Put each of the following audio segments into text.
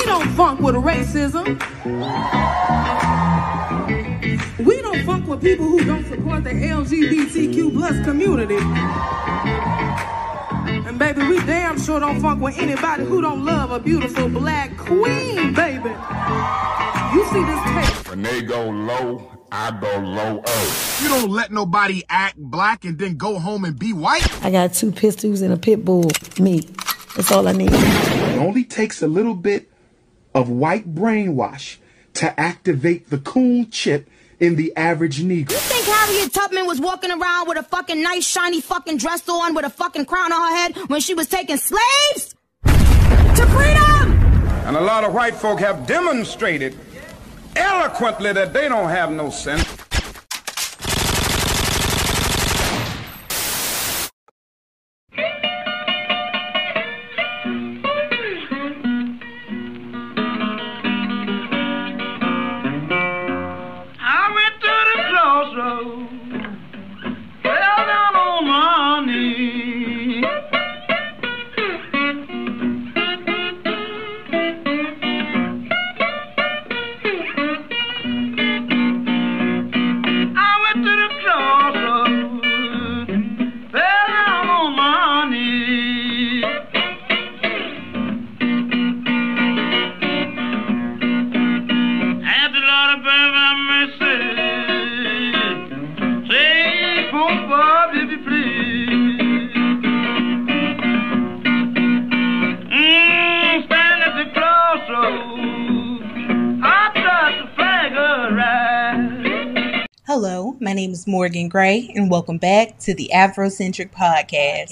don't funk with racism. We don't funk with people who don't support the LGBTQ plus community. And baby, we damn sure don't funk with anybody who don't love a beautiful black queen, baby. You see this tape? When they go low, I go low. You don't let nobody act black and then go home and be white. I got 2 pistols and a pit bull. Me. That's all I need. It only takes a little bit of white brainwash to activate the coon chip in the average Negro. You think Harriet Tubman was walking around with a fucking nice shiny fucking dress on with a fucking crown on her head when she was taking slaves to freedom? And a lot of white folk have demonstrated eloquently that they don't have no sense. I went to the crossroads, fell down on my knees. Hello, my name is Morgan Gray, and welcome back to the Afrocentric Podcast.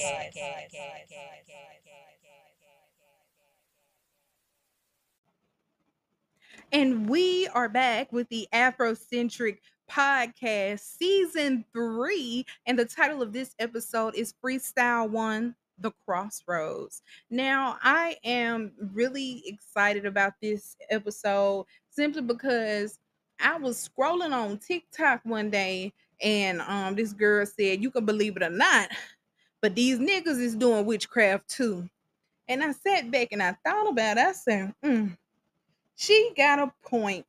And we are back with the Afrocentric Podcast, Season 3, and the title of this episode is Freestyle 1, The Crossroads. Now, I am really excited about this episode simply because I was scrolling on TikTok one day and this girl said, you can believe it or not, but these niggas is doing witchcraft too. And I sat back and I thought about it. I said, she got a point.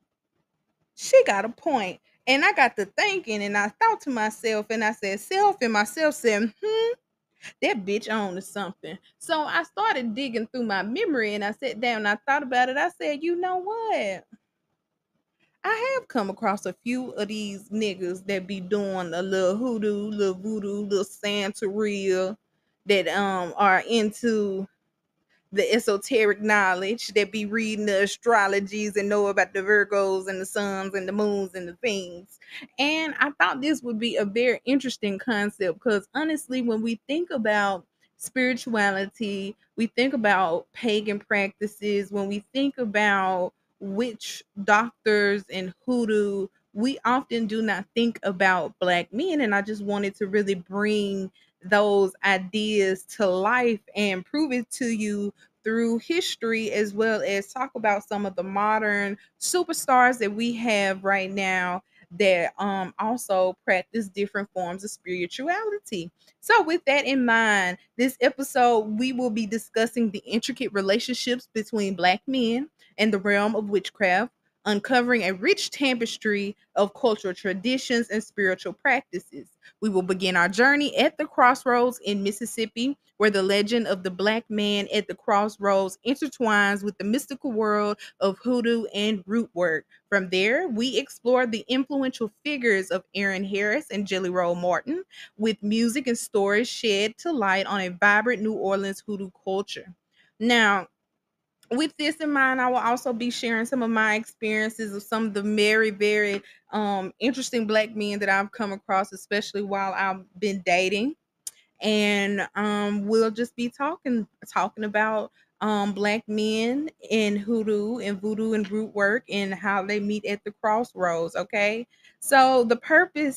She got a point. And I got to thinking and I thought to myself and I said, self, and myself said, that bitch on to something. So I started digging through my memory and I sat down and I thought about it. I said, you know what? I have come across a few of these niggas that be doing a little hoodoo, little voodoo, little Santeria, that are into the esoteric knowledge, that be reading the astrologies and know about the Virgos and the suns and the moons and the things. And I thought this would be a very interesting concept because honestly, when we think about spirituality, we think about pagan practices, when we think about witch doctors and hoodoo, we often do not think about black men. And I just wanted to really bring those ideas to life and prove it to you through history, as well as talk about some of the modern superstars that we have right now that also practice different forms of spirituality. So with that in mind, this episode, we will be discussing the intricate relationships between black men and the realm of witchcraft, uncovering a rich tapestry of cultural traditions and spiritual practices. We will begin our journey at the Crossroads in Mississippi, where the legend of the black man at the crossroads intertwines with the mystical world of hoodoo and rootwork. From there, we explore the influential figures of Aaron Harris and Jellyroll Morton, with music and stories shed to light on a vibrant New Orleans hoodoo culture. Now, with this in mind, I will also be sharing some of my experiences of some of the very, very interesting black men that I've come across, especially while I've been dating. And we'll just be talking about black men in hoodoo and voodoo and root work and how they meet at the crossroads. Okay, so the purpose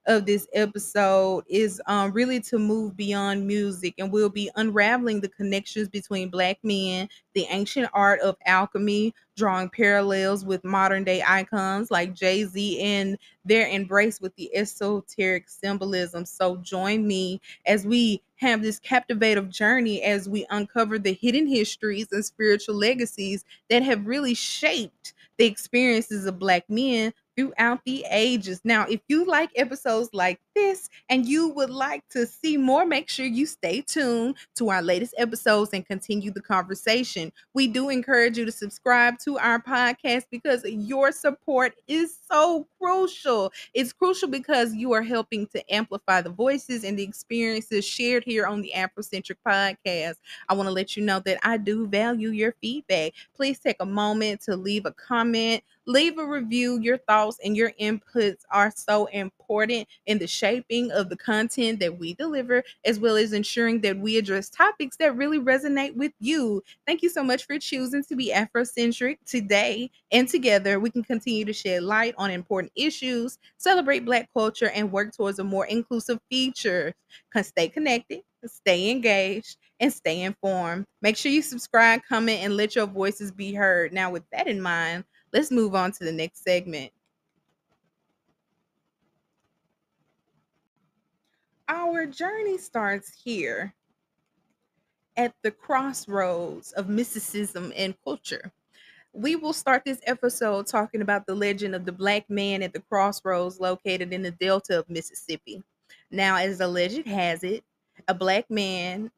of this episode is really to move beyond music, and we'll be unraveling the connections between Black men, the ancient art of alchemy, drawing parallels with modern day icons like Jay-Z and their embrace with the esoteric symbolism. So join me as we have this captivative journey as we uncover the hidden histories and spiritual legacies that have really shaped the experiences of Black men throughout the ages. Now, if you like episodes like this and you would like to see more, make sure you stay tuned to our latest episodes and continue the conversation. We do encourage you to subscribe to our podcast because your support is so crucial. It's crucial because you are helping to amplify the voices and the experiences shared here on the Afrocentric podcast. I want to let you know that I do value your feedback. Please take a moment to leave a comment, leave a review. Your thoughts and your inputs are so important in the shaping of the content that we deliver, as well as ensuring that we address topics that really resonate with you. Thank you so much for choosing to be Afrocentric today. And together, we can continue to shed light on important issues, celebrate Black culture, and work towards a more inclusive future. Stay connected, stay engaged, and stay informed. Make sure you subscribe, comment, and let your voices be heard. Now, with that in mind, let's move on to the next segment. Our journey starts here at the crossroads of mysticism and culture. We will start this episode talking about the legend of the Black man at the crossroads located in the delta of Mississippi. Now, as the legend has it, a Black man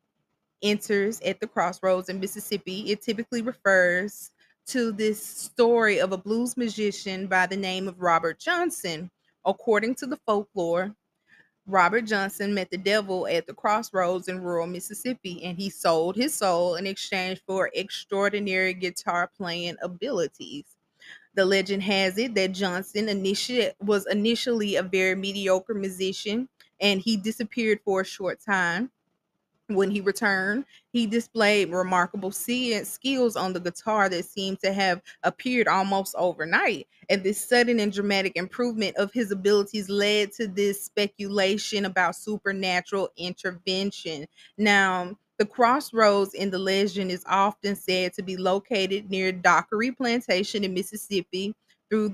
enters at the crossroads in Mississippi. It typically refers to this story of a blues musician by the name of Robert Johnson. According to the folklore, Robert Johnson met the devil at the crossroads in rural Mississippi, and he sold his soul in exchange for extraordinary guitar playing abilities. The legend has it that Johnson was initially a very mediocre musician, and he disappeared for a short time. When he returned, he displayed remarkable skills on the guitar that seemed to have appeared almost overnight. And this sudden and dramatic improvement of his abilities led to this speculation about supernatural intervention. Now, the crossroads in the legend is often said to be located near Dockery Plantation in Mississippi, through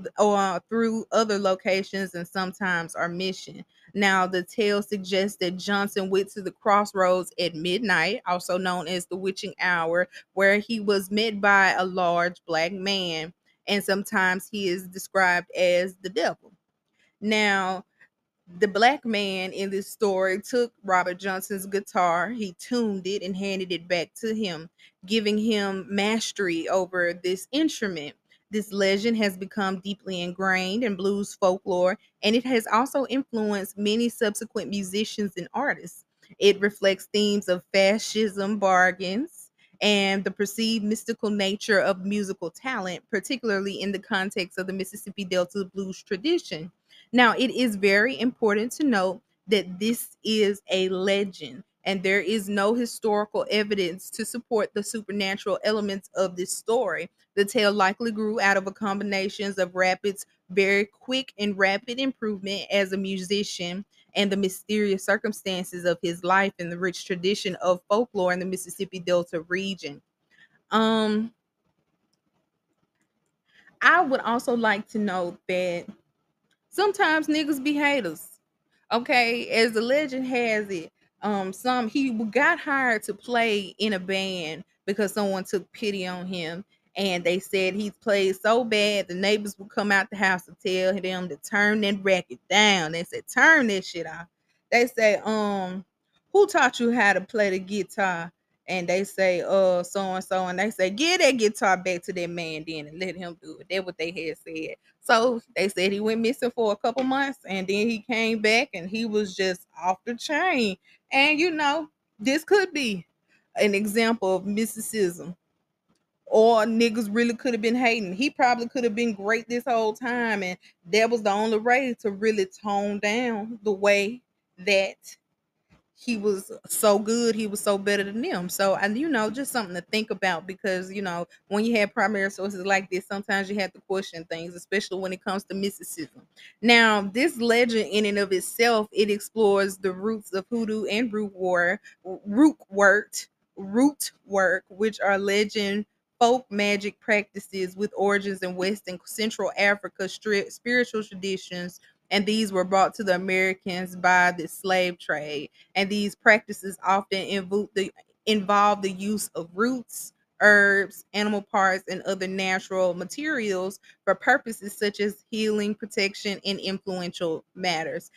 other locations and sometimes our mission. Now, the tale suggests that Johnson went to the crossroads at midnight, also known as the witching hour, where he was met by a large Black man, and sometimes he is described as the devil. Now, the Black man in this story took Robert Johnson's guitar, he tuned it and handed it back to him, giving him mastery over this instrument. This legend has become deeply ingrained in blues folklore, and it has also influenced many subsequent musicians and artists. It reflects themes of fascism, bargains, and the perceived mystical nature of musical talent, particularly in the context of the Mississippi Delta blues tradition. Now, it is very important to note that this is a legend, and there is no historical evidence to support the supernatural elements of this story. The tale likely grew out of a combination of very quick and rapid improvement as a musician, and the mysterious circumstances of his life and the rich tradition of folklore in the Mississippi Delta region. I would also like to note that sometimes niggas be haters. Okay, as the legend has it, he got hired to play in a band because someone took pity on him, and they said he played so bad the neighbors would come out the house and tell him to turn that record down. They said, turn that shit off. They say, who taught you how to play the guitar? And they say, so and so, and they say, give that guitar back to that man then and let him do it. That's what they had said. So they said he went missing for a couple months, and then he came back and he was just off the chain. And this could be an example of mysticism, or niggas really could have been hating. He probably could have been great this whole time, and that was the only way to really tone down the way that he was so good, he was so better than them. So, and just something to think about, because when you have primary sources like this, sometimes you have to question things, especially when it comes to mysticism. Now, this legend in and of itself, it explores the roots of hoodoo and root work, which are legend folk magic practices with origins in West and Central Africa spiritual traditions, and these were brought to the Americans by the slave trade. And these practices often involve the use of roots, herbs, animal parts, and other natural materials for purposes such as healing, protection, and influential matters.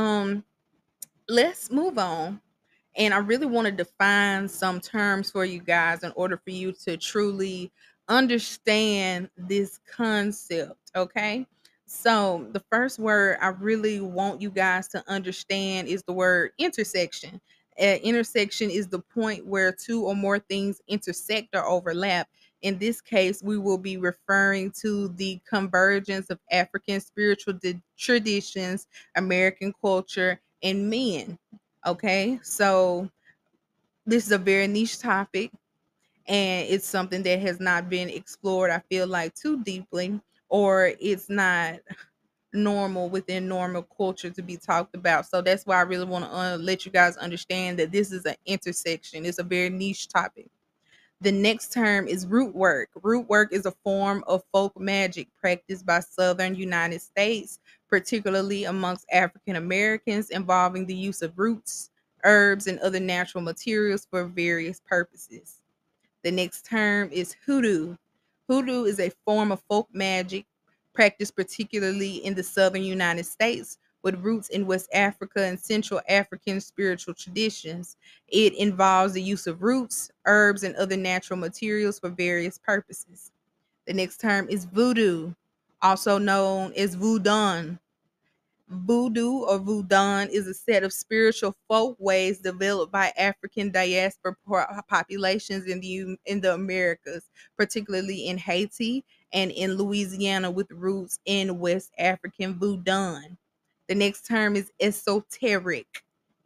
Let's move on. And I really want to define some terms for you guys in order for you to truly understand this concept. Okay. So, the first word I really want you guys to understand is the word intersection. Intersection is the point where two or more things intersect or overlap. In this case, we will be referring to the convergence of African spiritual traditions, American culture, and men. Okay, so this is a very niche topic, and it's something that has not been explored, I feel like, too deeply, or it's not normal within normal culture to be talked about. So that's why I really want to let you guys understand that this is an intersection. It's a very niche topic. The next term is root work. Root work is a form of folk magic practiced by Southern United States, particularly amongst African Americans, involving the use of roots, herbs, and other natural materials for various purposes. The next term is hoodoo. Hoodoo is a form of folk magic practiced particularly in the Southern United States, with roots in West Africa and Central African spiritual traditions. It involves the use of roots, herbs, and other natural materials for various purposes. The next term is voodoo, also known as voodoo. Voodoo or voodoo is a set of spiritual folk ways developed by African diaspora populations in the Americas, particularly in Haiti and in Louisiana, with roots in West African voodoo. The next term is esoteric.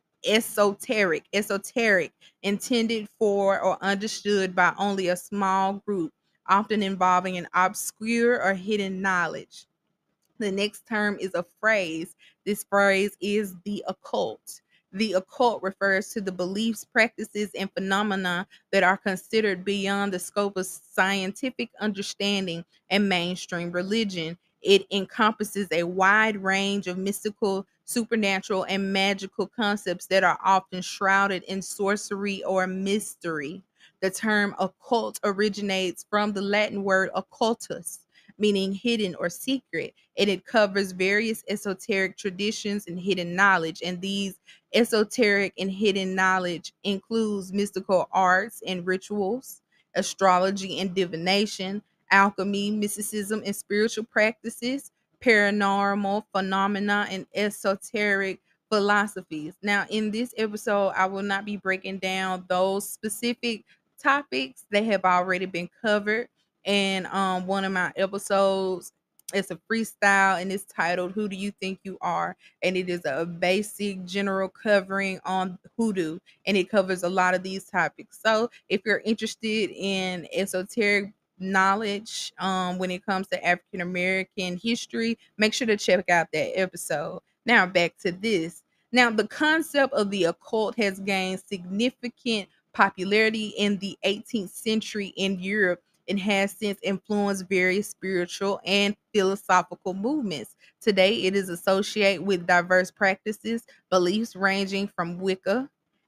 Esoteric, intended for or understood by only a small group, often involving an obscure or hidden knowledge. The next term is a phrase. This phrase is the occult. The occult refers to the beliefs, practices, and phenomena that are considered beyond the scope of scientific understanding and mainstream religion. It encompasses a wide range of mystical, supernatural, and magical concepts that are often shrouded in sorcery or mystery. The term occult originates from the Latin word occultus, meaning hidden or secret, and it covers various esoteric traditions and hidden knowledge. And these esoteric and hidden knowledge includes mystical arts and rituals, astrology and divination, alchemy, mysticism and spiritual practices, paranormal phenomena, and esoteric philosophies. Now, in this episode, I will not be breaking down those specific topics. They have already been covered in one of my episodes. It's a freestyle, and it's titled "Who Do You Think You Are?" And it is a basic general covering on hoodoo, and it covers a lot of these topics. So if you're interested in esoteric knowledge when it comes to African American history, make sure to check out that episode. Now back to this. Now, the concept of the occult has gained significant popularity in the 18th century in Europe and has since influenced various spiritual and philosophical movements. Today, it is associated with diverse practices, beliefs ranging from Wicca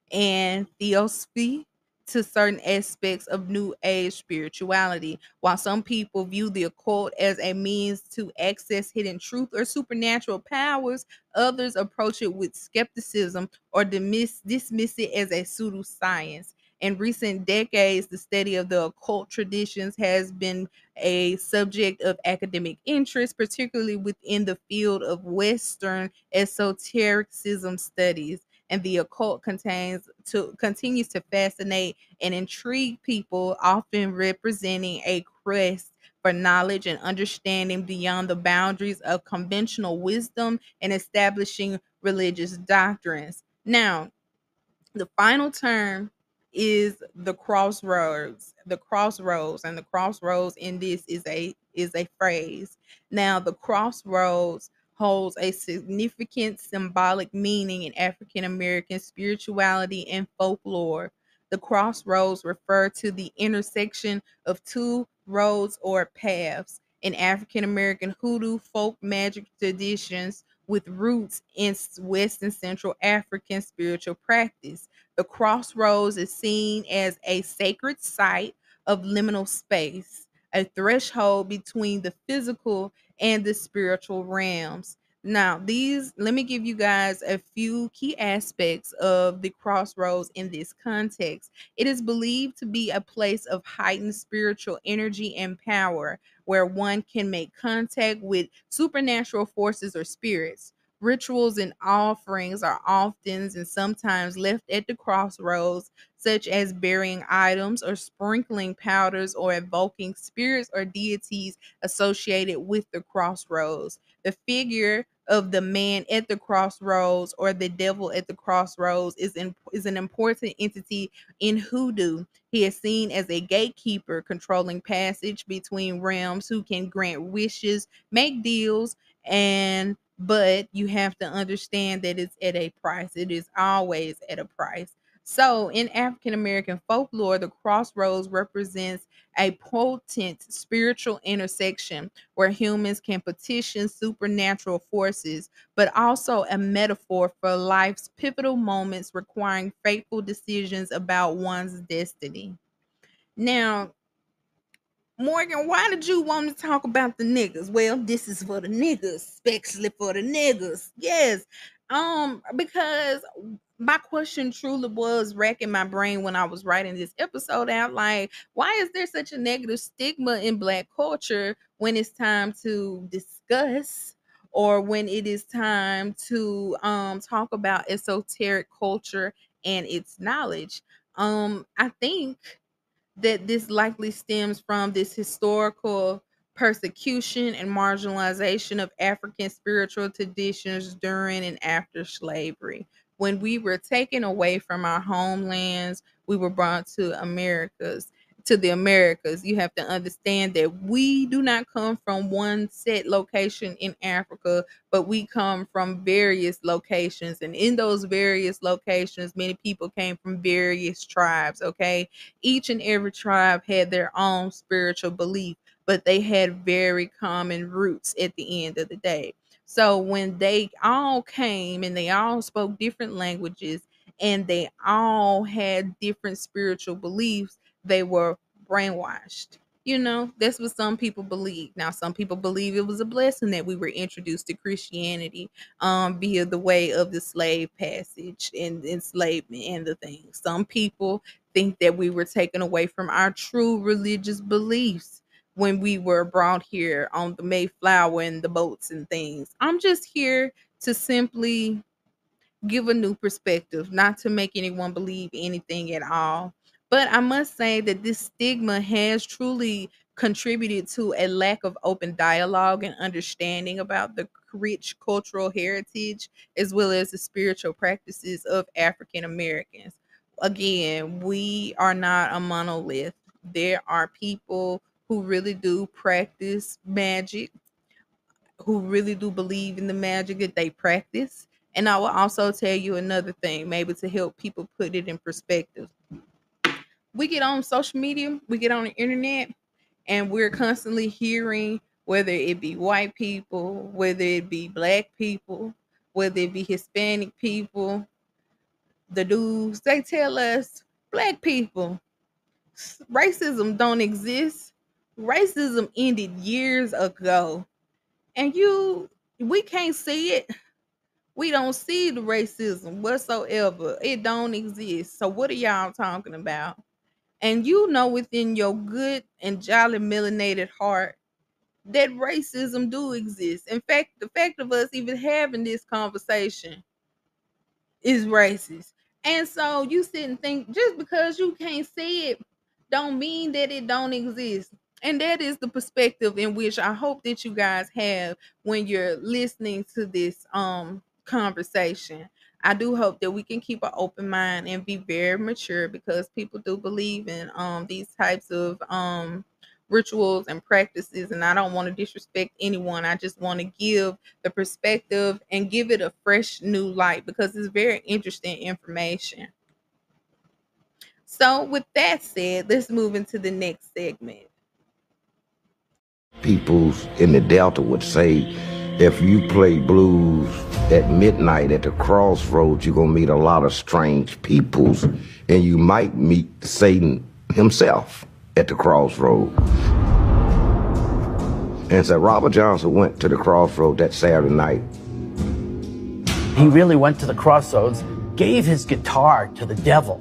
and Theosophy to certain aspects of New Age spirituality. While some people view the occult as a means to access hidden truth or supernatural powers, others approach it with skepticism or dismiss it as a pseudoscience. In recent decades, the study of the occult traditions has been a subject of academic interest, particularly within the field of Western esotericism studies. And the occult continues to fascinate and intrigue people, often representing a quest for knowledge and understanding beyond the boundaries of conventional wisdom and establishing religious doctrines. Now, The final term is the crossroads. The crossroads, and the crossroads in this is a phrase. Now, the crossroads holds a significant symbolic meaning in African American spirituality and folklore. The crossroads refer to the intersection of two roads or paths in African American hoodoo folk magic traditions with roots in West and Central African spiritual practice. The crossroads is seen as a sacred site of liminal space, a threshold between the physical and the spiritual realms. Now, let me give you guys a few key aspects of the crossroads in this context. It is believed to be a place of heightened spiritual energy and power where one can make contact with supernatural forces or spirits. Rituals and offerings are often and sometimes left at the crossroads, such as burying items or sprinkling powders or evoking spirits or deities associated with the crossroads. The figure of the man at the crossroads or the devil at the crossroads is an important entity in hoodoo. He is seen as a gatekeeper controlling passage between realms who can grant wishes, make deals, but you have to understand that it's at a price. It is always at a price. So in African American folklore, the crossroads represents a potent spiritual intersection where humans can petition supernatural forces, but also a metaphor for life's pivotal moments requiring fateful decisions about one's destiny. Now, Morgan, why did you want to talk about the niggas? Well, this is for the niggas, especially for the niggas. Yes. Because my question truly was racking my brain when I was writing this episode out. Like, why is there such a negative stigma in Black culture when it's time to discuss or when it is time to talk about esoteric culture and its knowledge? I think that this likely stems from this historical persecution and marginalization of African spiritual traditions during and after slavery. When we were taken away from our homelands, we were brought to the Americas. You have to understand that we do not come from one set location in Africa, but we come from various locations. And in those various locations, many people came from various tribes, okay? Each and every tribe had their own spiritual belief, but they had very common roots at the end of the day. So when they all came and they all spoke different languages and they all had different spiritual beliefs, they were brainwashed. You know, that's what some people believe. Now, some people believe it was a blessing that we were introduced to Christianity via the way of the slave passage and enslavement and the things. Some people think that we were taken away from our true religious beliefs when we were brought here on the Mayflower and the boats and things. I'm just here to simply give a new perspective, not to make anyone believe anything at all. But I must say that this stigma has truly contributed to a lack of open dialogue and understanding about the rich cultural heritage as well as the spiritual practices of African Americans. Again, we are not a monolith. There are people who really do practice magic, who really do believe in the magic that they practice. And I will also tell you another thing, maybe to help people put it in perspective. We get on social media, we get on the internet, and we're constantly hearing, whether it be white people, whether it be Black people, whether it be Hispanic people, the dudes, they tell us, Black people, racism don't exist. Racism ended years ago. And we can't see it. We don't see the racism whatsoever. It don't exist. So what are y'all talking about? And you know within your good and jolly melanated heart that racism do exist. In fact, the fact of us even having this conversation is racist. And so you sit and think just because you can't see it don't mean that it don't exist. And that is the perspective in which I hope that you guys have when you're listening to this conversation. I do hope that we can keep an open mind and be very mature, because people do believe in these types of rituals and practices, and I don't want to disrespect anyone. I just want to give the perspective and give it a fresh new light, because it's very interesting information. So with that said, let's move into the next segment. People in the Delta would say, if you play blues at midnight at the Crossroads, you're going to meet a lot of strange peoples, and you might meet Satan himself at the Crossroads. And so Robert Johnson went to the Crossroads that Saturday night. He really went to the Crossroads, gave his guitar to the devil.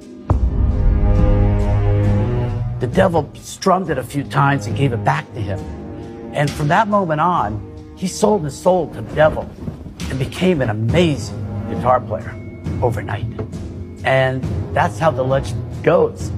The devil strummed it a few times and gave it back to him. And from that moment on, he sold his soul to the devil and became an amazing guitar player overnight. And that's how the legend goes.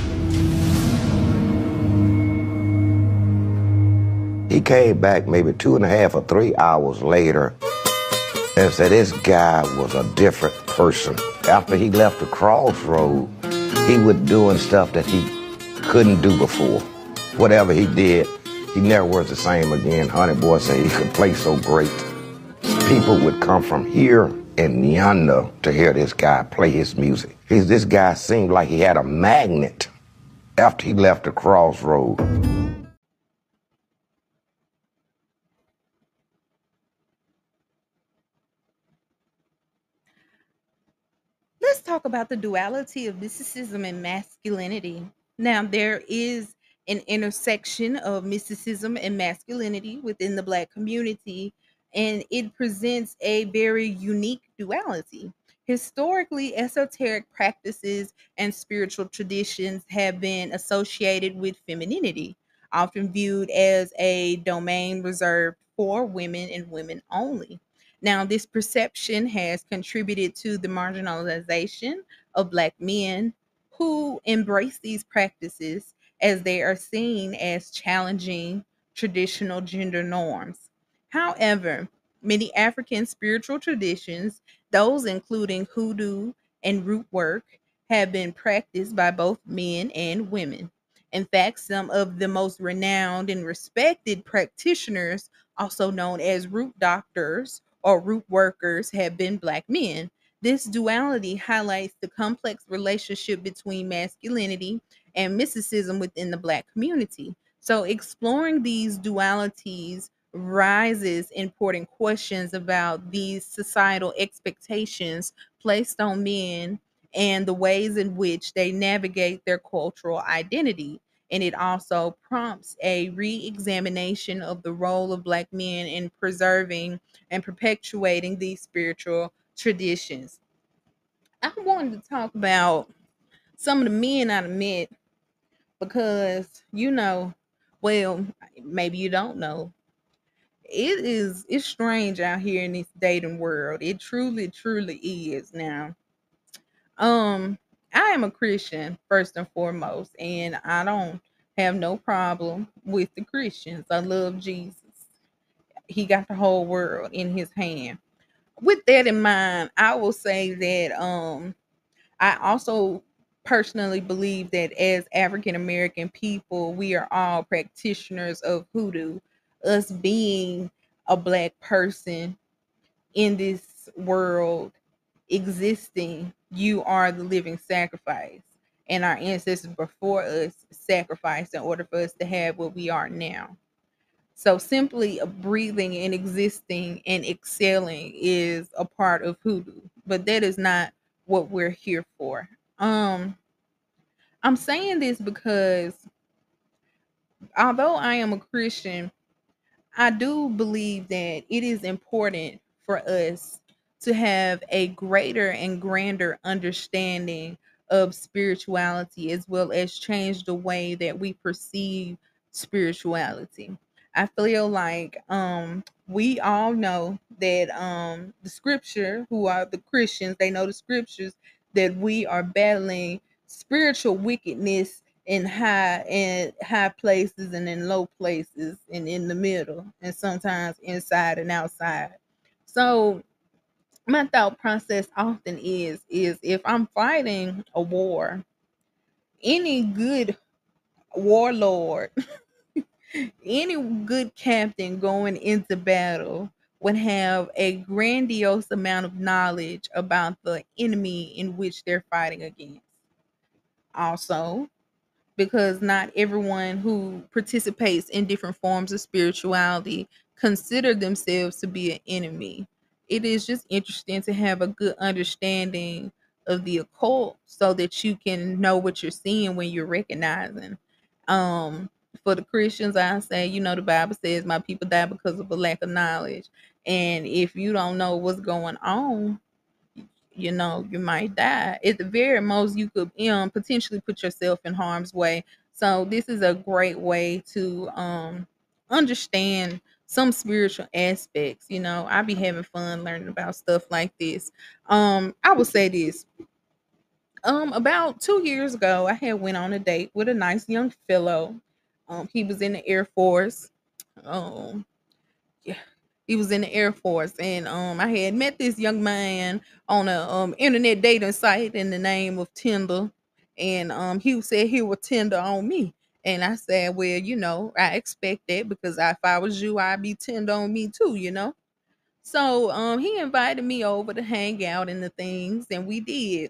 He came back maybe 2.5 or 3 hours later and said this guy was a different person. After he left the Crossroad, he was doing stuff that he couldn't do before. Whatever he did, he never was the same again. Honey Boy said he could play so great. People would come from here and yonder to hear this guy play his music. This guy seemed like he had a magnet after he left the Crossroad. Let's talk about the duality of mysticism and masculinity. Now, there is an intersection of mysticism and masculinity within the Black community, and it presents a very unique duality. Historically, esoteric practices and spiritual traditions have been associated with femininity, often viewed as a domain reserved for women and women only. Now, this perception has contributed to the marginalization of Black men who embrace these practices, as they are seen as challenging traditional gender norms. However, many African spiritual traditions, those including hoodoo and rootwork, have been practiced by both men and women. In fact, some of the most renowned and respected practitioners, also known as root doctors or root workers, have been Black men. This duality highlights the complex relationship between masculinity and mysticism within the Black community. So, exploring these dualities raises important questions about these societal expectations placed on men and the ways in which they navigate their cultural identity. And it also prompts a re examination of the role of Black men in preserving and perpetuating these spiritual traditions. I wanted to talk about some of the men I met, because, well, maybe you don't know, it's strange out here in this dating world. It truly, truly is. Now, I am a Christian first and foremost, and I don't have no problem with the Christians. I love Jesus. He got the whole world in his hand. With that in mind, I will say that I also personally believe that as African American people, we are all practitioners of hoodoo. Us being a Black person in this world existing, you are the living sacrifice. And our ancestors before us sacrificed in order for us to have what we are now. So simply breathing and existing and excelling is a part of hoodoo, but that is not what we're here for. I'm saying this because although I am a Christian, I do believe that it is important for us to have a greater and grander understanding of spirituality, as well as change the way that we perceive spirituality. I feel like we all know that the scripture, who are the Christians, they know the scriptures, that we are battling spiritual wickedness in high places and in low places and in the middle, and sometimes inside and outside. So my thought process often is if I'm fighting a war, any good warlord, any good captain going into battle would have a grandiose amount of knowledge about the enemy in which they're fighting against. Also, because not everyone who participates in different forms of spirituality consider themselves to be an enemy. It is just interesting to have a good understanding of the occult so that you can know what you're seeing when you're recognizing. Um, for the Christians, I say, the Bible says, "My people die because of a lack of knowledge." And if you don't know what's going on, you might die. At the very most, you could potentially put yourself in harm's way. So this is a great way to understand some spiritual aspects. I be having fun learning about stuff like this. I would say this. About 2 years ago, I had went on a date with a nice young fellow. He was in the Air Force. Um, yeah, he was in the Air Force, and I had met this young man on a internet dating site in the name of Tinder, and he said he would Tinder on me, and I said, well, I expect that because if I was you, I'd be Tinder on me too. So he invited me over to hang out and the things, and we did.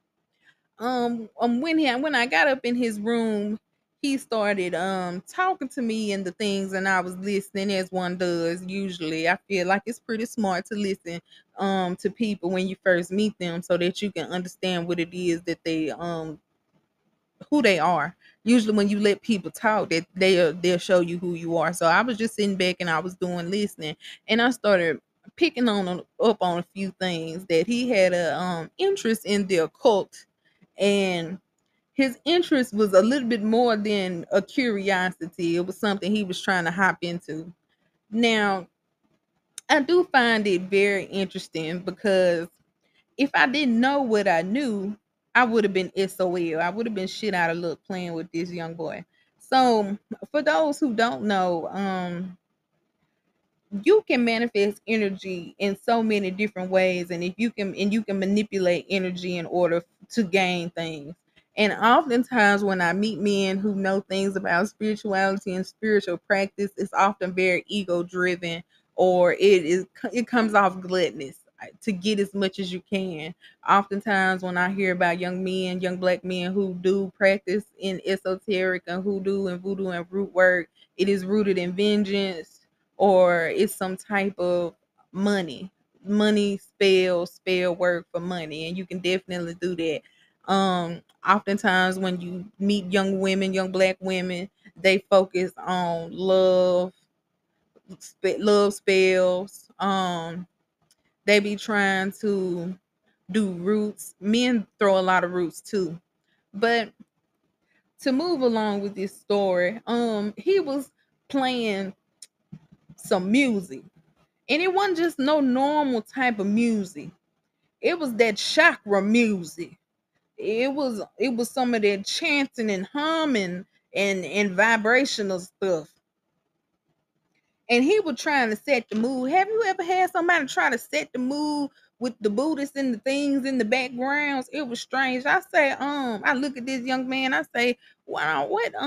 When I got up in his room, he started talking to me and the things, and I was listening as one does. Usually I feel like it's pretty smart to listen to people when you first meet them so that you can understand what it is that they who they are. Usually when you let people talk, that they'll show you who you are. So I was just sitting back and I was doing listening, and I started picking up on a few things that he had a interest in the occult, and his interest was a little bit more than a curiosity. It was something he was trying to hop into. Now, I do find it very interesting because if I didn't know what I knew, I would have been SOL. I would have been shit out of luck playing with this young boy. So, for those who don't know, you can manifest energy in so many different ways, and if you can manipulate energy in order to gain things. And oftentimes when I meet men who know things about spirituality and spiritual practice, it's often very ego driven, or it comes off gluttonous to get as much as you can. Oftentimes when I hear about young black men who do practice in esoteric and hoodoo and voodoo and root work, it is rooted in vengeance, or it's some type of money spell work for money, and you can definitely do that. Oftentimes when you meet young black women, they focus on love spells. They be trying to do roots. Men throw a lot of roots too. But to move along with this story, he was playing some music, and it wasn't just no normal type of music. It was that chakra music. It was some of that chanting and humming and vibrational stuff. And he was trying to set the mood. Have you ever had somebody try to set the mood with the Buddhists and the things in the backgrounds? It was strange. I say, I look at this young man, I say, wow,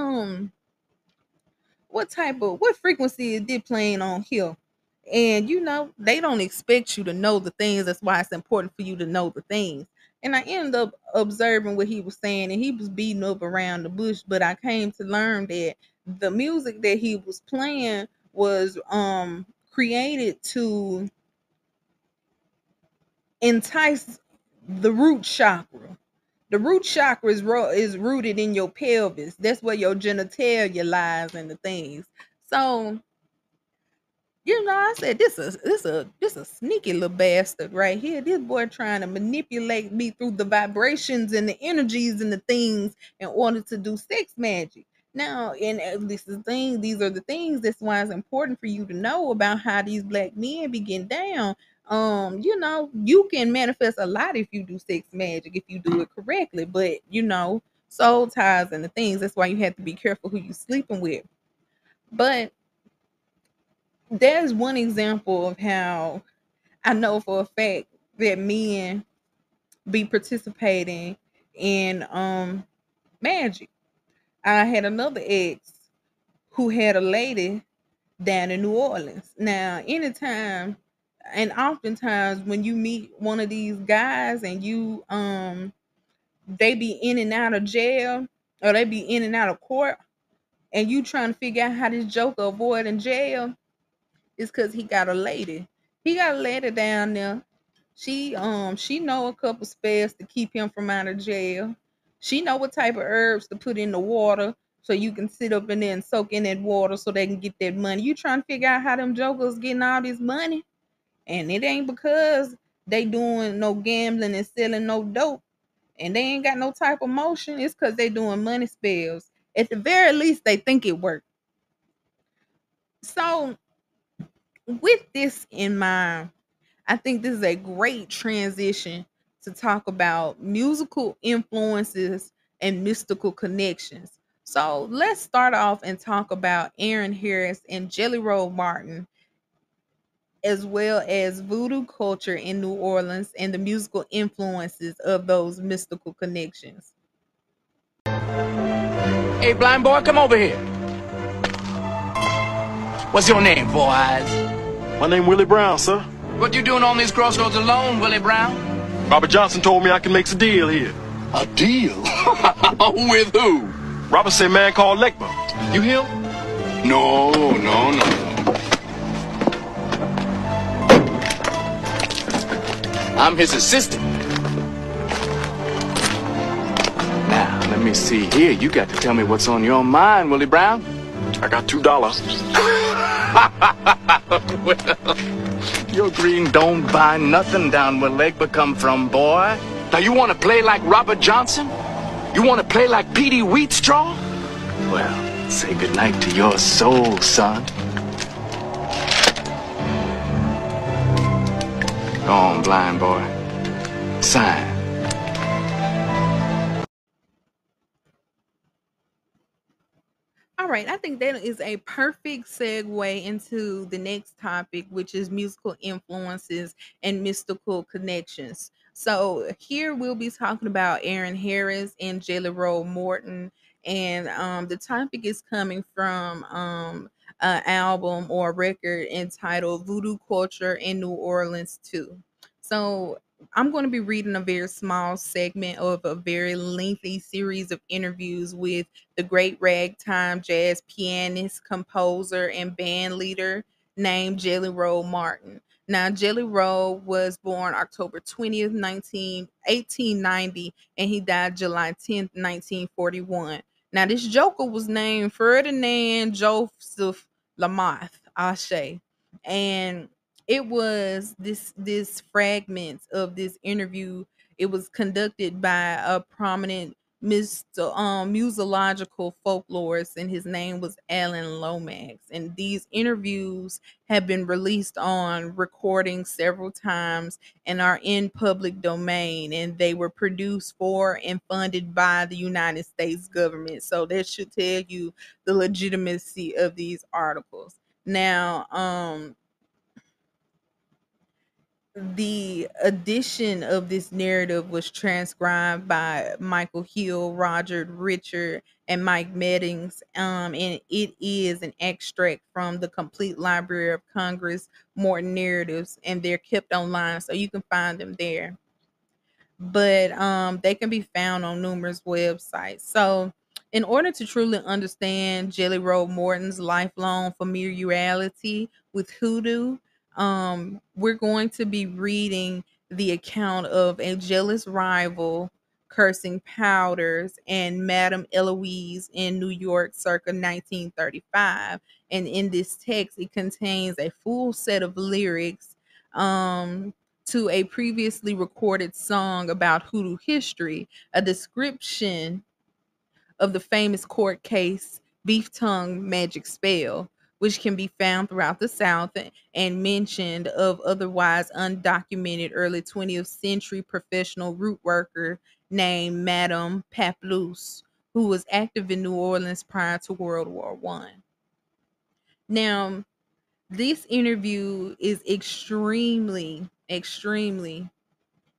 what frequency is this playing on here? And they don't expect you to know the things. That's why it's important for you to know the things. And I ended up observing what he was saying, and he was beating up around the bush. But I came to learn that the music that he was playing was created to entice the root chakra. The root chakra is rooted in your pelvis. That's where your genitalia lies and the things. So I said, this a sneaky little bastard right here. This boy trying to manipulate me through the vibrations and the energies and the things in order to do sex magic. Now, and this is the thing, these are the things. That's why it's important for you to know about how these black men be getting down. You can manifest a lot if you do sex magic, if you do it correctly. But soul ties and the things. That's why you have to be careful who you sleeping with. But there's one example of how I know for a fact that men be participating in magic. I had another ex who had a lady down in New Orleans. Now, anytime and oftentimes when you meet one of these guys and you they be in and out of jail or they be in and out of court and you trying to figure out how this joker avoiding jail, it's because he got a lady. He got a lady down there. She know a couple spells to keep him from out of jail. She know what type of herbs to put in the water so you can sit up in there and soak in that water so they can get that money. You trying to figure out how them jokers getting all this money, and it ain't because they doing no gambling and selling no dope, and they ain't got no type of motion. It's because they doing money spells. At the very least, they think it worked. So, with this in mind, I think this is a great transition to talk about musical influences and mystical connections. So let's start off and talk about Aaron Harris and Jellyroll Morton, as well as voodoo culture in New Orleans and the musical influences of those mystical connections. Hey, blind boy, come over here. What's your name, Four Eyes? My name Willie Brown, sir. What you doing on these crossroads alone, Willie Brown? Robert Johnson told me I can make a deal here. A deal? With who? Robert said man called Legba. You him? No. I'm his assistant. Now, let me see here. You got to tell me what's on your mind, Willie Brown. I got $2. Well, your green don't buy nothing down where Legba come from, boy. Now you want to play like Robert Johnson? You want to play like Petey Wheatstraw? Well, say goodnight to your soul, son. Go on, blind boy. Sign. All right, I think that is a perfect segue into the next topic, which is musical influences and mystical connections. So here we'll be talking about Aaron Harris and Jellyroll Morton, and the topic is coming from an album or a record entitled "Voodoo Culture in New Orleans 2." So I'm going to be reading a very small segment of a very lengthy series of interviews with the great ragtime jazz pianist, composer, and band leader named Jellyroll Morton. Now, Jellyroll was born October 20th, 1890, and he died July 10th, 1941. Now, this joker was named Ferdinand Joseph Lamoth, Ashe, and it was this fragment of this interview. It was conducted by a prominent musological folklorist, and his name was Alan Lomax. And these interviews have been released on recording several times and are in public domain, and they were produced for and funded by the United States government. So that should tell you the legitimacy of these articles. Now, the edition of this narrative was transcribed by Michael Hill, Roger Richard, and Mike Meddings, and it is an extract from the Complete Library of Congress Morton narratives, and they're kept online, so you can find them there. But they can be found on numerous websites. So, in order to truly understand Jellyroll Morton's lifelong familiarity with hoodoo, we're going to be reading the account of a jealous rival cursing powders and Madame Eloise in New York circa 1935. And in this text, it contains a full set of lyrics to a previously recorded song about hoodoo history, a description of the famous court case Beef Tongue Magic Spell, which can be found throughout the South, and mentioned of otherwise undocumented early 20th century professional root worker named Madame Papelouse, who was active in New Orleans prior to World War One. Now, this interview is extremely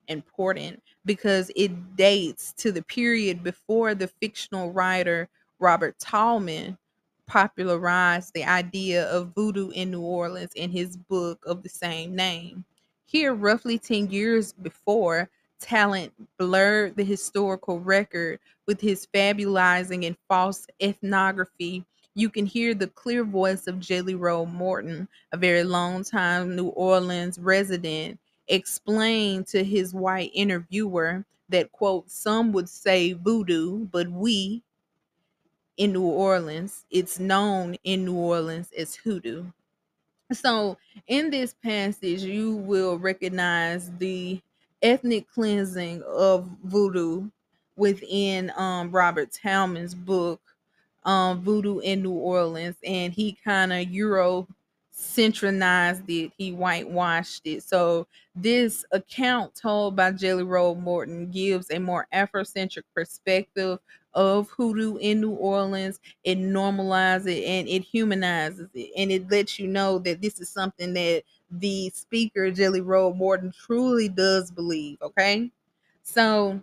important because it dates to the period before the fictional writer Robert Tallman popularized the idea of voodoo in New Orleans in his book of the same name. Here, roughly 10 years before, Talent blurred the historical record with his fabulizing and false ethnography. You can hear the clear voice of Jellyroll Morton, a very long time New Orleans resident, explain to his white interviewer that, quote, some would say voodoo, but we in New Orleans, it's known in New Orleans as hoodoo. So in this passage, you will recognize the ethnic cleansing of voodoo within Robert Tallman's book, Voodoo in New Orleans, and he kind of Eurocentronized it. He whitewashed it. So this account told by Jellyroll Morton gives a more Afrocentric perspective of hoodoo in New Orleans. It normalizes it and it humanizes it, and it lets you know that this is something that the speaker Jellyroll Morton truly does believe. Okay, so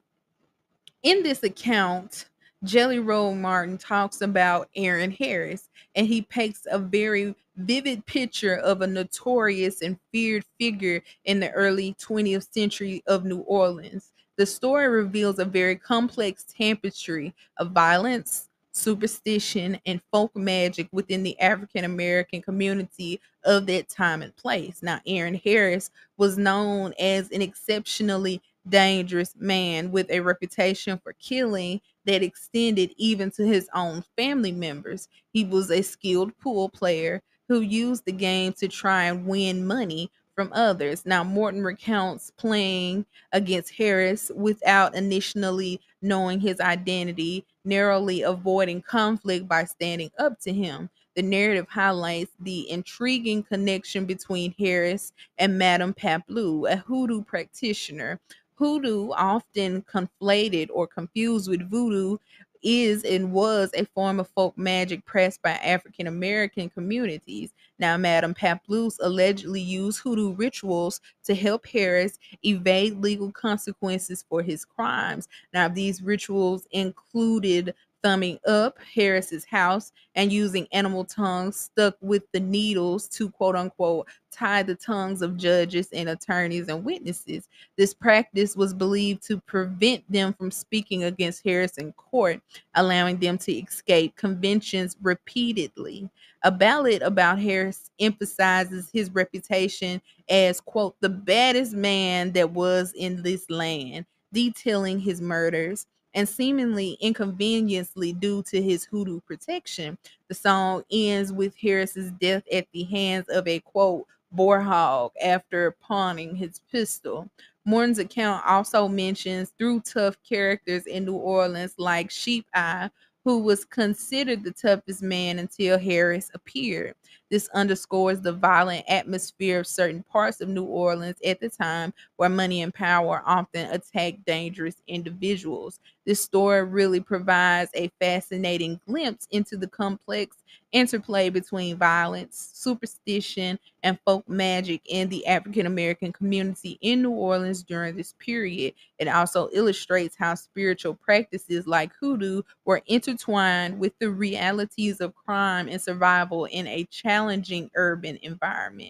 in this account, Jellyroll Morton talks about Aaron Harris, and he paints a very vivid picture of a notorious and feared figure in the early 20th century of New Orleans. The story reveals a very complex tapestry of violence, superstition, and folk magic within the African American community of that time and place. Now, Aaron Harris was known as an exceptionally dangerous man with a reputation for killing that extended even to his own family members. He was a skilled pool player who used the game to try and win money from others. Now, Morton recounts playing against Harris without initially knowing his identity, narrowly avoiding conflict by standing up to him. The narrative highlights the intriguing connection between Harris and Madame Paplou, a hoodoo practitioner. Hoodoo, often conflated or confused with voodoo, is and was a form of folk magic practiced by African American communities. Now, Madame Paplous allegedly used hoodoo rituals to help Harris evade legal consequences for his crimes. Now, these rituals included thumbing up Harris's house and using animal tongues stuck with the needles to, quote unquote, tie the tongues of judges and attorneys and witnesses. This practice was believed to prevent them from speaking against Harris in court, allowing them to escape conventions repeatedly. A ballad about Harris emphasizes his reputation as, quote, the baddest man that was in this land, detailing his murders and seemingly inconveniently due to his hoodoo protection. The song ends with Harris's death at the hands of a, quote, boar hog after pawning his pistol. Morton's account also mentions through tough characters in New Orleans like Sheep Eye, who was considered the toughest man until Harris appeared. This underscores the violent atmosphere of certain parts of New Orleans at the time, where money and power often attacked dangerous individuals. This story really provides a fascinating glimpse into the complex interplay between violence, superstition, and folk magic in the African American community in New Orleans during this period. It also illustrates how spiritual practices like hoodoo were intertwined with the realities of crime and survival in a challenging urban environment.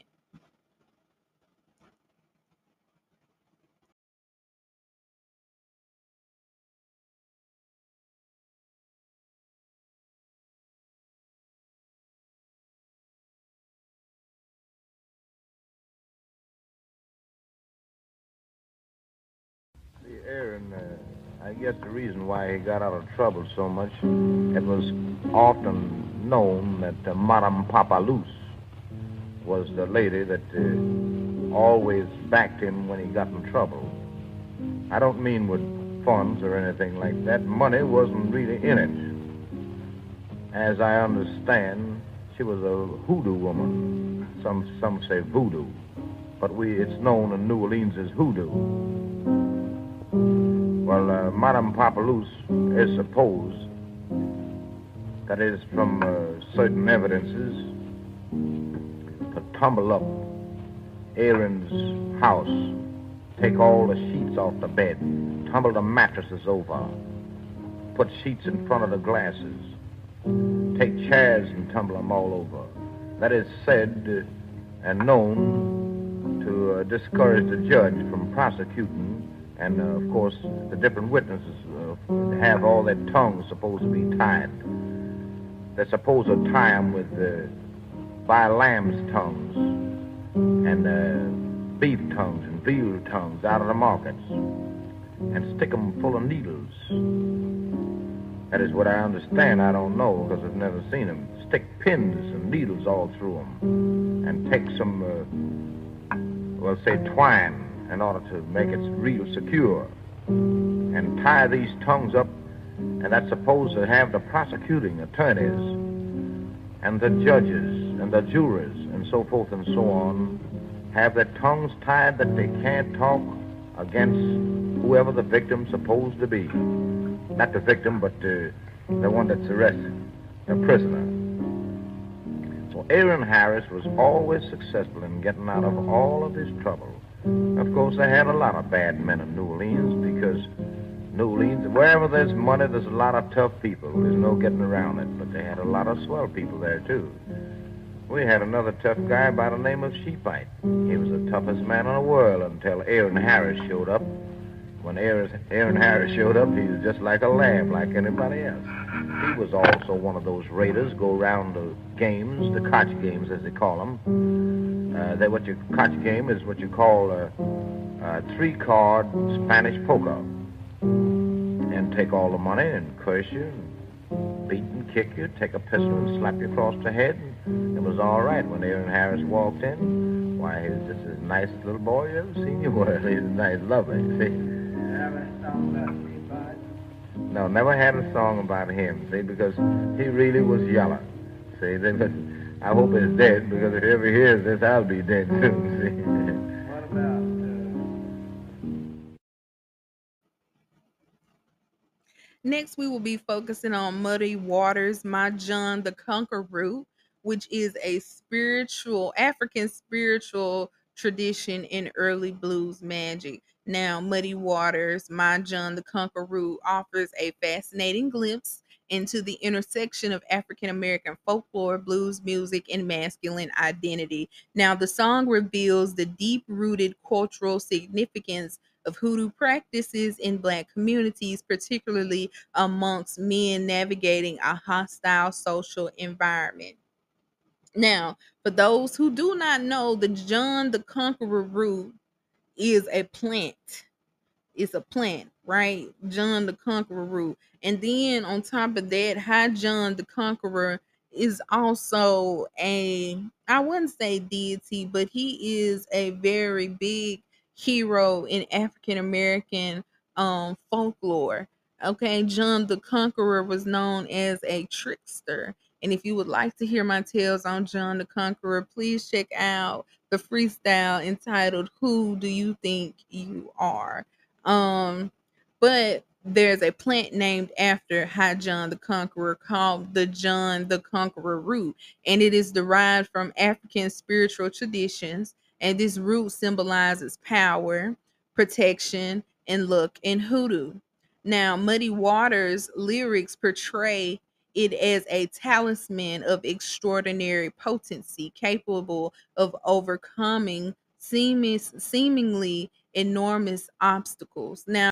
See, Aaron, I guess the reason why he got out of trouble so much, it was often known that Madame Paplous was the lady that always backed him when he got in trouble. I don't mean with funds or anything like that. Money wasn't really in it. As I understand, she was a hoodoo woman. Some say voodoo, but it's known in New Orleans as hoodoo. Well, Madame Paplous is supposed, that is from certain evidences, to tumble up Aaron's house take all the sheets off the bed, tumble the mattresses over, put sheets in front of the glasses, take chairs and tumble them all over. That is said and known to discourage the judge from prosecuting, and of course the different witnesses have all their tongues supposed to be tied. They're supposed to tie them with by lamb's tongues and beef tongues and veal tongues out of the markets and stick them full of needles. That is what I understand. I don't know because I've never seen them. Stick pins and needles all through them and take some, well, say twine in order to make it real secure and tie these tongues up, and that's supposed to have the prosecuting attorneys and the judges and the jurors and so forth and so on have their tongues tied that they can't talk against whoever the victim's supposed to be. Not the victim, but the one that's arrested, the prisoner. So Aaron Harris was always successful in getting out of all of his trouble. Of course, they had a lot of bad men in New Orleans because New Orleans, wherever there's money, there's a lot of tough people. There's no getting around it, but they had a lot of swell people there, too. We had another tough guy by the name of Sheepite. He was the toughest man in the world until Aaron Harris showed up. When Aaron Harris showed up, he was just like a lamb, like anybody else. He was also one of those raiders, go around the games, the COGIC games as they call them. COGIC game is what you call a three-card Spanish poker. And take all the money and curse you, and beat and kick you, take a pistol and slap you across the head. And it was all right when Aaron Harris walked in. Why, he was just as nice a little boy you ever seen you were. He was nice, lovely, you see. No, never had a song about him, see, because he really was yellow. See, I hope it's dead, because if he ever hears this, I'll be dead soon, see. What about... Next, we will be focusing on Muddy Waters, My John the Conqueror, which is a African spiritual tradition in early blues magic. Now, Muddy Waters, My John the Conqueror offers a fascinating glimpse into the intersection of African American folklore, blues music, and masculine identity. Now, the song reveals the deep-rooted cultural significance of hoodoo practices in Black communities, particularly amongst men navigating a hostile social environment. Now, for those who do not know, the John the Conqueror root is a plant. It's a plant, right? John the Conqueror root. And then on top of that, High John the Conqueror is also I wouldn't say deity, but he is a very big hero in African American folklore. Okay, John the Conqueror was known as a trickster. And if you would like to hear my tales on John the Conqueror, please check out the freestyle entitled Who Do You Think You Are? But there's a plant named after High John the Conqueror called the John the Conqueror root, and it is derived from African spiritual traditions, and this root symbolizes power, protection, and luck in hoodoo. Now, Muddy Waters' lyrics portray it as a talisman of extraordinary potency, capable of overcoming seemingly enormous obstacles. Now,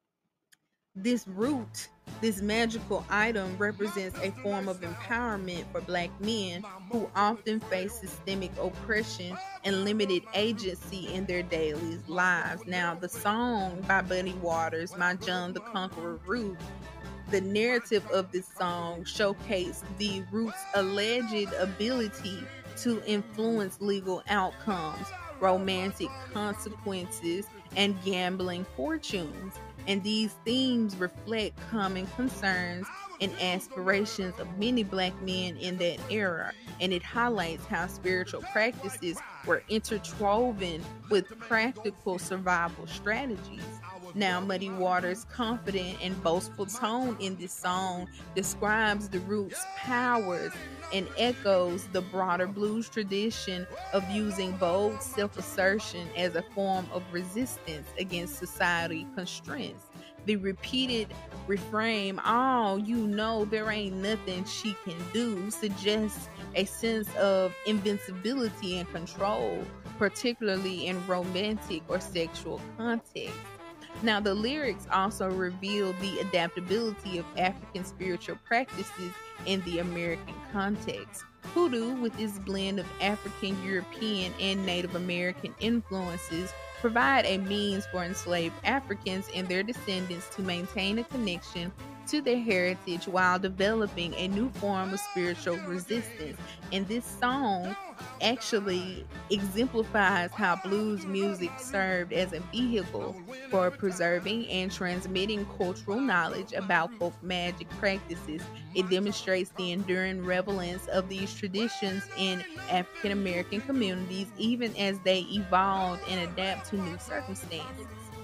this root, this magical item, represents a form of empowerment for Black men who often face systemic oppression and limited agency in their daily lives. Now, the song by Muddy Waters, My John the Conqueror root, the narrative of this song showcased the root's alleged ability to influence legal outcomes, romantic consequences, and gambling fortunes. And these themes reflect common concerns and aspirations of many Black men in that era. And it highlights how spiritual practices were interwoven with practical survival strategies. Now, Muddy Waters' confident and boastful tone in this song describes the roots' powers and echoes the broader blues tradition of using bold self-assertion as a form of resistance against society constraints. The repeated refrain, "Oh, you know, there ain't nothing she can do," suggests a sense of invincibility and control, particularly in romantic or sexual context. Now, the lyrics also reveal the adaptability of African spiritual practices in the American context. Hoodoo, with its blend of African, European, and Native American influences, provide a means for enslaved Africans and their descendants to maintain a connection to their heritage while developing a new form of spiritual resistance. And this song actually exemplifies how blues music served as a vehicle for preserving and transmitting cultural knowledge about folk magic practices. It demonstrates the enduring relevance of these traditions in African American communities, even as they evolve and adapt to new circumstances.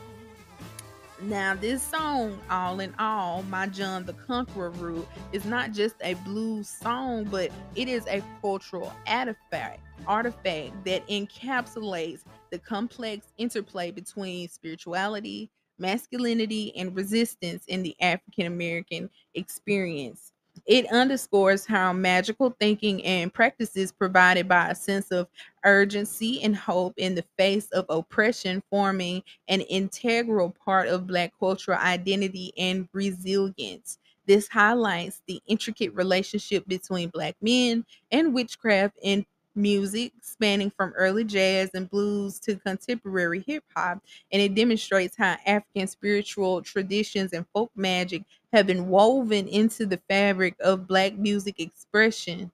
Now, this song, all in all, My John the Conqueror Root, is not just a blues song, but it is a cultural artifact that encapsulates the complex interplay between spirituality, masculinity, and resistance in the African American experience. It underscores how magical thinking and practices provided by a sense of urgency and hope in the face of oppression, forming an integral part of Black cultural identity and resilience. This highlights the intricate relationship between Black men and witchcraft in music, spanning from early jazz and blues to contemporary hip hop, and it demonstrates how African spiritual traditions and folk magic have been woven into the fabric of Black music expression.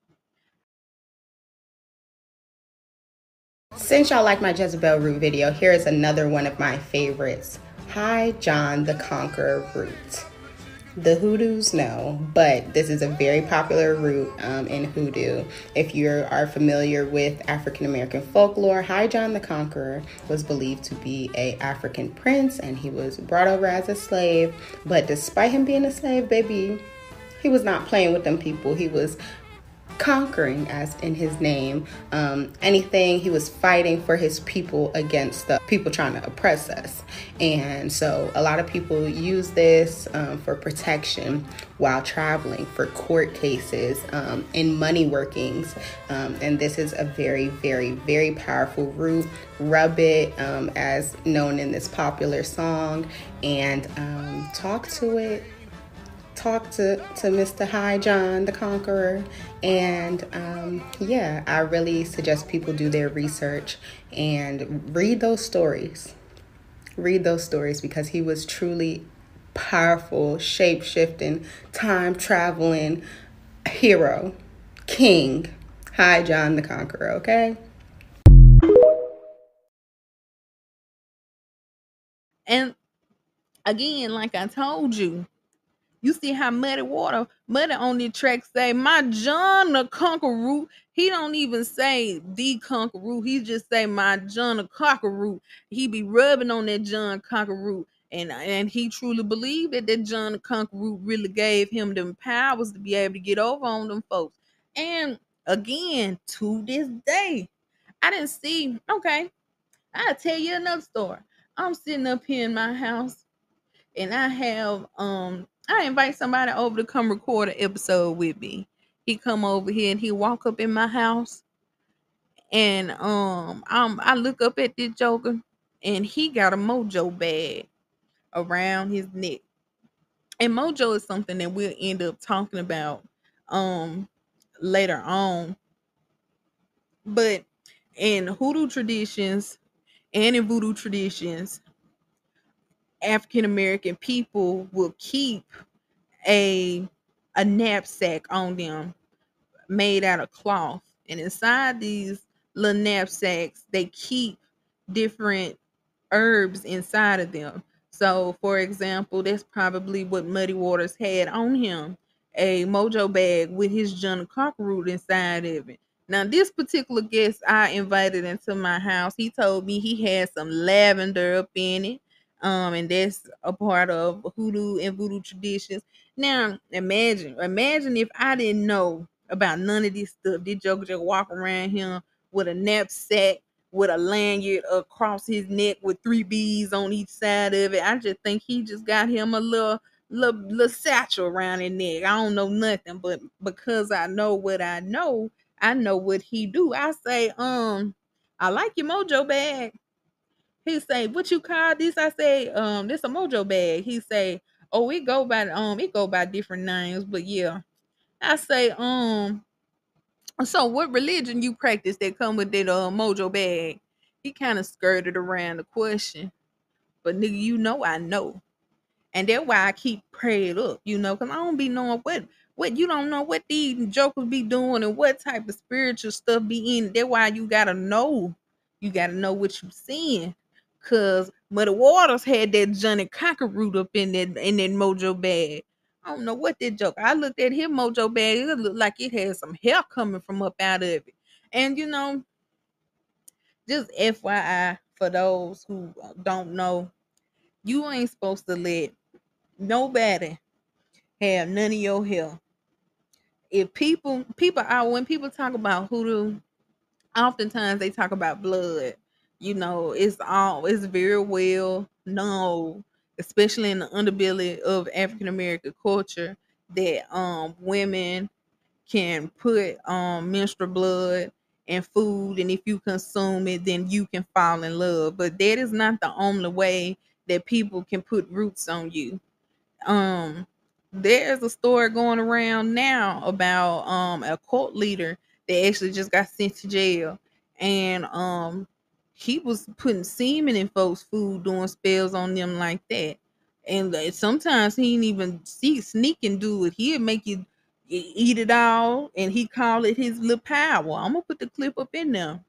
Since y'all like my Jezebel Root video, here is another one of my favorites. Hi, John the Conqueror Root. The hoodoos know, but this is a very popular root in hoodoo. If you are familiar with African American folklore, High John the Conqueror was believed to be an African prince, and he was brought over as a slave. But despite him being a slave, baby, he was not playing with them people. He was conquering, as in his name, anything. He was fighting for his people against the people trying to oppress us. And so a lot of people use this for protection while traveling, for court cases, in money workings. And this is a very, very, very powerful root. Rub it, as known in this popular song, and talk to it. Talk to Mr. High John the Conqueror, and yeah, I really suggest people do their research and read those stories. Read those stories, because he was truly powerful, shape-shifting, time-traveling hero, king, High John the Conqueror, okay? And again, like I told you, you see how Muddy on the track say, "My John the Conqueror." He don't even say the Conqueror. He just say, "My John the Conqueror." He be rubbing on that John Conqueror. And he truly believed that John the Conqueror really gave him them powers to be able to get over on them folks. And again, to this day, I didn't see, okay, I'll tell you another story. I'm sitting up here in my house, and I invite somebody over to come record an episode with me. He come over here and he walk up in my house, and I look up at this joker, and he got a Mojo bag around his neck. And Mojo is something that we'll end up talking about later on. But in hoodoo traditions and in voodoo traditions, African American people will keep a knapsack on them made out of cloth, and inside these little knapsacks they keep different herbs inside of them. So for example, that's probably what Muddy Waters had on him, a Mojo bag with his John Conqueror inside of it. Now, this particular guest I invited into my house, he told me he had some lavender up in it. And that's a part of hoodoo and voodoo traditions. Now, imagine if I didn't know about none of this stuff. This joker just walk around here with a knapsack, with a lanyard across his neck with 3 beads on each side of it. I just think he just got him a little satchel around his neck. I don't know nothing, but because I know what I know what he do. I say, I like your Mojo bag. He say, what you call this? I say, this a Mojo bag. He say, oh, it go by different names, but yeah. I say, so what religion you practice that come with that Mojo bag? He kind of skirted around the question, but nigga, you know I know. And that's why I keep praying up, because I don't be knowing what you don't know what these jokers be doing and what type of spiritual stuff be in. That's why you gotta know. You gotta know what you seeing. Cause Muddy Waters had that Johnny Cocker root up in that Mojo bag. I don't know what that joke. I looked at his Mojo bag. It looked like it had some hair coming from up out of it. And just FYI for those who don't know, you ain't supposed to let nobody have none of your hair. If people are when people talk about hoodoo, oftentimes they talk about blood. It's very well known, especially in the underbelly of African American culture, that women can put menstrual blood in food, and if you consume it, then you can fall in love. But that is not the only way that people can put roots on you. There's a story going around now about a cult leader that actually just got sent to jail, and he was putting semen in folks' food, doing spells on them like that. And sometimes he didn't even sneak and do it. He'd make you eat it all, and he call it his little power. I'm gonna put the clip up in there.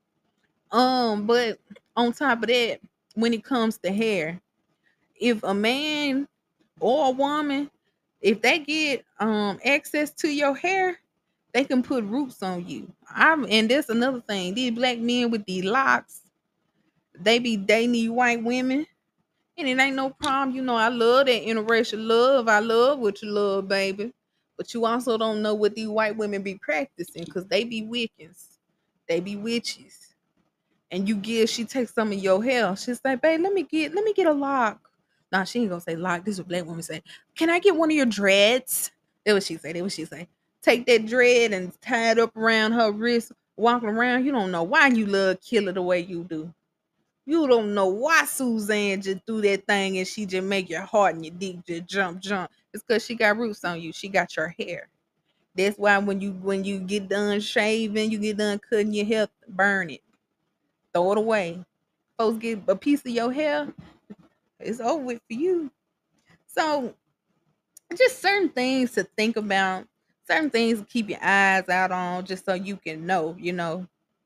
But on top of that, when it comes to hair, if a man or a woman, if they get access to your hair, they can put roots on you. And that's another thing. These black men with these locks, they be dating these white women, and it ain't no problem. I love that interracial love. I love what you love, baby. But you also don't know what these white women be practicing, because they be Wiccans. They be witches. And she takes some of your hair. She's like, babe, let me get a lock. Nah, she ain't gonna say lock. This is what black women say. Can I get one of your dreads? That what she say. Take that dread and tie it up around her wrist, walking around. You don't know why you love Killer the way you do. You don't know why Suzanne just do that thing and she just make your heart and your dick just jump. It's because she got roots on you. She got your hair. That's why when you get done shaving, you get done cutting your hair, burn it. Throw it away. Folks get a piece of your hair, it's over with for you. So just certain things to think about, certain things to keep your eyes out on, just so you can know.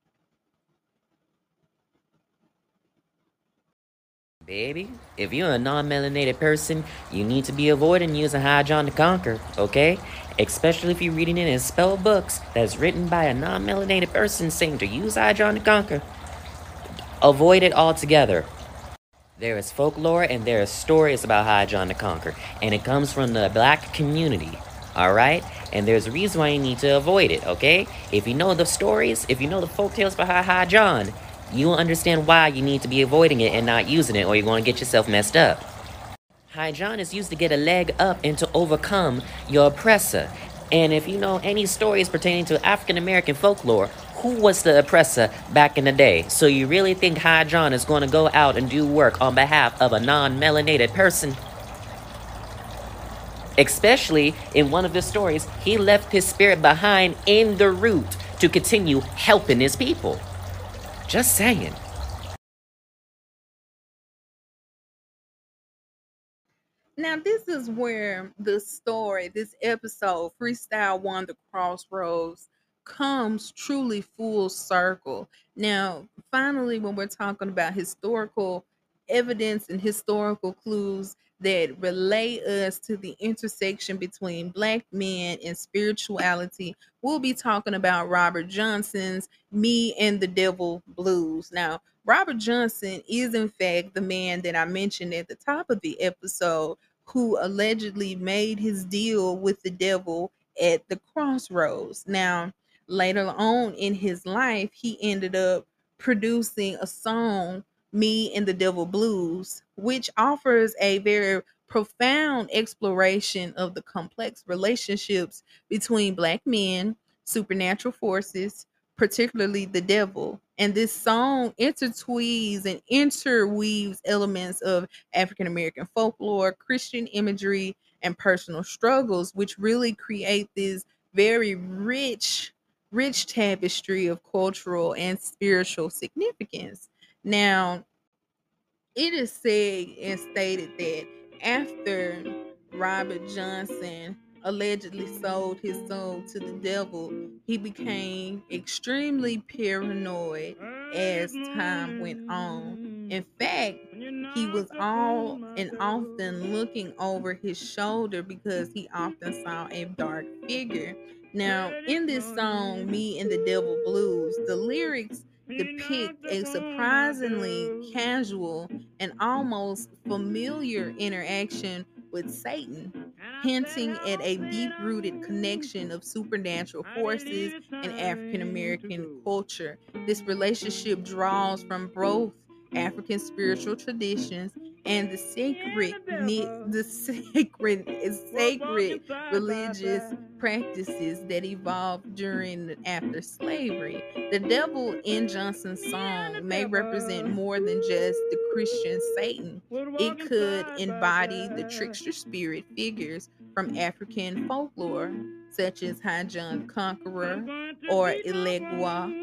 Baby, if you're a non-melanated person, you need to be avoiding using High John the Conquer, okay? Especially if you're reading it in spell books that's written by a non-melanated person saying to use High John the Conquer. Avoid it altogether. There is folklore and there is stories about High John the Conquer, and it comes from the black community, alright? And there's a reason why you need to avoid it, okay? If you know the stories, if you know the folktales behind High John, you will understand why you need to be avoiding it and not using it, or you're going to get yourself messed up. High John is used to get a leg up and to overcome your oppressor. And if you know any stories pertaining to African American folklore, who was the oppressor back in the day? So you really think High John is going to go out and do work on behalf of a non-melanated person? Especially in one of the stories, he left his spirit behind in the root to continue helping his people. Just saying. Now, this is where this episode, Freestyle 1, The Crossroads, comes truly full circle. Now, finally, when we're talking about historical evidence and historical clues that relate us to the intersection between Black men and spirituality. We'll be talking about Robert Johnson's Me and the Devil Blues. Now, Robert Johnson is, in fact, the man that I mentioned at the top of the episode who allegedly made his deal with the devil at the Crossroads. Now, later on in his life, he ended up producing a song, Me and the Devil Blues, which offers a very profound exploration of the complex relationships between Black men, supernatural forces, particularly the devil. And this song intertwines and interweaves elements of African American folklore, Christian imagery, and personal struggles, which really create this very rich tapestry of cultural and spiritual significance. Now, it is said and stated that after Robert Johnson allegedly sold his soul to the devil, he became extremely paranoid as time went on. In fact, he was all and often looking over his shoulder because he often saw a dark figure. Now, in this song, Me and the Devil Blues, the lyrics depict a surprisingly casual and almost familiar interaction with Satan, hinting at a deep rooted connection of supernatural forces and African American culture. This relationship draws from both African spiritual traditions and the sacred religious practices that evolved during and after slavery. The devil in Johnson's song may represent more than just the Christian Satan. It could embody the trickster spirit figures from African folklore, such as High John the Conqueror or Elegua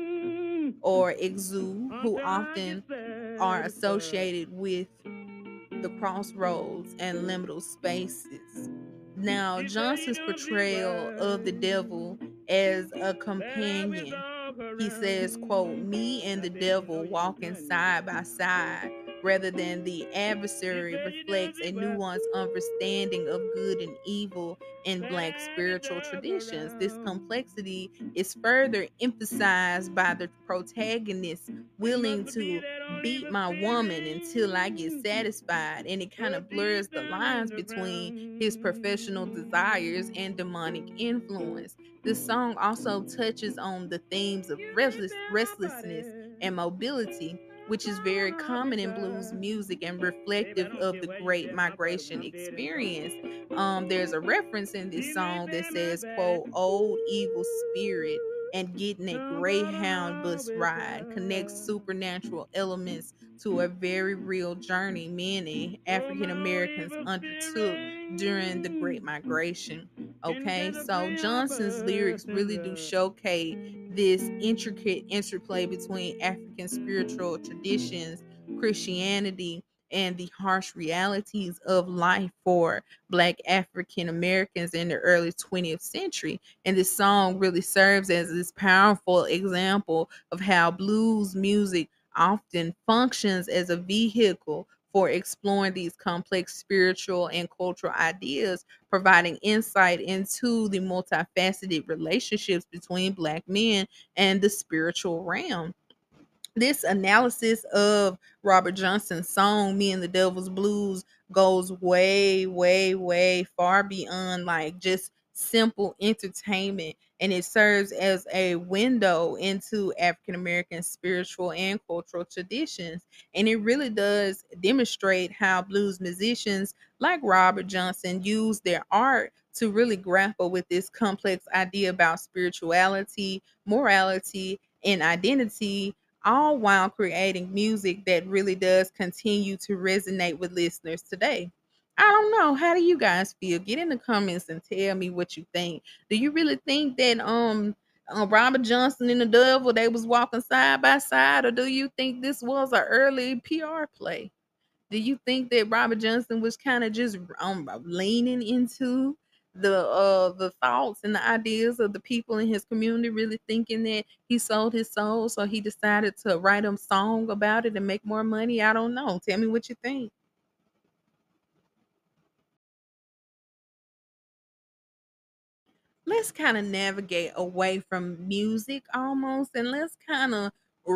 or Exu, who often are associated with the crossroads and liminal spaces. Now, Johnson's portrayal of the devil as a companion, he says, quote, me and the devil walking side by side rather than the adversary, reflects a nuanced understanding of good and evil in Black spiritual traditions. This complexity is further emphasized by the protagonist willing to beat my woman until I get satisfied, and it kind of blurs the lines between his professional desires and demonic influence. This song also touches on the themes of restlessness and mobility, which is very common in blues music and reflective of the Great Migration experience. There's a reference in this song that says, quote, old evil spirit and getting a Greyhound bus ride connects supernatural elements to a very real journey many African Americans undertook during the Great Migration. Okay, so Johnson's lyrics really do showcase this intricate interplay between African spiritual traditions, Christianity, and the harsh realities of life for Black African Americans in the early 20th century. And this song really serves as this powerful example of how blues music often functions as a vehicle for exploring these complex spiritual and cultural ideas, providing insight into the multifaceted relationships between Black men and the spiritual realm. This analysis of Robert Johnson's song Me and the Devil's Blues goes way far beyond like just simple entertainment, and it serves as a window into African American spiritual and cultural traditions. And it really does demonstrate how blues musicians like Robert Johnson use their art to really grapple with this complex idea about spirituality, morality, and identity, all while creating music that really does continue to resonate with listeners today. I don't know. How do you guys feel? Get in the comments and tell me what you think. Do you really think that Robert Johnson and the devil they was walking side by side, or do you think this was an early PR play? Do you think that Robert Johnson was kind of just leaning into the thoughts and the ideas of the people in his community, really thinking that he sold his soul, so he decided to write a song about it and make more money? I don't know. Tell me what you think. let's kind of navigate away from music almost, and let's kind of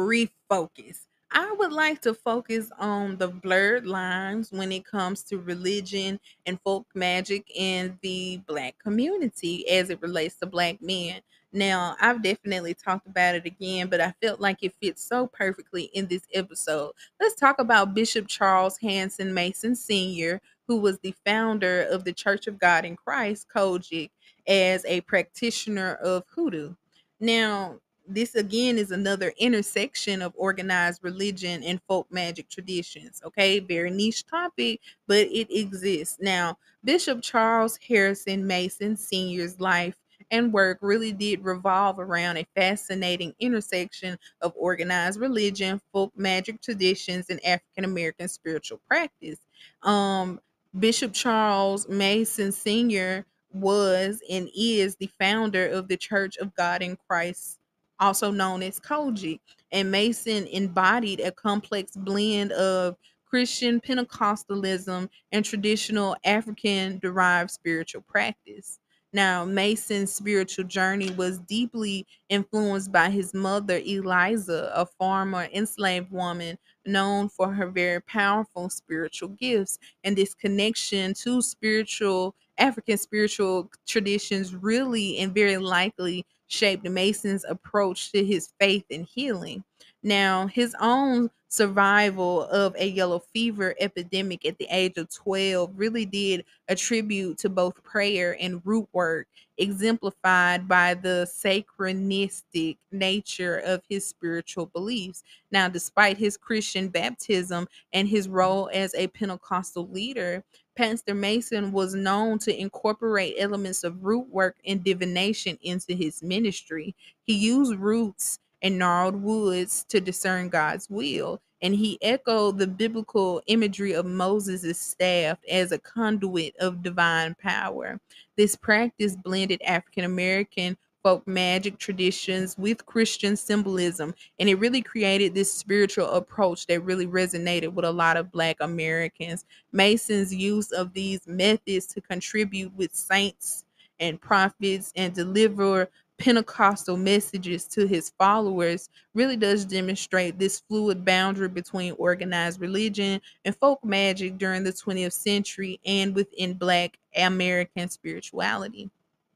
refocus. I would like to focus on the blurred lines when it comes to religion and folk magic in the Black community as it relates to Black men. Now, I've definitely talked about it again, but I felt like it fits so perfectly in this episode. Let's talk about Bishop Charles Hanson Mason Sr., who was the founder of the Church of God in Christ, COGIC, as a practitioner of hoodoo. Now, this again is another intersection of organized religion and folk magic traditions. Okay, very niche topic, but it exists. Now, Bishop Charles Harrison Mason Sr.'s life and work really did revolve around a fascinating intersection of organized religion, folk magic traditions, and African American spiritual practice. Um, Bishop Charles Mason Sr. was and is the founder of the Church of God in Christ, also known as COGIC. And Mason embodied a complex blend of Christian Pentecostalism and traditional African derived spiritual practice. Now, Mason's spiritual journey was deeply influenced by his mother, Eliza, a former enslaved woman known for her very powerful spiritual gifts. And this connection to spiritual African spiritual traditions really and very likely shaped Mason's approach to his faith and healing. Now, his own survival of a yellow fever epidemic at the age of 12 really did attribute to both prayer and root work, exemplified by the sacralistic nature of his spiritual beliefs. Now, despite his Christian baptism and his role as a Pentecostal leader, Pastor Mason was known to incorporate elements of root work and divination into his ministry. He used roots and gnarled woods to discern God's will, and he echoed the biblical imagery of Moses' staff as a conduit of divine power. This practice blended African American folk magic traditions with Christian symbolism, and it really created this spiritual approach that really resonated with a lot of Black Americans. Mason's use of these methods to contribute with saints and prophets and deliver Pentecostal messages to his followers really does demonstrate this fluid boundary between organized religion and folk magic during the 20th century and within Black American spirituality.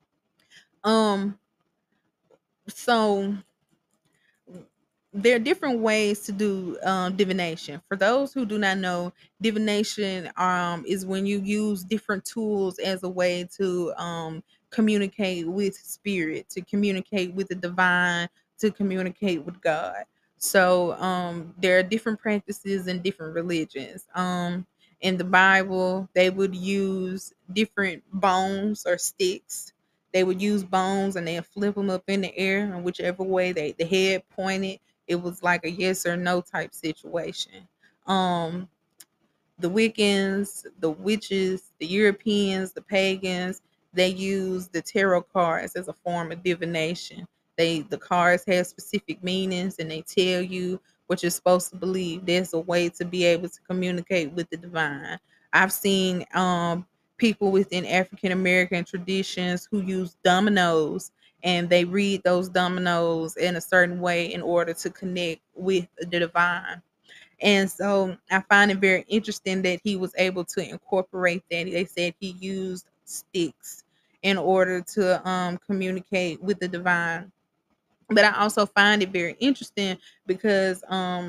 Um, so there are different ways to do divination. For those who do not know, divination is when you use different tools as a way to communicate with spirit, to communicate with the divine, to communicate with God. So there are different practices in different religions. In the Bible, they would use different bones or sticks. They would use bones and they'd flip them up in the air, and whichever way the head pointed, it was like a yes or no type situation. Um, the Wiccans, the witches, the Europeans, the pagans, they use the tarot cards as a form of divination. The cards have specific meanings and they tell you what you're supposed to believe. There's a way to be able to communicate with the divine. I've seen people within African American traditions who use dominoes, and they read those dominoes in a certain way in order to connect with the divine. And so I find it very interesting that he was able to incorporate that. They said he used sticks in order to communicate with the divine. But I also find it very interesting because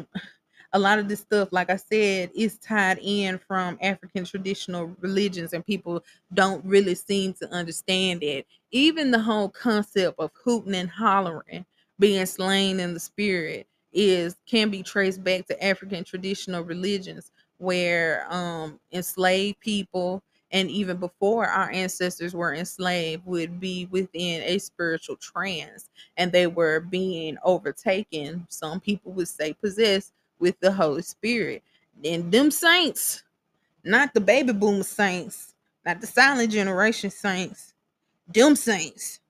a lot of this stuff, like I said, is tied in from African traditional religions, and people don't really seem to understand it. Even the whole concept of hooting and hollering, being slain in the spirit, is can be traced back to African traditional religions where enslaved people, and even before our ancestors were enslaved, would be within a spiritual trance, and they were being overtaken, some people would say possessed, with the Holy Spirit. And them saints, not the baby boomer saints, not the silent generation saints, them saints,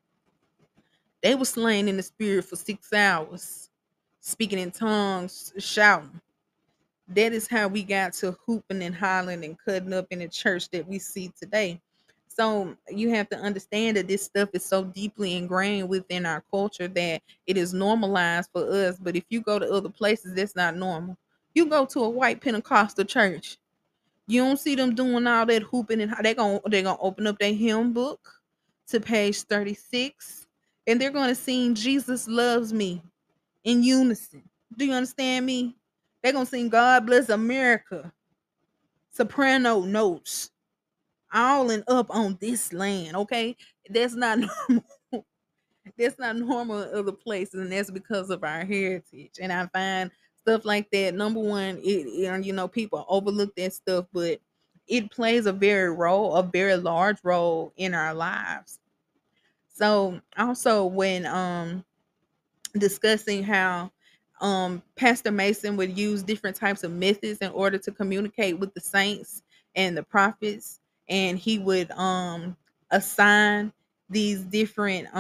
they were slain in the spirit for 6 hours, speaking in tongues, shouting. That is how we got to hooping and hollering and cutting up in the church that we see today. So you have to understand that this stuff is so deeply ingrained within our culture that it is normalized for us. But if you go to other places, that's not normal. You go to a white Pentecostal church, you don't see them doing all that hooping, and they're gonna open up their hymn book to page 36, and they're gonna sing "Jesus Loves Me" in unison. Do you understand me? They're gonna sing "God Bless America," soprano notes, all and up on this land. Okay, that's not normal. That's not normal in other places, and that's because of our heritage. And I find stuff like that. Number one, people overlook that stuff, but it plays a very large role in our lives. So also when discussing how Pastor Mason would use different types of methods in order to communicate with the saints and the prophets, and he would assign these different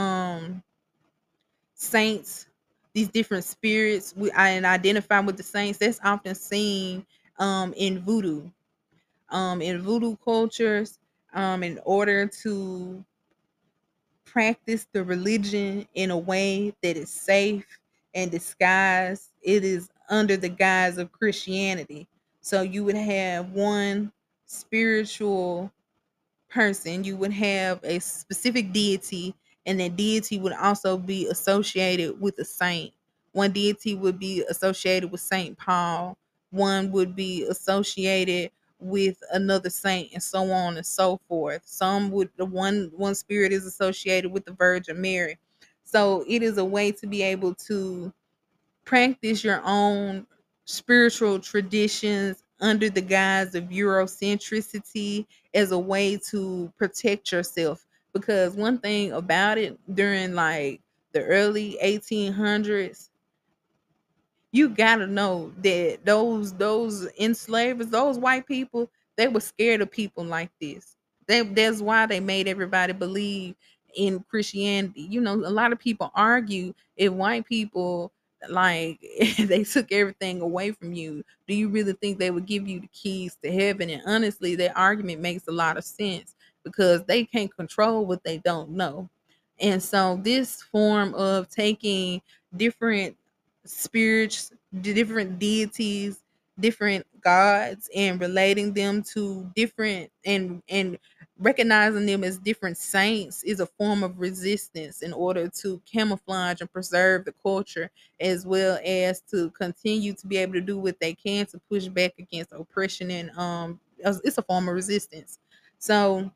saints, these different spirits, and identify with the saints. That's often seen in voodoo. In voodoo cultures, in order to practice the religion in a way that is safe and disguised, it is under the guise of Christianity. So you would have one spiritual person, you would have a specific deity, and that deity would also be associated with a saint. One deity would be associated with Saint Paul, one would be associated with another saint, and so on and so forth. Some would, the one spirit is associated with the Virgin Mary. So it is a way to be able to practice your own spiritual traditions under the guise of Eurocentricity as a way to protect yourself. Because one thing about it, during like the early 1800s, you gotta know that those enslavers, those white people, they were scared of people like this. That's why they made everybody believe in Christianity. A lot of people argue, if white people, like, they took everything away from you, do you really think they would give you the keys to heaven? And honestly, their argument makes a lot of sense, because they can't control what they don't know. And so this form of taking different spirits, different deities, different gods, and relating them to different, and recognizing them as different saints, is a form of resistance in order to camouflage and preserve the culture, as well as to continue to be able to do what they can to push back against oppression. And it's a form of resistance. So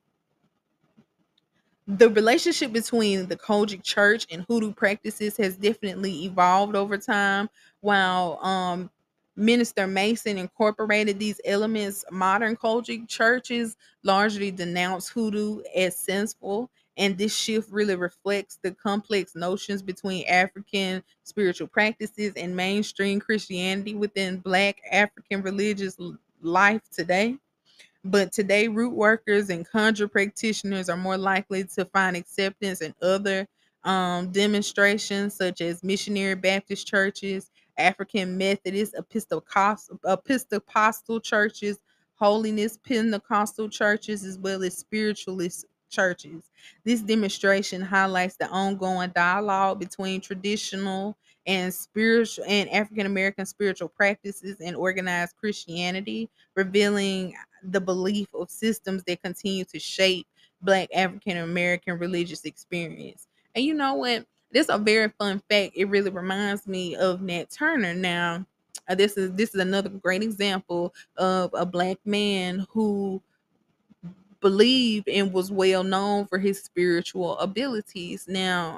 the relationship between the COGIC church and hoodoo practices has definitely evolved over time. While Minister Mason incorporated these elements, modern COGIC churches largely denounce hoodoo as sinful, and this shift really reflects the complex notions between African spiritual practices and mainstream Christianity within Black African religious life today. But today, root workers and conjure practitioners are more likely to find acceptance in other demonstrations, such as missionary Baptist churches, African Methodist, Episcopal churches, holiness Pentecostal churches, as well as spiritualist churches. This demonstration highlights the ongoing dialogue between traditional and spiritual and African American spiritual practices and organized Christianity, revealing the belief of systems that continue to shape Black African American religious experience. And you know what? This is a very fun fact. It really reminds me of Nat Turner. Now, this is another great example of a Black man who believed and was well known for his spiritual abilities. Now,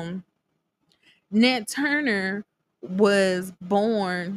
Nat Turner was born,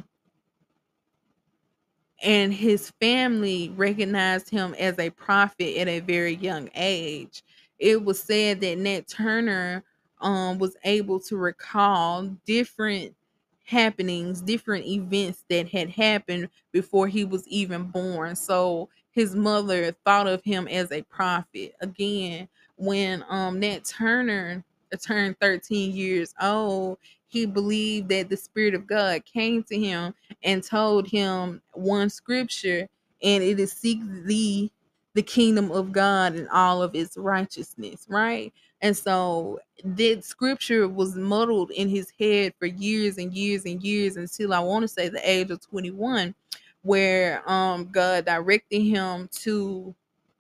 and his family recognized him as a prophet at a very young age. It was said that Nat Turner was able to recall different happenings, different events that had happened before he was even born. So his mother thought of him as a prophet. Again, when Nat Turner turned 13 years old, he believed that the Spirit of God came to him and told him one scripture, and it is, seek thee the kingdom of God and all of its righteousness, right? And so that scripture was muddled in his head for years and years and years until I want to say the age of 21, where God directed him to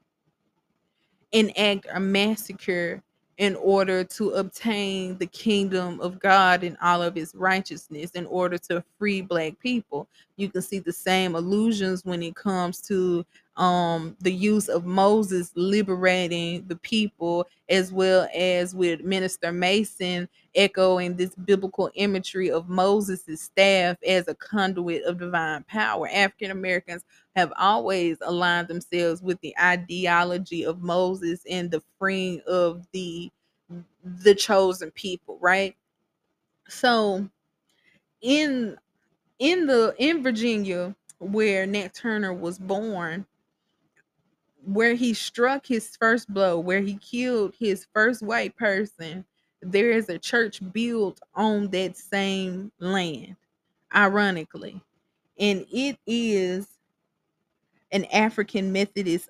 enact a massacre in order to obtain the kingdom of God and all of its righteousness in order to free black people. You can see the same allusions when it comes to the use of Moses liberating the people, as well as with Minister Mason echoing this biblical imagery of Moses' staff as a conduit of divine power. African Americans have always aligned themselves with the ideology of Moses and the freeing of the chosen people, right? So in Virginia, where Nat Turner was born, where he struck his first blow, where he killed his first white person, there is a church built on that same land, ironically. And it is an African Methodist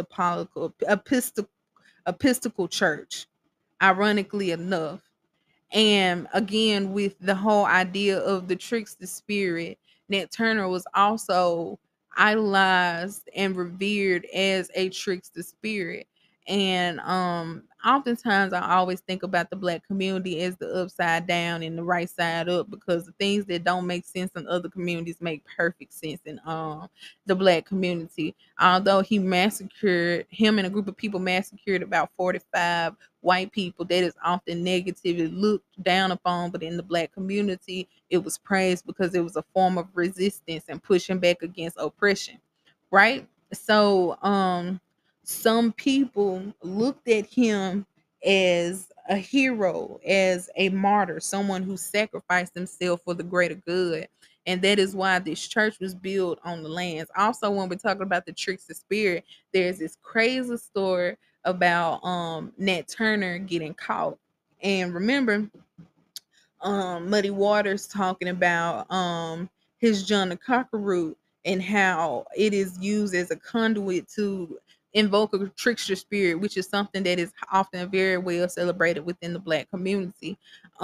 Episcopal church, ironically enough. And again, with the whole idea of the trickster spirit, Nat Turner was also idolized and revered as a trickster spirit. And oftentimes I always think about the black community as the upside down and the right side up, because the things that don't make sense in other communities make perfect sense in the black community. Although him and a group of people massacred about 45 white people, that is often negatively looked down upon, but in the black community it was praised because it was a form of resistance and pushing back against oppression, right? So some people looked at him as a hero, as a martyr, someone who sacrificed himself for the greater good. And that is why this church was built on the lands. Also, when we're talking about the trickster spirit, there's this crazy story about Nat Turner getting caught. And remember, Muddy Waters talking about his John the Conqueror and how it is used as a conduit to invoke a trickster spirit, which is something that is often very well celebrated within the black community.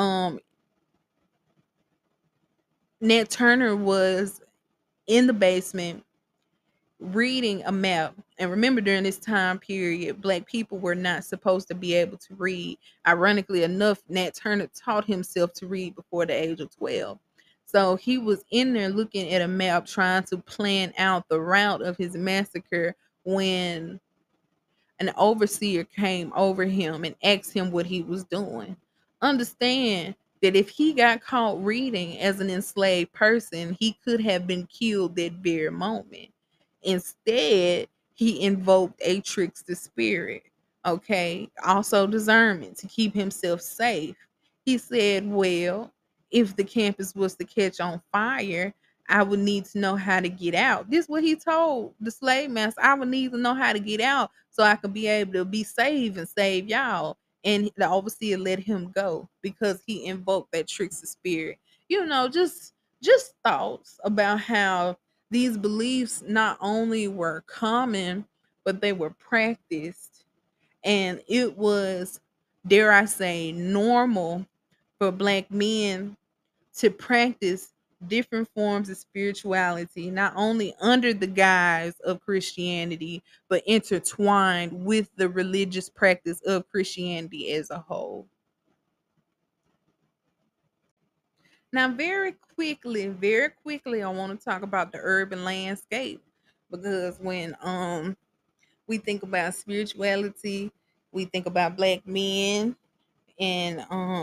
Nat Turner was in the basement reading a map. And remember, during this time period, black people were not supposed to be able to read. Ironically enough, Nat Turner taught himself to read before the age of 12. So he was in there looking at a map, trying to plan out the route of his massacre, when an overseer came over him and asked him what he was doing. Understand that if he got caught reading as an enslaved person, he could have been killed that very moment. Instead, he invoked a trickster spirit, okay? Also discernment, to keep himself safe. He said, well, if the campus was to catch on fire, I would need to know how to get out. This is what he told the slave master. I would need to know how to get out so I could be able to be saved and save y'all. And the overseer let him go because he invoked that trickster spirit. You know, just thoughts about how these beliefs not only were common, but they were practiced. And it was, dare I say, normal for black men to practice different forms of spirituality, not only under the guise of Christianity, but intertwined with the religious practice of Christianity as a whole. Now, very quickly, I want to talk about the urban landscape, because when we think about spirituality, we think about black men, and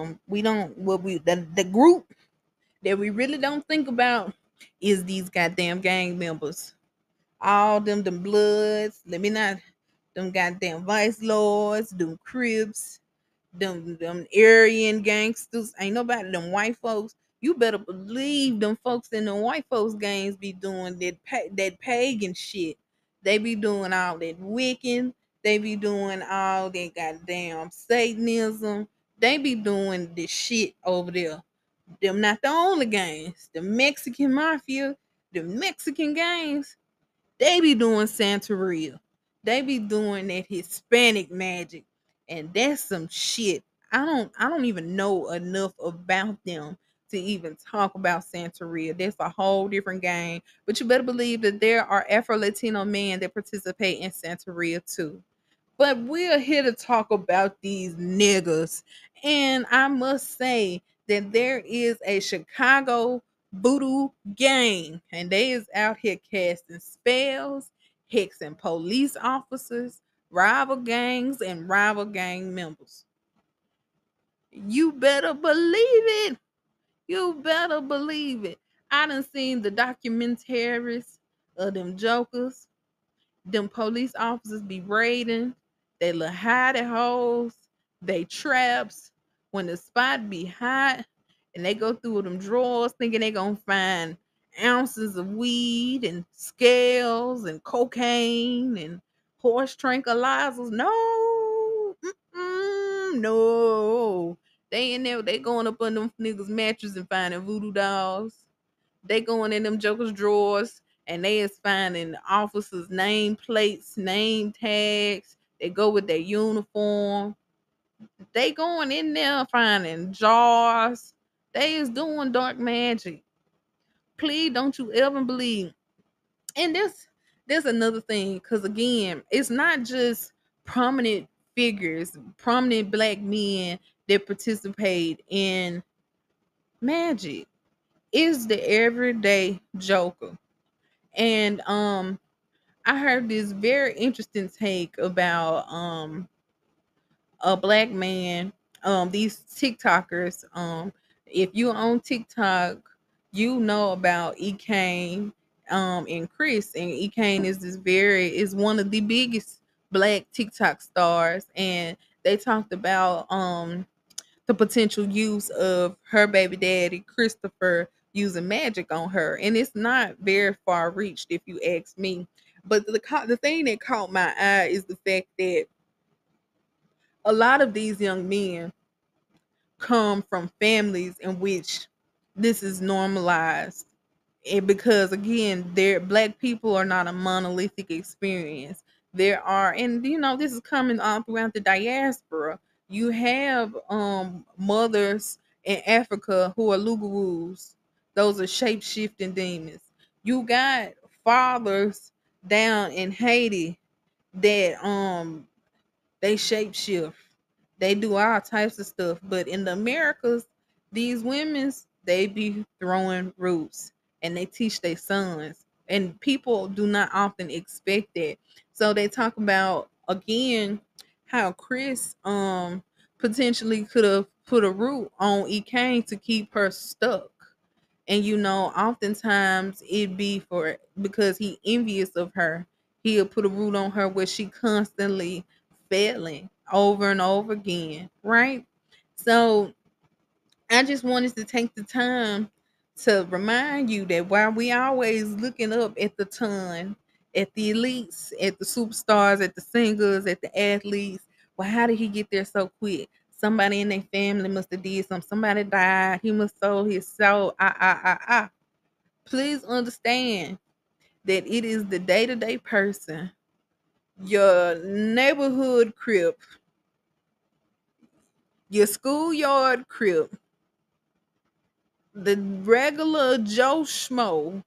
the group that we really don't think about is these goddamn gang members. All them bloods, them goddamn vice lords, them Crips, them Aryan gangsters. Ain't nobody, them white folks. You better believe them folks in them white folks gangs be doing that pagan shit. They be doing all that Wiccan. They be doing all that goddamn Satanism. They be doing this shit over there. Them not the only gangs. The Mexican mafia, the Mexican gangs, they be doing Santeria. They be doing that Hispanic magic, and that's some shit. I don't even know enough about them to even talk about Santeria. That's a whole different game. But you better believe that there are Afro-Latino men that participate in Santeria too. But we're here to talk about these niggas. And I must say that there is a Chicago voodoo gang, and they is out here casting spells, hexing police officers, rival gangs, and rival gang members. You better believe it. You better believe it. I done seen the documentaries of them jokers. Them police officers be raiding they little hidey holes, they traps. When the spot be hot and they go through them drawers thinking they gonna find ounces of weed and scales and cocaine and horse tranquilizers. No, no. They in there, they going up on them niggas' mattress and finding voodoo dolls. They going in them jokers' drawers and they is finding officers' name plates, name tags. They go with their uniform. They going in there finding jars. They is doing dark magic. Please don't you ever believe. And there's another thing, because again, it's not just prominent figures, prominent black men that participate in magic. It's the everyday joker. And I heard this very interesting take about a black man, these TikTokers. If you on TikTok, you know about Ekane and Chris. And Ekane is one of the biggest black TikTok stars, and they talked about the potential use of her baby daddy Christopher using magic on her, and it's not very far reached if you ask me. But the thing that caught my eye is the fact that a lot of these young men come from families in which this is normalized. And because again, black people are not a monolithic experience. There are, and this is coming all throughout the diaspora. You have mothers in Africa who are lugaroos. Those are shape-shifting demons. You got fathers down in Haiti that they shapeshift. They do all types of stuff. But in the Americas, these women's, they be throwing roots and they teach their sons. And people do not often expect that. So they talk about again how Chris potentially could have put a root on Ekane to keep her stuck. And oftentimes it be because he envious of her. He'll put a root on her where she constantly failing over and over again, right? So I just wanted to take the time to remind you that while we always looking up at the ton, at the elites, at the superstars, at the singers, at the athletes, well, how did he get there so quick? Somebody in their family must have did something. Somebody died. He must sold his soul. Please understand that it is the day-to-day person, your neighborhood crip, your schoolyard crip, the regular Joe Schmo.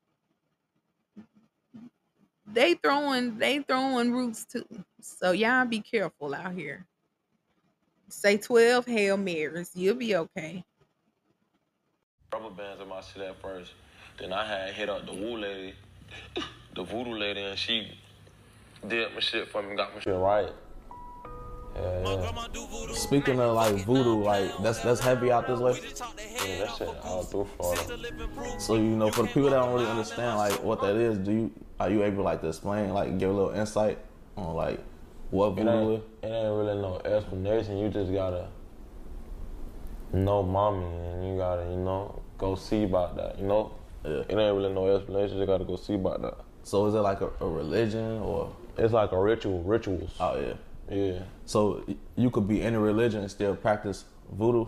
They throwing roots too. So y'all be careful out here. Say 12 Hail Marys. You'll be okay. Rubber bands in my shit at first. Then I had hit up the woo lady, the voodoo lady, and she did my shit for me, got my shit right. Yeah. Speaking of like voodoo, like that's heavy out this way. Yeah, that shit all through Florida. So for the people that don't really understand like what that is, are you able like to explain, like give a little insight on like what voodoo is? It ain't really no explanation. You just gotta know mommy, and you gotta go see about that. Yeah. It ain't really no explanation. You gotta go see about that. So is it like a religion or? It's like a rituals. Oh yeah. Yeah. So you could be in a religion and still practice voodoo?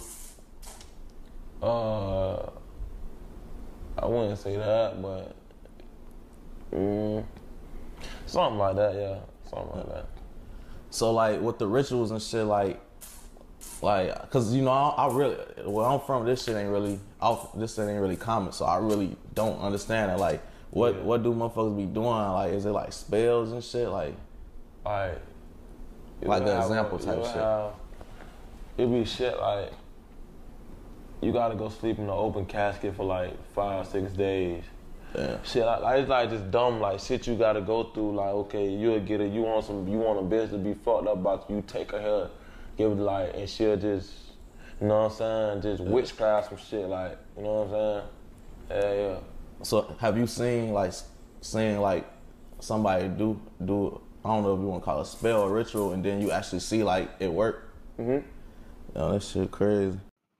I wouldn't say that, but something like that, yeah. something like that. So like with the rituals and shit, like, cause you know I really where I'm from, this shit ain't really common, so I really don't understand it. Like, what do motherfuckers be doing? Like, is it like spells and shit? Like the example type shit. It be shit like you gotta go sleep in an open casket for like 5-6 days. Yeah. Shit, like it's like just dumb like shit you gotta go through. Like, okay, you'll get it. You want a bitch to be fucked up about you, take her here, give it like, and she'll just, you know what I'm saying, just witchcraft some shit, like, you know what I'm saying? Yeah. So have you seen like somebody do I don't know if you want to call it a spell or ritual, and then you actually see like it work? Mm-hmm. Yo, that shit crazy.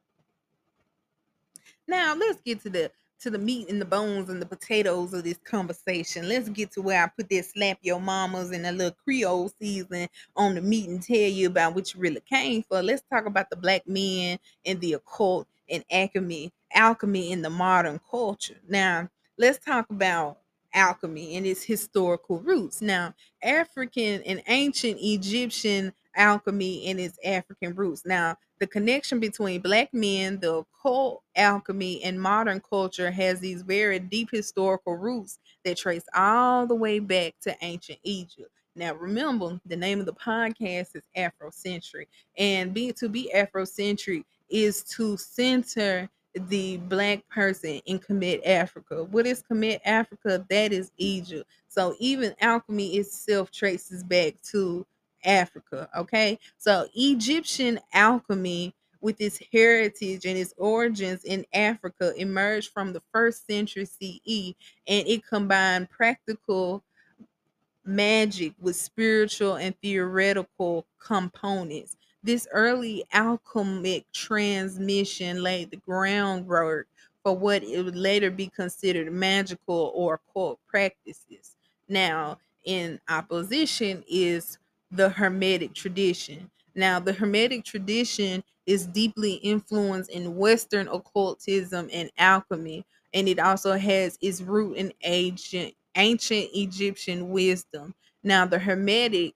Now let's get to the meat and the bones and the potatoes of this conversation. Let's get to where I put that slap your mamas and a little Creole season on the meat and tell you about what you really came for. Let's talk about the black men and the occult and alchemy in the modern culture. Now, let's talk about alchemy and its historical roots. Now, African and ancient Egyptian alchemy and its African roots. Now, the connection between black men, the occult, alchemy, and modern culture has these very deep historical roots that trace all the way back to ancient Egypt. Now, remember, the name of the podcast is Afrocentric, and to be Afrocentric is to center the black person in Kemet Africa. What is Kemet Africa? That is Egypt. So even alchemy itself traces back to Africa. Okay, so Egyptian alchemy, with its heritage and its origins in Africa, emerged from the 1st century CE, and it combined practical magic with spiritual and theoretical components. This early alchemic transmission laid the groundwork for what it would later be considered magical or occult practices. Now, in opposition is the Hermetic tradition. Now, the Hermetic tradition is deeply influenced in Western occultism and alchemy, and it also has its root in ancient Egyptian wisdom. Now, the Hermetic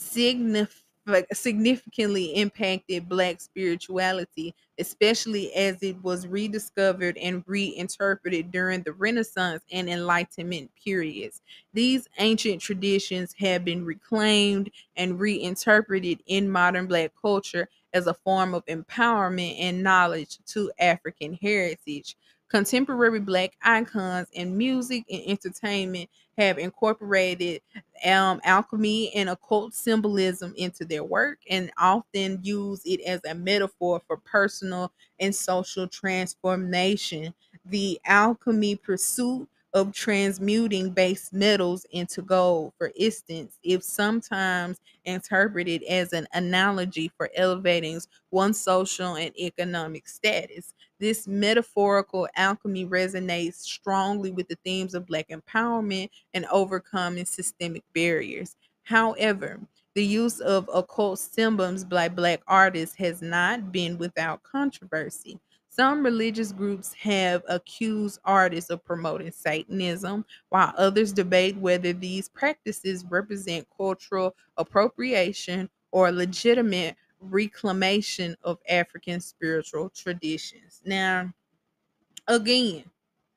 significantly impacted Black spirituality, especially as it was rediscovered and reinterpreted during the Renaissance and Enlightenment periods. These ancient traditions have been reclaimed and reinterpreted in modern Black culture as a form of empowerment and knowledge to African heritage. Contemporary Black icons in music and entertainment have incorporated alchemy and occult symbolism into their work, and often use it as a metaphor for personal and social transformation. The alchemy pursuit of transmuting base metals into gold, for instance, if sometimes interpreted as an analogy for elevating one's social and economic status. This metaphorical alchemy resonates strongly with the themes of Black empowerment and overcoming systemic barriers. However, the use of occult symbols by Black artists has not been without controversy. Some religious groups have accused artists of promoting Satanism, while others debate whether these practices represent cultural appropriation or legitimate reclamation of African spiritual traditions. Now, again,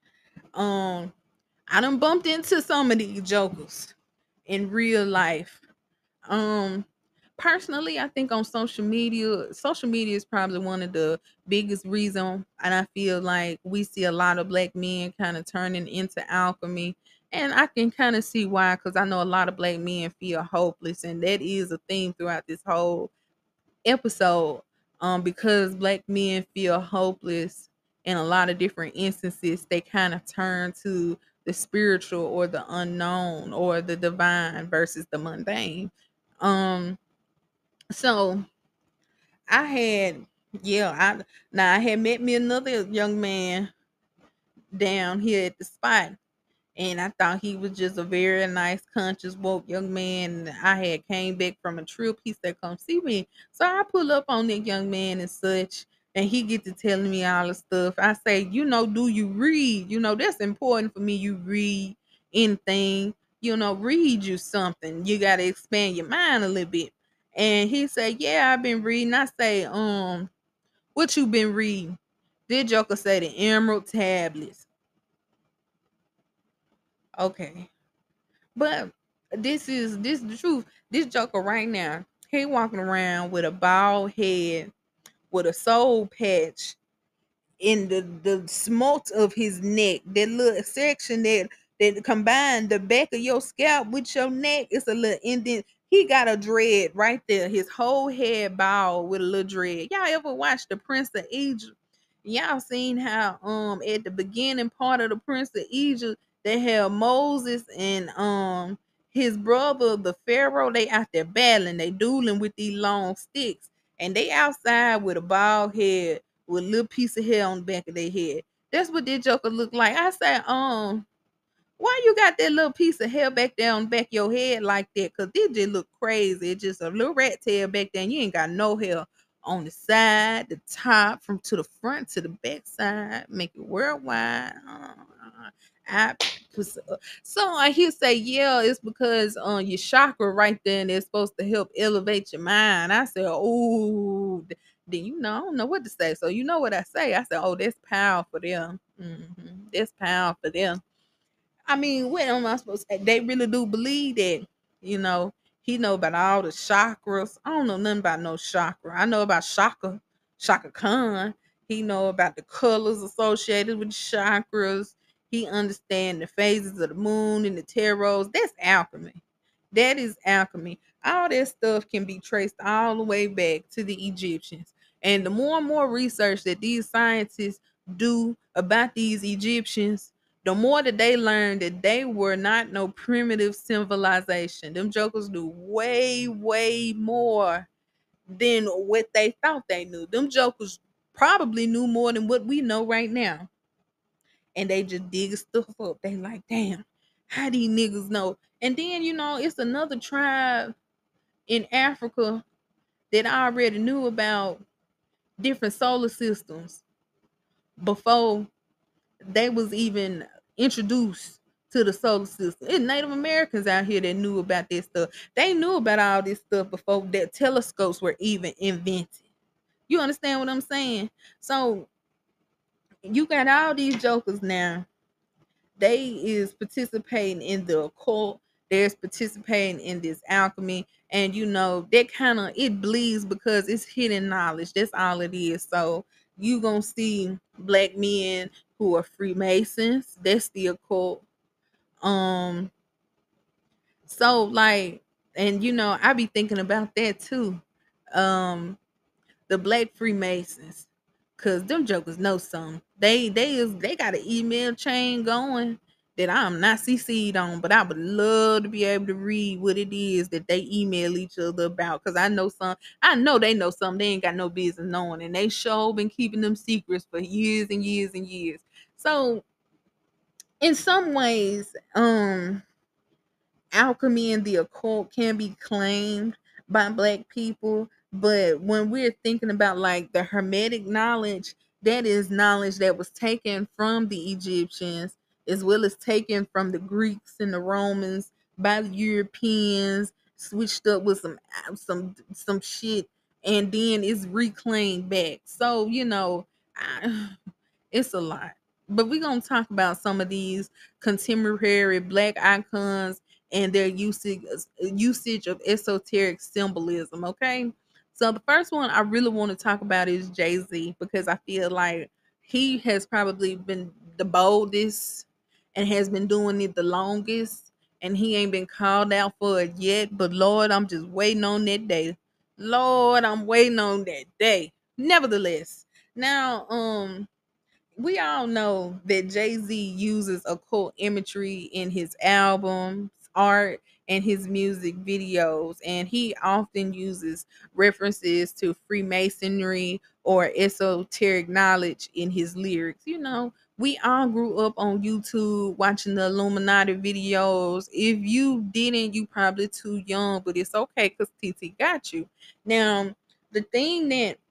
I done bumped into some of these jokers in real life. Personally, I think on social media is probably one of the biggest reason, and I feel like we see a lot of Black men kind of turning into alchemy, and I can kind of see why, because I know a lot of Black men feel hopeless, and that is a theme throughout this whole episode. Because Black men feel hopeless in a lot of different instances, they kind of turn to the spiritual or the unknown or the divine versus the mundane. So I had, I had met me another young man down here at the spot, and I thought he was just a very nice, conscious, woke young man. I had came back from a trip. He said, "Come see me." So I pull up on that young man and such, and he get to telling me all the stuff. I say, do you read? That's important for me. You read anything. read you something. You got to expand your mind a little bit. And he said, yeah, I've been reading. I say, what you been reading? This joker say the Emerald Tablets. Okay. But this the truth. This joker right now, he walking around with a bald head, with a soul patch in the smote of his neck, that little section that combine the back of your scalp with your neck. It's a little indent. He got a dread right there. His whole head bald with a little dread. Y'all ever watched the Prince of Egypt? Y'all seen how at the beginning part of the Prince of Egypt they had Moses and his brother the Pharaoh. They out there battling, they dueling with these long sticks, and they outside with a bald head with a little piece of hair on the back of their head. That's what this joker look like. I said, why you got that little piece of hair back there on the back of your head like that? Cause this just look crazy. It's just a little rat tail back there, and you ain't got no hair on the side, the top, from to the front to the back side, make it worldwide. So he'll say, yeah, it's because your chakra right there, and it's supposed to help elevate your mind. I said, oh, then I don't know what to say. So you know what I say? I said, oh, that's powerful for them. That's powerful for them. I mean, what am I supposed to say? They really do believe that, he know about all the chakras. I don't know nothing about no chakra. I know about Shaka Khan. He know about the colors associated with the chakras. He understand the phases of the moon and the tarots. That's alchemy. That is alchemy. All that stuff can be traced all the way back to the Egyptians. And the more and more research that these scientists do about these Egyptians, the more that they learn that they were not no primitive civilization. Them jokers knew way, way more than what they thought they knew. Them jokers probably knew more than what we know right now. And they just dig stuff up. They like, damn, how these niggas know? And then, it's another tribe in Africa that I already knew about different solar systems before they was even introduced to the solar system. It's Native Americans out here that knew about this stuff. They knew about all this stuff before that telescopes were even invented. You understand what I'm saying? So you got all these jokers now. They is participating in the occult. There's participating in this alchemy. And that kind of, it bleeds because it's hidden knowledge. That's all it is. So you gonna see black men who are Freemasons. That's the occult. So like, and I be thinking about that too. The black Freemasons, cause them jokers know something. They got an email chain going that I'm not CC'd on, but I would love to be able to read what it is that they email each other about. Cause I know they know something they ain't got no business knowing, and they sure been keeping them secrets for years and years and years. So in some ways, alchemy and the occult can be claimed by black people, but when we're thinking about like the hermetic knowledge, that is knowledge that was taken from the Egyptians as well as taken from the Greeks and the Romans by the Europeans, switched up with some shit, and then it's reclaimed back. So it's a lot. But we're going to talk about some of these contemporary black icons and their usage of esoteric symbolism, okay? So the first one I really want to talk about is Jay-Z, because I feel like he has probably been the boldest and has been doing it the longest, and he ain't been called out for it yet, but Lord, I'm just waiting on that day. Lord, I'm waiting on that day. Nevertheless, now, we all know that Jay-Z uses occult imagery in his albums, art, and his music videos, and he often uses references to Freemasonry or esoteric knowledge in his lyrics. We all grew up on YouTube watching the Illuminati videos. If you didn't, you probably too young, but it's okay because TT got you. Now, the thing that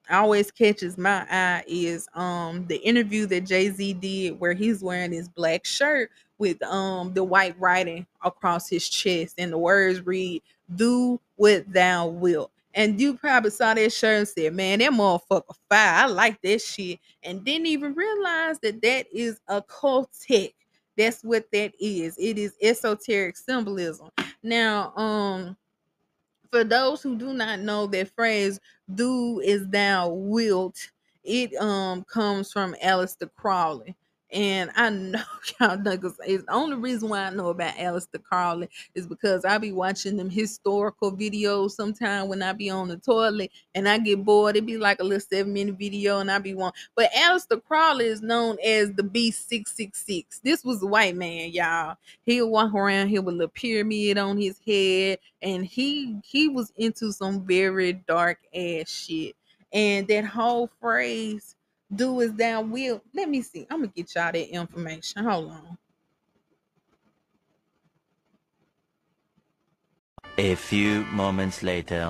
always catches my eye is the interview that Jay-Z did where he's wearing his black shirt with the white writing across his chest, and the words read, "Do what thou wilt." And you probably saw that shirt and said, "Man, that motherfucker fire. I like that shit." And didn't even realize that that is occultic. That's what that is. It is esoteric symbolism. Now, for those who do not know that phrase, "do as thou wilt," it comes from Aleister Crowley. And I know y'all know, because it's the only reason why I know about Aleister Crowley is because I be watching them historical videos sometime when I be on the toilet and I get bored. It be like a little 7-minute video and I be one. But Aleister Crowley is known as the B666. This was a white man, y'all. He'll walk around here with a little pyramid on his head, and he was into some very dark ass shit. And that whole phrase, "do as thou wilt," let me see, I'm gonna get y'all that information, hold on. A few moments later.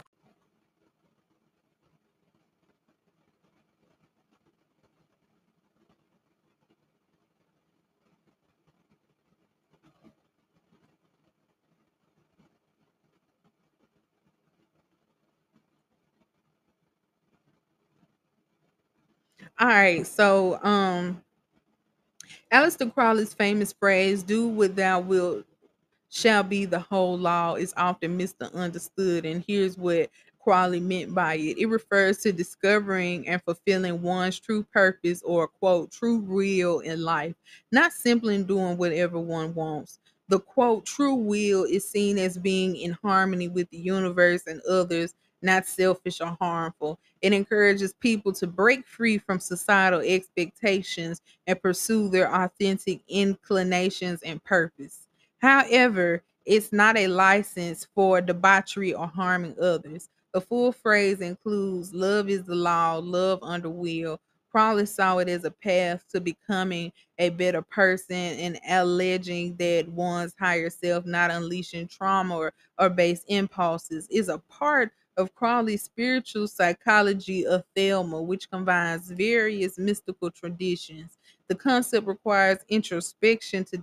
All right, so Aleister Crowley's famous phrase, "do what thou wilt shall be the whole law," is often misunderstood, and here's what Crowley meant by it. It refers to discovering and fulfilling one's true purpose, or quote, true will in life, not simply doing whatever one wants. The quote, true will is seen as being in harmony with the universe and others, not selfish or harmful. It encourages people to break free from societal expectations and pursue their authentic inclinations and purpose. However, it's not a license for debauchery or harming others. The full phrase includes "love is the law, love under will." Crowley saw it as a path to becoming a better person and alleging that one's higher self, not unleashing trauma or base impulses, is a part of Crowley's spiritual psychology of Thelma, which combines various mystical traditions. The concept requires introspection to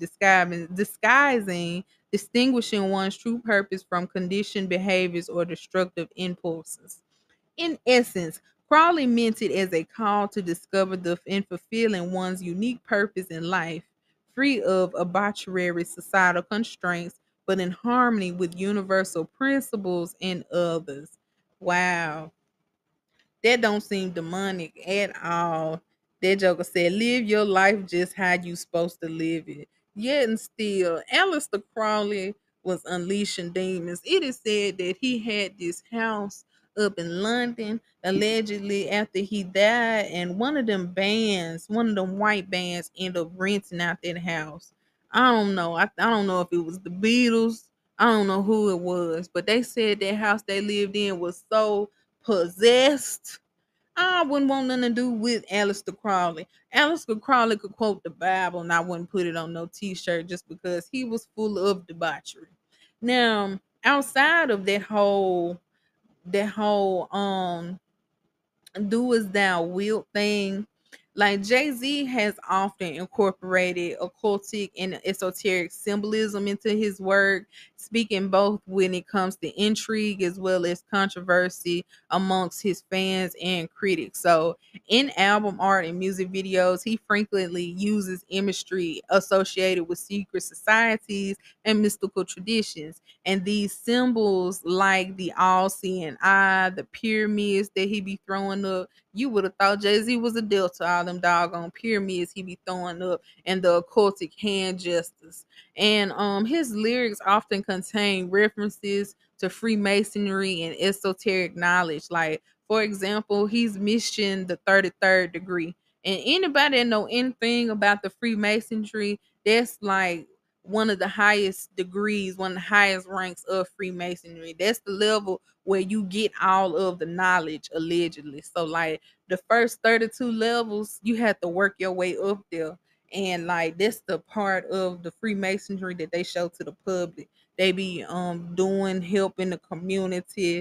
distinguishing one's true purpose from conditioned behaviors or destructive impulses. In essence, Crowley meant it as a call to discover and fulfilling one's unique purpose in life, free of arbitrary societal constraints, but in harmony with universal principles and others. Wow. That don't seem demonic at all. That joker said, "Live your life just how you supposed to live it." Yet and still, Aleister Crowley was unleashing demons. It is said that he had this house up in London, allegedly after he died, and one of them bands, one of them white bands, ended up renting out that house. I don't know. I don't know if it was the Beatles. I don't know who it was, but they said that house they lived in was so possessed. I wouldn't want nothing to do with Aleister Crowley. Aleister Crowley could quote the Bible, and I wouldn't put it on no t-shirt just because he was full of debauchery. Now, outside of that whole "do as thou wilt" thing, like Jay-Z has often incorporated occultic and esoteric symbolism into his work, speaking both when it comes to intrigue as well as controversy amongst his fans and critics. So in album art and music videos, he frequently uses imagery associated with secret societies and mystical traditions. And these symbols, like the all-seeing eye, the pyramids that he be throwing up, you would have thought Jay-Z was a Delta, all them doggone pyramids he be throwing up, and the occultic hand gestures. And his lyrics often contain references to Freemasonry and esoteric knowledge. Like, for example, he's mentioned the 33rd degree. And anybody that know anything about the Freemasonry, that's like one of the highest degrees, one of the highest ranks of Freemasonry. That's the level where you get all of the knowledge, allegedly. So like the first 32 levels, you have to work your way up there. And like that's the part of the Freemasonry that they show to the public. They be doing helping the community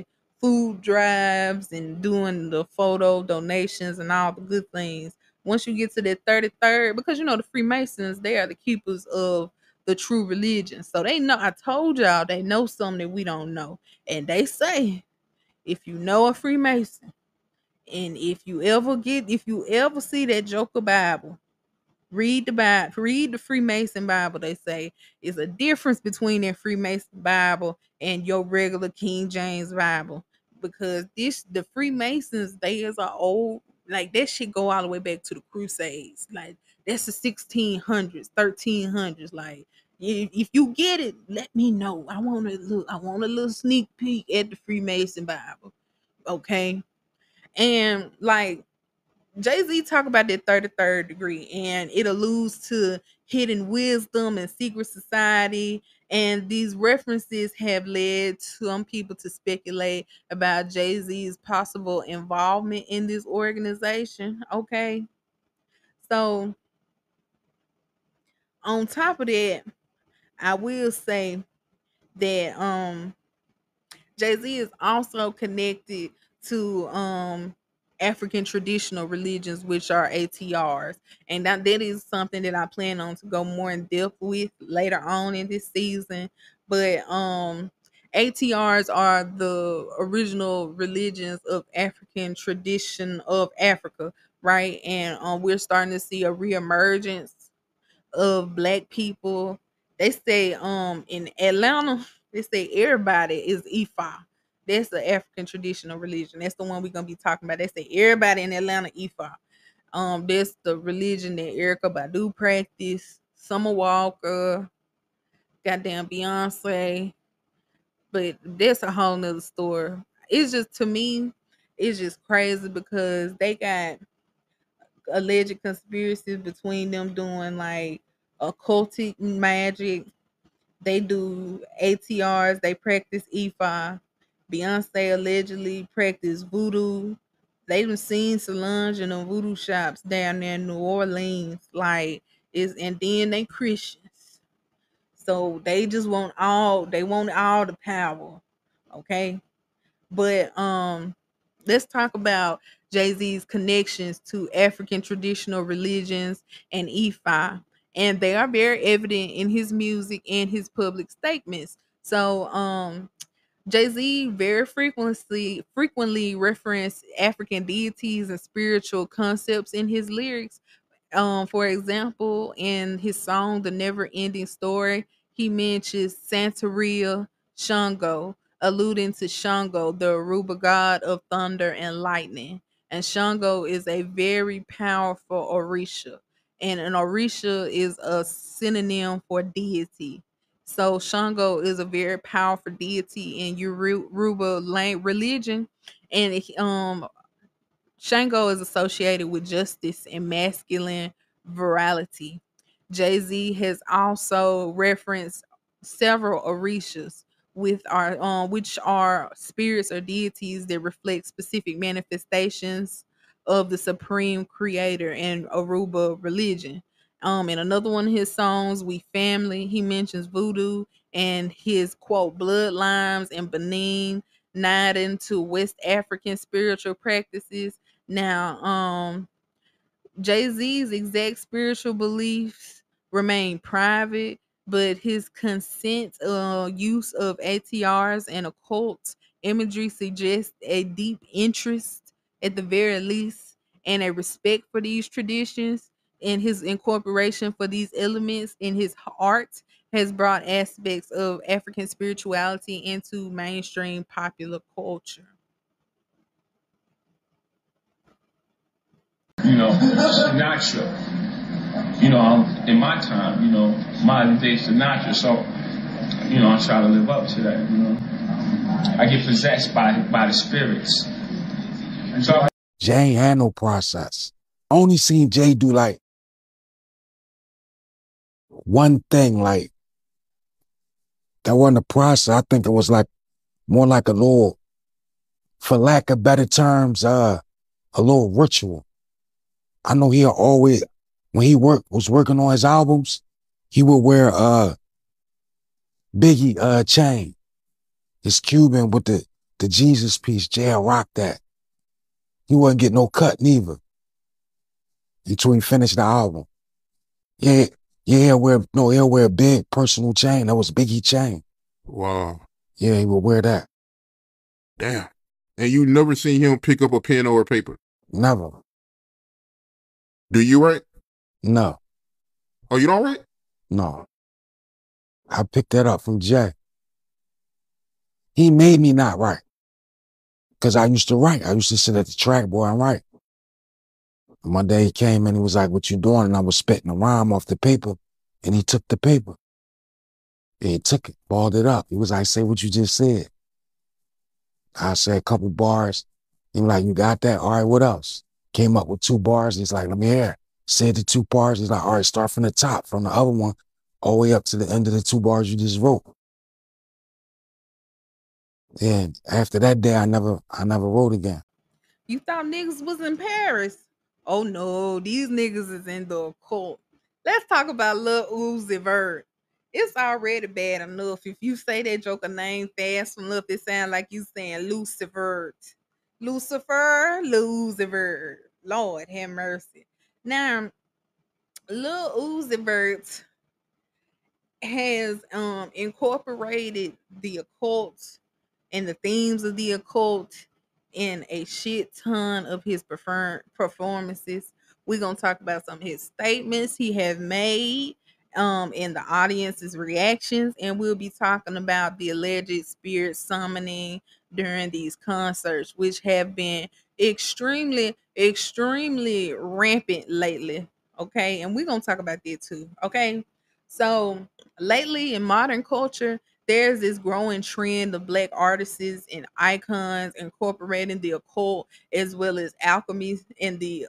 food drives and doing the photo donations and all the good things. Once you get to that 33rd, because you know the Freemasons, they are the keepers of the true religion. So they know, I told y'all, they know something that we don't know. And they say, if you know a Freemason, and if you ever see that Joker Bible, read the Bible, read the Freemason Bible. They say it's a difference between that Freemason Bible and your regular King James Bible, because the Freemasons, they is a old, like that shit go all the way back to the Crusades. Like that's the 1600s, 1300s. Like if you get it, let me know. I want to look. I want a little sneak peek at the Freemason Bible. Okay, and like Jay-Z talk about that 33rd degree, and it alludes to hidden wisdom and secret society. And these references have led some people to speculate about Jay-Z's possible involvement in this organization. Okay. So on top of that, I will say that Jay-Z is also connected to African traditional religions, which are ATRs. And that is something that I plan on to go more in depth with later on in this season. But ATRs are the original religions of African tradition of Africa, right? And we're starting to see a reemergence of Black people. They say in Atlanta, they say everybody is Ifa. That's the African traditional religion. That's the one we're gonna be talking about. They say everybody in Atlanta Ifa. That's the religion that Erykah Badu practiced, Summer Walker, goddamn Beyonce. But that's a whole nother story. It's just, to me, it's just crazy because they got alleged conspiracies between them doing like occultic magic. They do ATRs, they practice Ifa. Beyonce allegedly practiced voodoo. They done seen Solange in the voodoo shops down there in New Orleans. Like, and then they Christians. So they just want all the power. Okay. But let's talk about Jay-Z's connections to African traditional religions and Ifa. And they are very evident in his music and his public statements. So Jay-Z very frequently referenced African deities and spiritual concepts in his lyrics. For example, in his song The Never Ending Story, he mentions Santeria, Shango, alluding to Shango, the Aruba god of thunder and lightning. And Shango is a very powerful Orisha. And an Orisha is a synonym for deity. So Shango is a very powerful deity in Yoruba religion. And Shango is associated with justice and masculine virality. Jay-Z has also referenced several Orishas, which are spirits or deities that reflect specific manifestations of the supreme creator in Aruba religion. In another one of his songs, We Family, he mentions voodoo and his quote bloodlines and Benin, nodding to West African spiritual practices. Now, Jay-Z's exact spiritual beliefs remain private, but his consent use of ATRs and occult imagery suggests a deep interest, at the very least, and a respect for these traditions. And his incorporation for these elements in his art has brought aspects of African spirituality into mainstream popular culture. Sinatra. In my time, modern day Sinatra. So, I try to live up to that. I get possessed by the spirits. And so Jay ain't had no process. I only seen Jay do like one thing, like that wasn't a process. I think it was like more like a little, for lack of better terms, a little ritual. I know he'll always, when he was working on his albums, he would wear Biggie chain, his Cuban with the the Jesus piece, JL rocked that. He wasn't getting no cut neither. Until he finished the album. Yeah, he'll wear a big personal chain. That was Biggie chain. Wow. Yeah, he would wear that. Damn. And you never seen him pick up a pen or a paper? Never. Do you write? No. Oh, you don't write? No. I picked that up from Jay. He made me not write. Because I used to write. I used to sit at the track boy and write. And one day he came and he was like, what you doing? And I was spitting a rhyme off the paper. And he took the paper. And he took it, balled it up. He was like, say what you just said. I said a couple bars. He was like, you got that? All right, what else? Came up with 2 bars. He's like, let me hear it. Said the 2 bars. He's like, all right, start from the top, from the other one, all the way up to the end of the 2 bars you just wrote. And after that day, I never wrote again. You thought niggas was in Paris? Oh no, these niggas is in the occult. Let's talk about Lil Uzi Vert. It's already bad enough if you say that joker name fast enough. It sounds like you saying Lucifer. Lucifer, Lucifer. Lord have mercy. Now, Lil Uzi Vert has incorporated the occult and the themes of the occult in a shit ton of his performances. We're gonna talk about some of his statements he have made in the audience's reactions, and we'll be talking about the alleged spirit summoning during these concerts, which have been extremely rampant lately. Okay, and we're gonna talk about that too. Okay, so lately in modern culture, there's this growing trend of Black artists and icons incorporating the occult as well as alchemy in the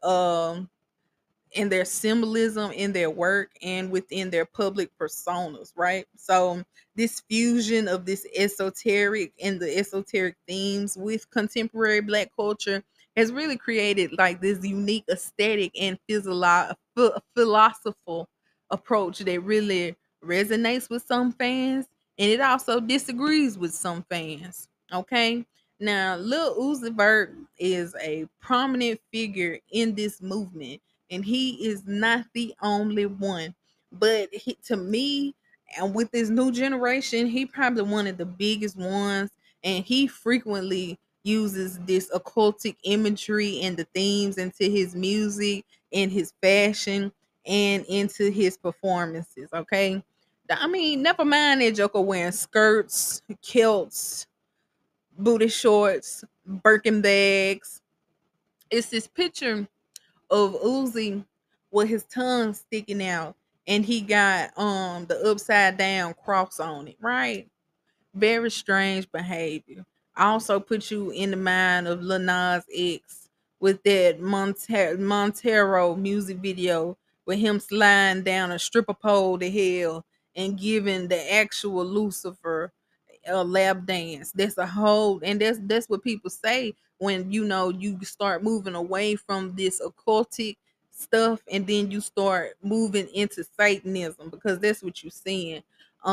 in their symbolism in their work and within their public personas, right? So this fusion of this esoteric and the esoteric themes with contemporary Black culture has really created like this unique aesthetic and philosophical approach that really resonates with some fans, and it also disagrees with some fans. Okay, now Lil Uzi Vert is a prominent figure in this movement, and he is not the only one. But to me, and with this new generation, he probably one of the biggest ones, and he frequently uses this occultic imagery and the themes into his music, in his fashion, and into his performances. Okay, I mean, never mind that joker wearing skirts, kilts, booty shorts, Birkin bags. It's this picture of Uzi with his tongue sticking out, and he got the upside down cross on it, right? Very strange behavior. I also put you in the mind of Lil Nas X with that Montero music video with him sliding down a stripper pole to hell and giving the actual Lucifer a lap dance. That's a whole, and that's what people say when you start moving away from this occultic stuff and then you start moving into Satanism, because that's what you're seeing.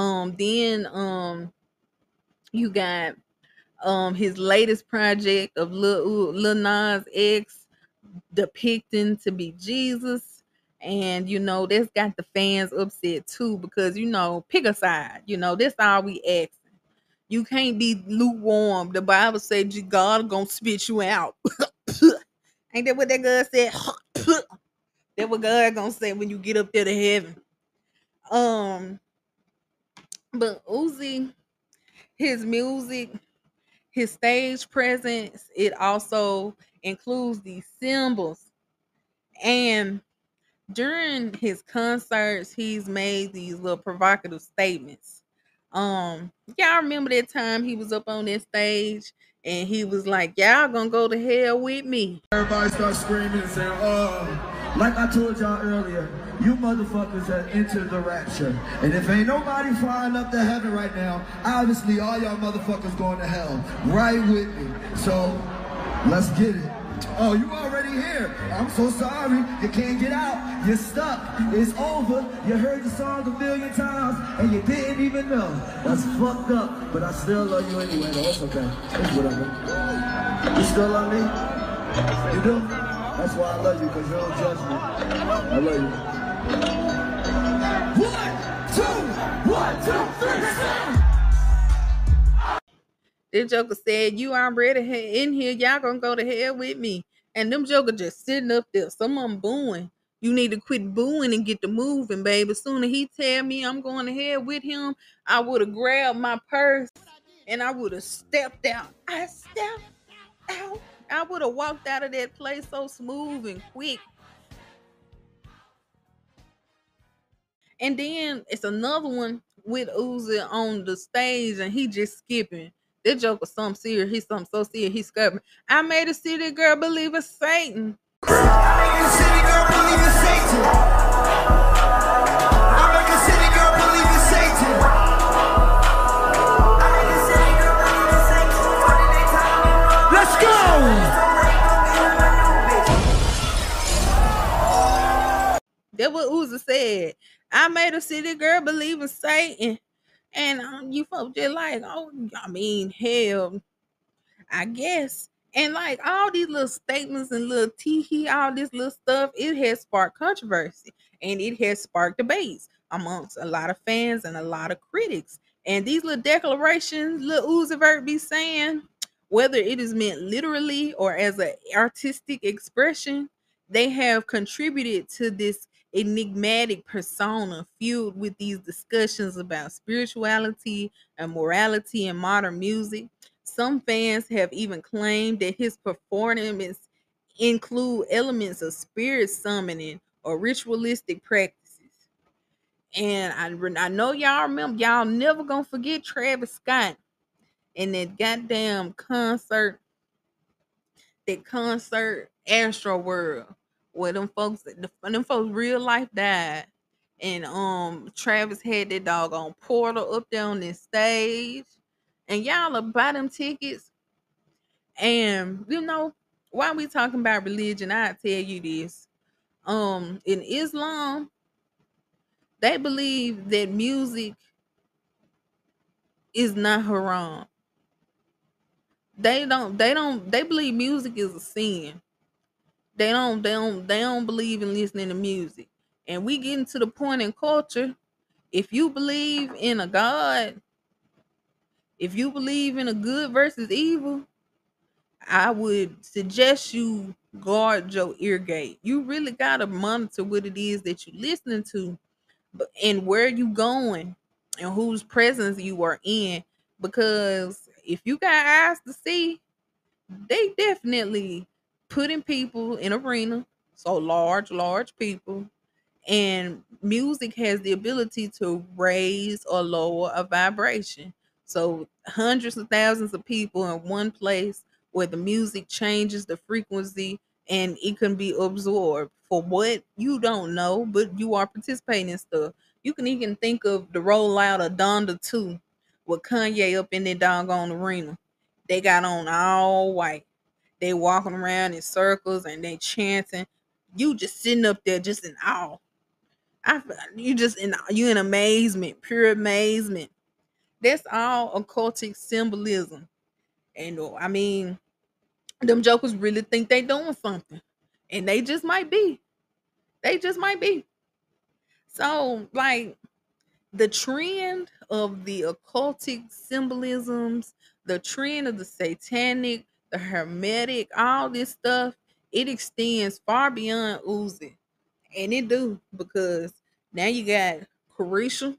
Then you got his latest project of Lil Nas X depicting to be Jesus, and that's got the fans upset too, because pick a side. That's all we ask. You can't be lukewarm. The Bible said God gonna spit you out. Ain't that what that God said? That what God gonna say when you get up there to heaven. But Uzi, his music, his stage presence, it also includes these symbols. And during his concerts, he's made these little provocative statements. Y'all remember that time he was up on that stage and he was like, y'all gonna go to hell with me. Everybody starts screaming and saying, like I told y'all earlier, you motherfuckers have entered the rapture. And if ain't nobody flying up to heaven right now, obviously all y'all motherfuckers going to hell. Right with me. So, let's get it. Oh, you already here. I'm so sorry. You can't get out. You're stuck. It's over. You heard the song a million times and you didn't even know. That's fucked up. But I still love you anyway. No, it's okay. It's whatever. You still love me? You do? That's why I love you, because you don't judge me. I love you. 1, 2, 1, 2, 3, This joker said, you already in here. Y'all gonna go to hell with me. And them joker just sitting up there. Some of them booing. You need to quit booing and get to moving, baby. As soon as he tell me I'm going to hell with him, I would have grabbed my purse and I would have stepped out. I stepped out. I would have walked out of that place so smooth and quick. And then it's another one with Uzi on the stage and he just skipping. That joke was something serious. He's something so serious. He's skipping. I made a city girl believe in Satan. I make a city girl believe in Satan. I make a city girl believe in Satan. I make a city girl believe in Satan. Let's go! That's what Uzi said. I made a city girl believe in Satan. And you folks just like, oh, I mean, hell, I guess. And like all these little statements and little tee-hee, all this little stuff, it has sparked controversy and it has sparked debates amongst a lot of fans and a lot of critics. And these little declarations, little Uzi Vert be saying, whether it is meant literally or as an artistic expression, they have contributed to this enigmatic persona fueled with these discussions about spirituality and morality in modern music. Some fans have even claimed that his performance include elements of spirit summoning or ritualistic practices. And I know y'all remember, y'all never gonna forget Travis Scott and that goddamn concert, Astro World, where them folks real life died. And Travis had that doggone portal up there on this stage. And y'all will buy them tickets. And you know, while we talking about religion, I tell you this. In Islam, they believe that music is not haram. They believe music is a sin. They don't believe in listening to music. And we getting to the point in culture, if you believe in a God, if you believe in a good versus evil, I would suggest you guard your ear gate. You really gotta monitor what it is that you're listening to, and where you going, and whose presence you are in. Because if you got eyes to see, they definitely putting people in arena, so large people, and music has the ability to raise or lower a vibration. So hundreds of thousands of people in one place where the music changes the frequency and it can be absorbed for what you don't know, but you are participating in stuff. You can even think of the rollout of Donda 2 with Kanye up in that doggone arena. They got on all white. They walking around in circles and they chanting. You just sitting up there just in awe. You in amazement, pure amazement. That's all occultic symbolism. And I mean, them jokers really think they doing something. And they just might be. They just might be. So, like, the trend of the occultic symbolisms, the trend of the satanic, the hermetic, all this stuff, it extends far beyond Uzi. And it do, because now you got Carisha.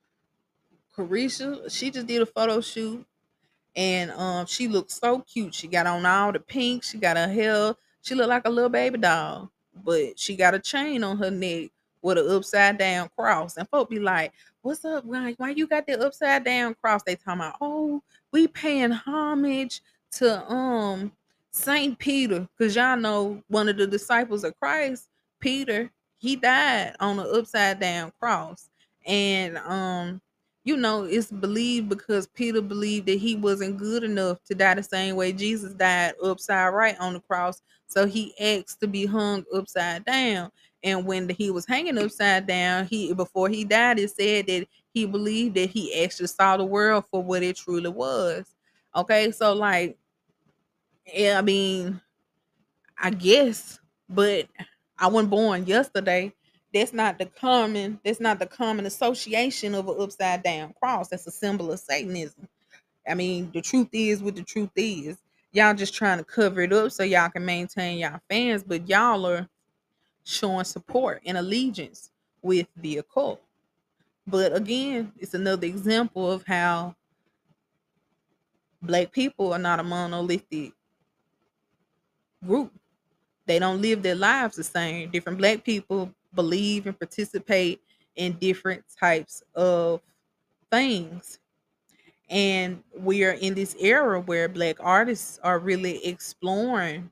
She just did a photo shoot and she looked so cute. She got on all the pink, she got her hair, she looked like a little baby doll, but she got a chain on her neck with an upside down cross. And folk be like, what's up? Why you got that upside down cross? They talking about, oh, we paying homage to Saint Peter, because y'all know one of the disciples of Christ, Peter, he died on an upside down cross. And you know, it's believed because Peter believed that he wasn't good enough to die the same way Jesus died, upside right on the cross. So he asked to be hung upside down. And when he was hanging upside down, before he died, it said that he believed that he actually saw the world for what it truly was. Okay, so like, yeah, I mean, I guess, but I wasn't born yesterday. That's not the common association of an upside down cross. That's a symbol of Satanism. I mean, the truth is what the truth is. Y'all just trying to cover it up so y'all can maintain y'all fans, but y'all are showing support and allegiance with the occult. But again, it's another example of how Black people are not a monolithic group. They don't live their lives the same. Different Black people believe and participate in different types of things. And we are in this era where Black artists are really exploring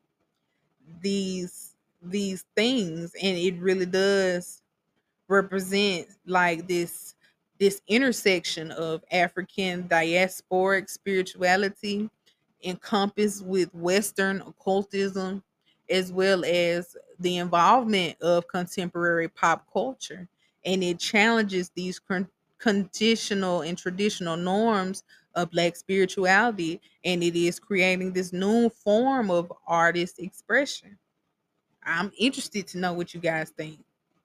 these things, and it really does represent like this intersection of African diasporic spirituality encompassed with Western occultism, as well as the involvement of contemporary pop culture. And it challenges these conditional and traditional norms of Black spirituality, and it is creating this new form of artist expression. I'm interested to know what you guys think.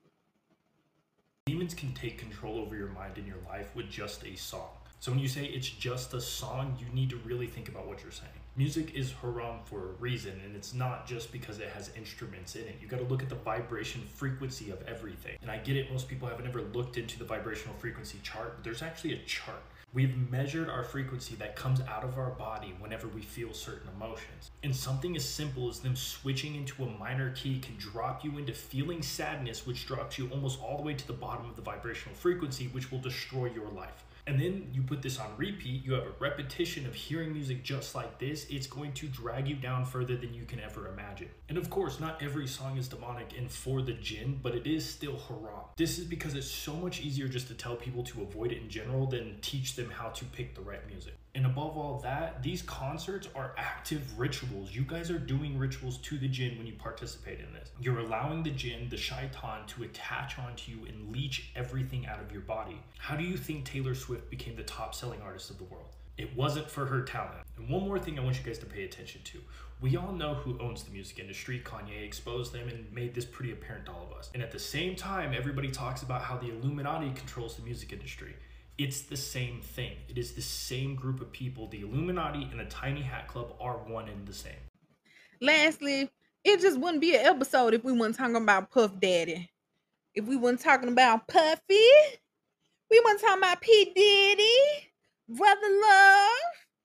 Demons can take control over your mind and your life with just a song. So when you say it's just a song, you need to really think about what you're saying. Music is haram for a reason, and it's not just because it has instruments in it. You got to look at the vibration frequency of everything. And I get it, most people haven't ever looked into the vibrational frequency chart, but there's actually a chart. We've measured our frequency that comes out of our body whenever we feel certain emotions. And something as simple as them switching into a minor key can drop you into feeling sadness, which drops you almost all the way to the bottom of the vibrational frequency, which will destroy your life. And then you put this on repeat, you have a repetition of hearing music just like this, it's going to drag you down further than you can ever imagine. And of course, not every song is demonic and for the jinn, but it is still haram. This is because it's so much easier just to tell people to avoid it in general than teach them how to pick the right music. And above all that, these concerts are active rituals. You guys are doing rituals to the jinn when you participate in this. You're allowing the jinn, the shaitan, to attach onto you and leech everything out of your body. How do you think Taylor Swift became the top-selling artist of the world? It wasn't for her talent. And one more thing I want you guys to pay attention to. We all know who owns the music industry. Kanye exposed them and made this pretty apparent to all of us. And at the same time, everybody talks about how the Illuminati controls the music industry. It's the same thing. It is the same group of people. The Illuminati and the Tiny Hat Club are one and the same. Lastly, it just wouldn't be an episode if we weren't talking about Puff Daddy. If we weren't talking about Puffy, we weren't talking about P. Diddy, Brother Love.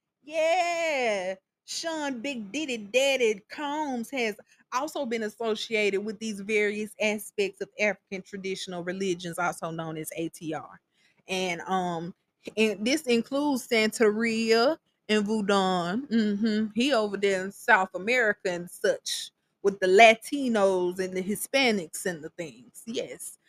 Yeah. Sean Big Diddy Daddy Combs has also been associated with these various aspects of African traditional religions, also known as ATR. And this includes Santeria and Voodoo. He over there in South America and such, with the Latinos and the Hispanics and the things. Yes.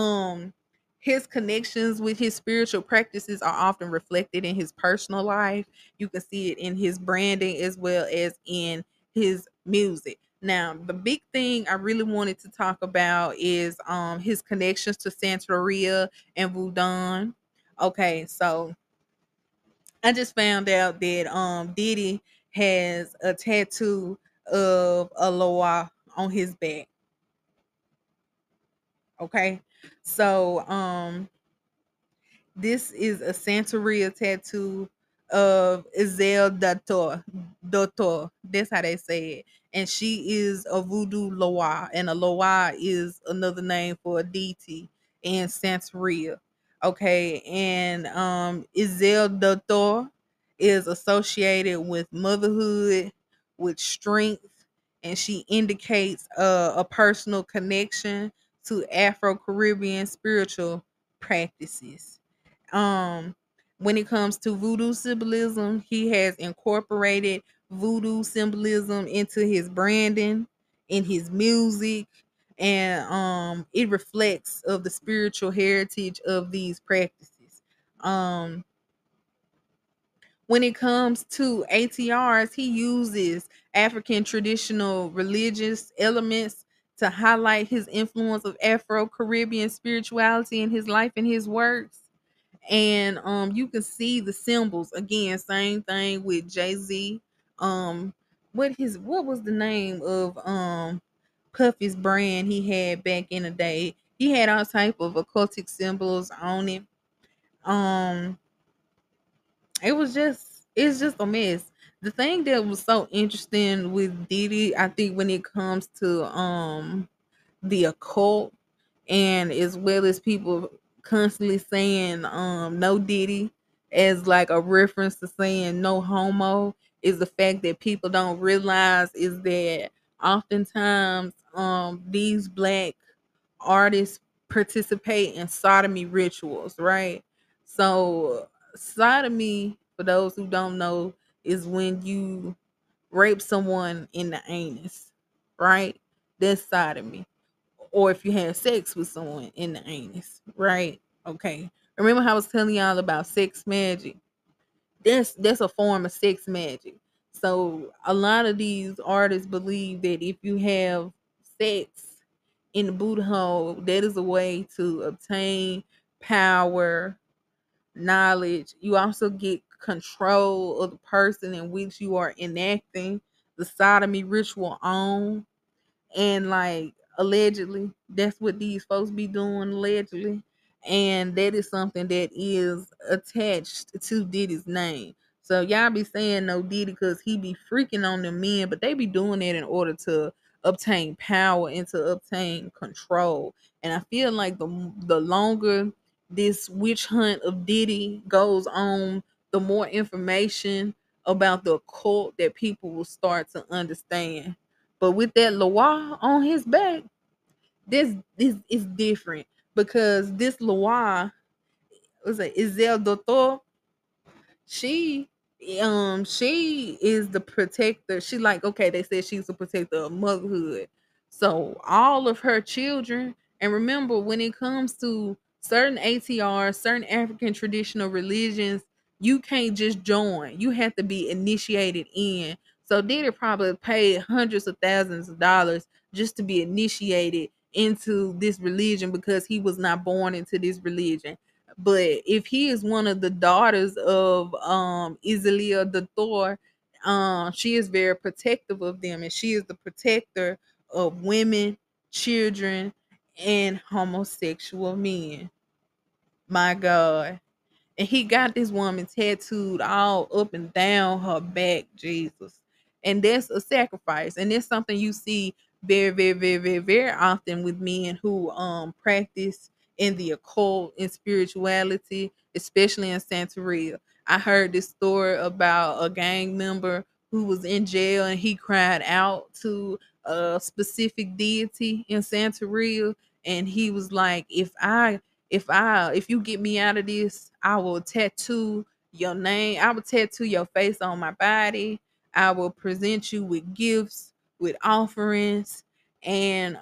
His connections with his spiritual practices are often reflected in his personal life. You can see it in his branding as well as in his music. Now, the big thing I really wanted to talk about is his connections to Santeria and Voodoo. Okay, so I just found out that Diddy has a tattoo of a loa on his back. Okay, so this is a Santeria tattoo of Isel Dottor. That's how they say it. And she is a voodoo loa. And a loa is another name for a deity in Santeria. Okay. And Isel Dottor is associated with motherhood, with strength, and she indicates a personal connection to Afro-Caribbean spiritual practices. When it comes to voodoo symbolism, he has incorporated voodoo symbolism into his branding, in his music, and it reflects of the spiritual heritage of these practices. Um, when it comes to ATRs, he uses African traditional religious elements to highlight his influence of Afro-Caribbean spirituality in his life and his works. And you can see the symbols again, same thing with Jay-Z. What was the name of Puffy's brand he had back in the day? He had all type of occultic symbols on it. Um it's just a mess. The thing that was so interesting with Diddy, I think, when it comes to the occult, and as well as people constantly saying no Diddy as like a reference to saying no homo, is the fact that people don't realize is that oftentimes these black artists participate in sodomy rituals, right? So sodomy, for those who don't know, is when you rape someone in the anus, right? That's sodomy. Or if you have sex with someone in the anus, right? Okay. Remember how I was telling y'all about sex magic? That's a form of sex magic. So a lot of these artists believe that if you have sex in the boot hole, that is a way to obtain power, knowledge. You also get control of the person in which you are enacting the sodomy ritual on. And like allegedly, that's what these folks be doing, allegedly. And that is something that is attached to Diddy's name. So y'all be saying no Diddy because he be freaking on the men, but they be doing it in order to obtain power and to obtain control. And I feel like the longer this witch hunt of Diddy goes on, the more information about the occult that people will start to understand. But with that Loire on his back, this is different, because this Loire was a Isel Doctor. She is the protector. She, like, okay, they said she's the protector of motherhood. So all of her children, and remember, when it comes to certain ATRs, certain African traditional religions, you can't just join. You have to be initiated in. So Diddy probably paid hundreds of thousands of dollars just to be initiated into this religion, because he was not born into this religion. But if he is one of the daughters of Iselia the Thor, she is very protective of them, and she is the protector of women, children, and homosexual men. My God. And he got this woman tattooed all up and down her back, Jesus. And that's a sacrifice. And it's something you see very, very, very, very, very often with men who practice in the occult and spirituality, especially in Santeria. I heard this story about a gang member who was in jail, and he cried out to a specific deity in Santeria, and he was like, if you get me out of this, I will tattoo your name. I will tattoo your face on my body. I will present you with gifts, with offerings. And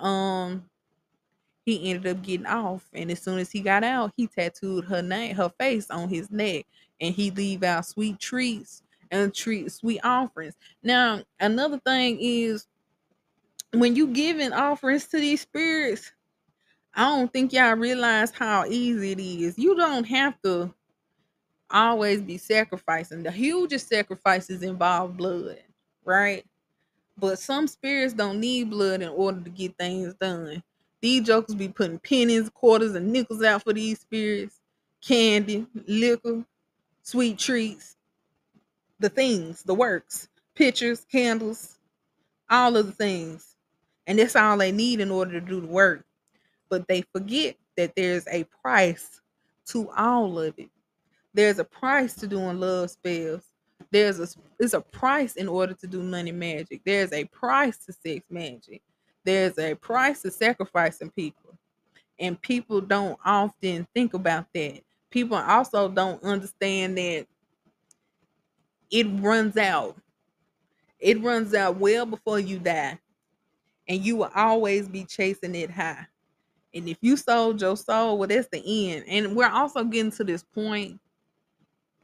he ended up getting off. And as soon as he got out, he tattooed her face on his neck. And he leave out sweet treats and sweet offerings. Now, another thing is, when you giving offerings to these spirits, I don't think y'all realize how easy it is. You don't have to always be sacrificing. The hugest sacrifices involve blood, right? But some spirits don't need blood in order to get things done. These jokers be putting pennies, quarters, and nickels out for these spirits. Candy, liquor, sweet treats, the things, the works, pictures, candles, all of the things. And that's all they need in order to do the work. But they forget that there's a price to all of it. There's a price to doing love spells. There's a price in order to do money magic. There's a price to sex magic. There's a price to sacrificing people. And people don't often think about that. People also don't understand that it runs out. It runs out well before you die. And you will always be chasing it high. And if you sold your soul, well, that's the end. And we're also getting to this point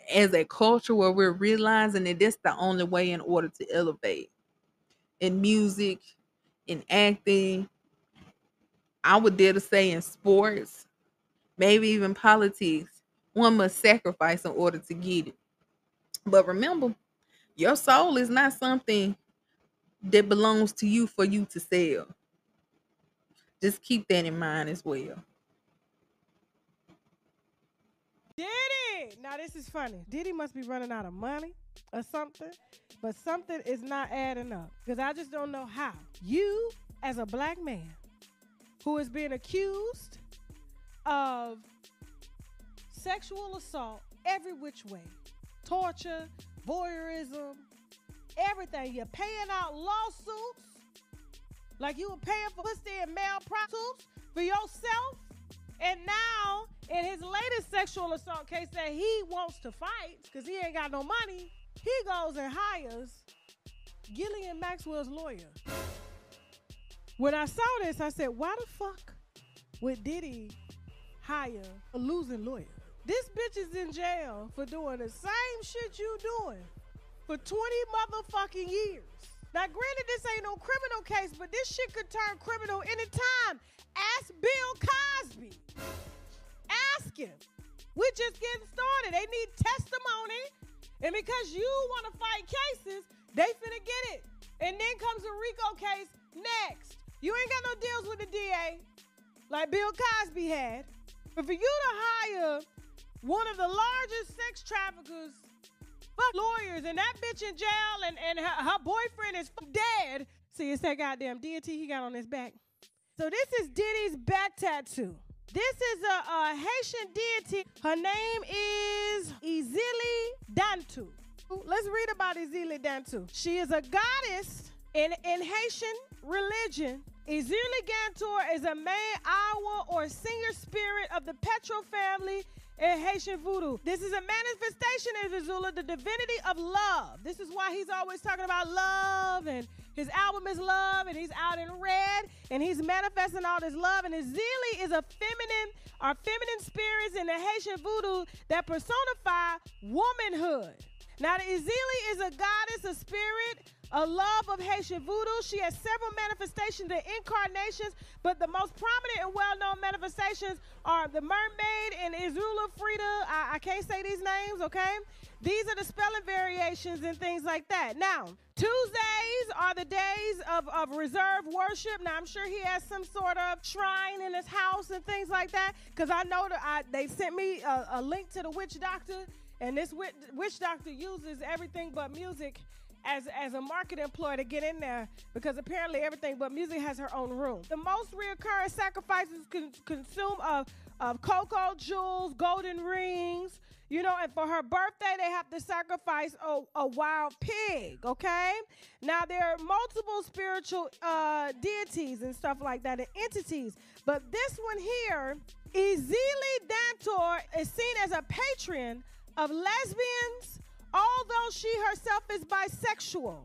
as a culture where we're realizing that that's the only way in order to elevate. In music, in acting, I would dare to say in sports, maybe even politics, one must sacrifice in order to get it. But remember, your soul is not something that belongs to you for you to sell. Just keep that in mind as well. Diddy! Now this is funny. Diddy must be running out of money or something, but something is not adding up because I just don't know how. You, as a black man who is being accused of sexual assault every which way, torture, voyeurism, everything. You're paying out lawsuits like you were paying for pussy and male prostitutes for yourself. And now, in his latest sexual assault case that he wants to fight because he ain't got no money, he goes and hires Ghislaine Maxwell's lawyer. When I saw this, I said, why the fuck would Diddy hire a losing lawyer? This bitch is in jail for doing the same shit you doing for 20 motherfucking years. Now, granted, this ain't no criminal case, but this shit could turn criminal anytime. Ask Bill Cosby. Ask him. We're just getting started. They need testimony. And because you want to fight cases, they finna get it. And then comes a RICO case next. You ain't got no deals with the DA like Bill Cosby had. But for you to hire one of the largest sex traffickers, fuck lawyers, and that bitch in jail, and her boyfriend is dead. See, it's that goddamn deity he got on his back. So this is Diddy's back tattoo. This is a Haitian deity. Her name is Izili Dantu. Let's read about Izili Dantu. She is a goddess in Haitian religion. Izili Gantour is a main owl or singer spirit of the Petro family in Haitian voodoo. This is a manifestation of Izula, the divinity of love. This is why he's always talking about love, and his album is Love, and he's out in red, and he's manifesting all this love. And Izili is a feminine spirits in the Haitian voodoo that personify womanhood. Now, the Izili is a goddess, a spirit, a love of Haitian voodoo. She has several manifestations and incarnations, but the most prominent and well-known manifestations are the mermaid and Izula Frida. I can't say these names, okay? These are the spelling variations and things like that. Now, Tuesdays are the days of reserved worship. Now, I'm sure he has some sort of shrine in his house and things like that, because I know that they sent me a link to the witch doctor, and this witch doctor uses everything but music as a marketing ploy to get in there, because apparently everything but music has her own room. The most reoccurring sacrifices consume of cocoa, jewels, golden rings, you know, and for her birthday, they have to sacrifice a wild pig, okay? Now, there are multiple spiritual deities and stuff like that, and entities, but this one here, Izili Dantour, is seen as a patron of lesbians, although she herself is bisexual.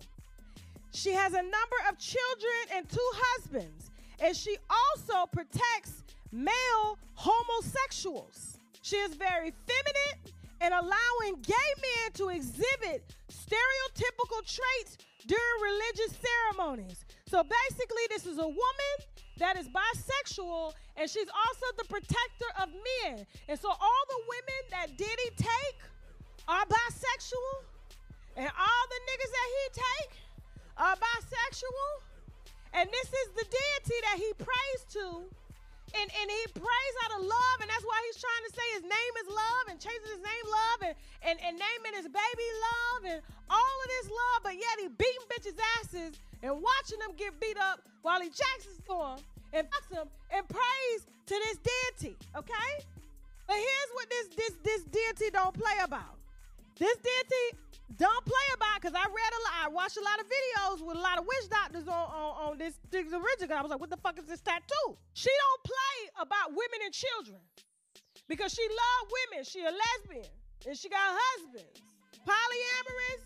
She has a number of children and 2 husbands, and she also protects male homosexuals. She is very feminine and allowing gay men to exhibit stereotypical traits during religious ceremonies. So basically, this is a woman that is bisexual, and she's also the protector of men. And so all the women that Diddy take are bisexual, and all the niggas that he take are bisexual, and this is the deity that he prays to, and he prays out of love, and that's why he's trying to say his name is love, and changing his name love, and naming his baby love, and all of this love, but yet he beating bitches' asses and watching them get beat up while he jacks to them and fucks them and prays to this deity, okay? But here's what this deity don't play about. This deity don't play about, because I watched a lot of videos with a lot of witch doctors on this original. I was like, what the fuck is this tattoo? She don't play about women and children, because she love women. She a lesbian, and she got husbands, polyamorous.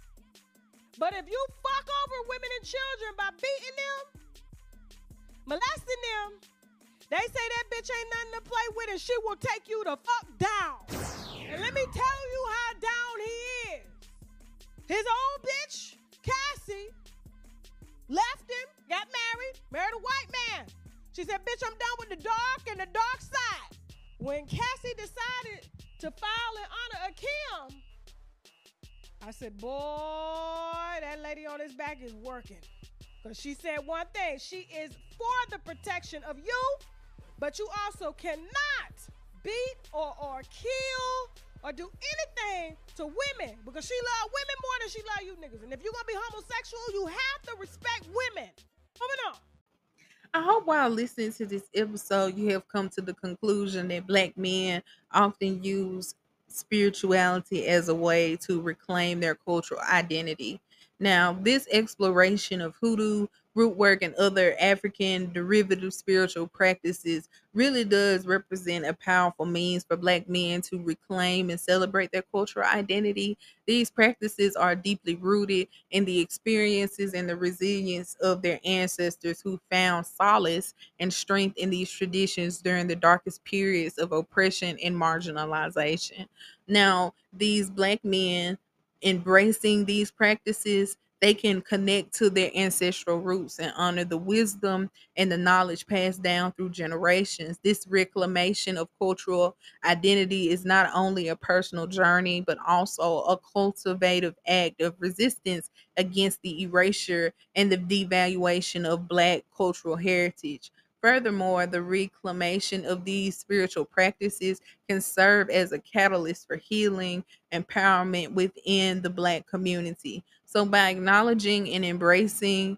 But if you fuck over women and children by beating them, molesting them, they say that bitch ain't nothing to play with, and she will take you the fuck down. And let me tell you how in honor of Kim. I said, boy, that lady on his back is working. Because she said one thing. She is for the protection of you, but you also cannot beat or kill or do anything to women, because she love women more than she love you niggas. And if you're going to be homosexual, you have to respect women. Moving on. I hope while listening to this episode, you have come to the conclusion that Black men often use spirituality as a way to reclaim their cultural identity. Now, this exploration of hoodoo, rootwork, and other African derivative spiritual practices really does represent a powerful means for Black men to reclaim and celebrate their cultural identity. These practices are deeply rooted in the experiences and the resilience of their ancestors who found solace and strength in these traditions during the darkest periods of oppression and marginalization. Now, these Black men embracing these practices, they can connect to their ancestral roots and honor the wisdom and the knowledge passed down through generations. This reclamation of cultural identity is not only a personal journey, but also a cultivative act of resistance against the erasure and the devaluation of Black cultural heritage. Furthermore, the reclamation of these spiritual practices can serve as a catalyst for healing, empowerment within the Black community. So by acknowledging and embracing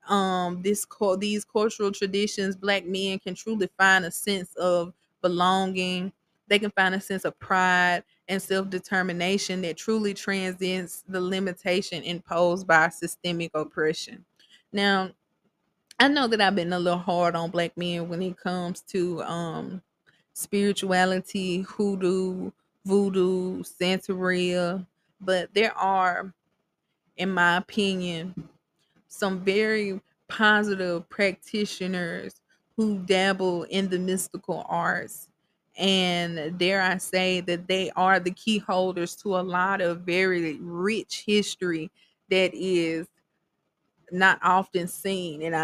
these cultural traditions, Black men can truly find a sense of belonging. They can find a sense of pride and self-determination that truly transcends the limitation imposed by systemic oppression. Now, I know that I've been a little hard on Black men when it comes to spirituality, hoodoo, voodoo, Santeria, but there are, in my opinion, some very positive practitioners who dabble in the mystical arts. And dare I say that they are the key holders to a lot of very rich history that is not often seen. And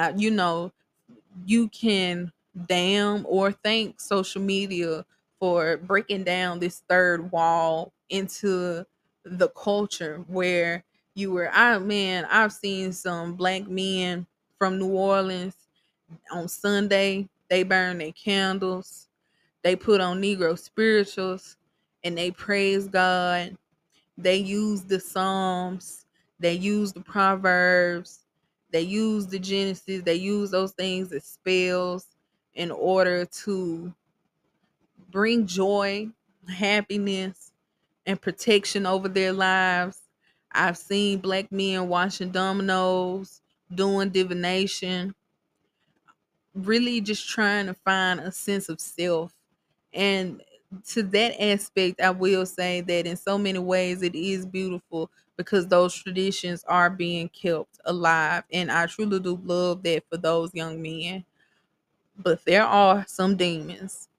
you can damn or thank social media for breaking down this third wall into the culture where I've seen some Black men from New Orleans on Sunday. They burn their candles, they put on Negro spirituals, and they praise God. They use the Psalms, they use the Proverbs, they use the Genesis, they use those things as spells in order to bring joy, happiness, and protection over their lives. I've seen Black men washing dominoes, doing divination, really just trying to find a sense of self. And to that aspect, I will say that in so many ways it is beautiful because those traditions are being kept alive. And I truly do love that for those young men. But there are some demons.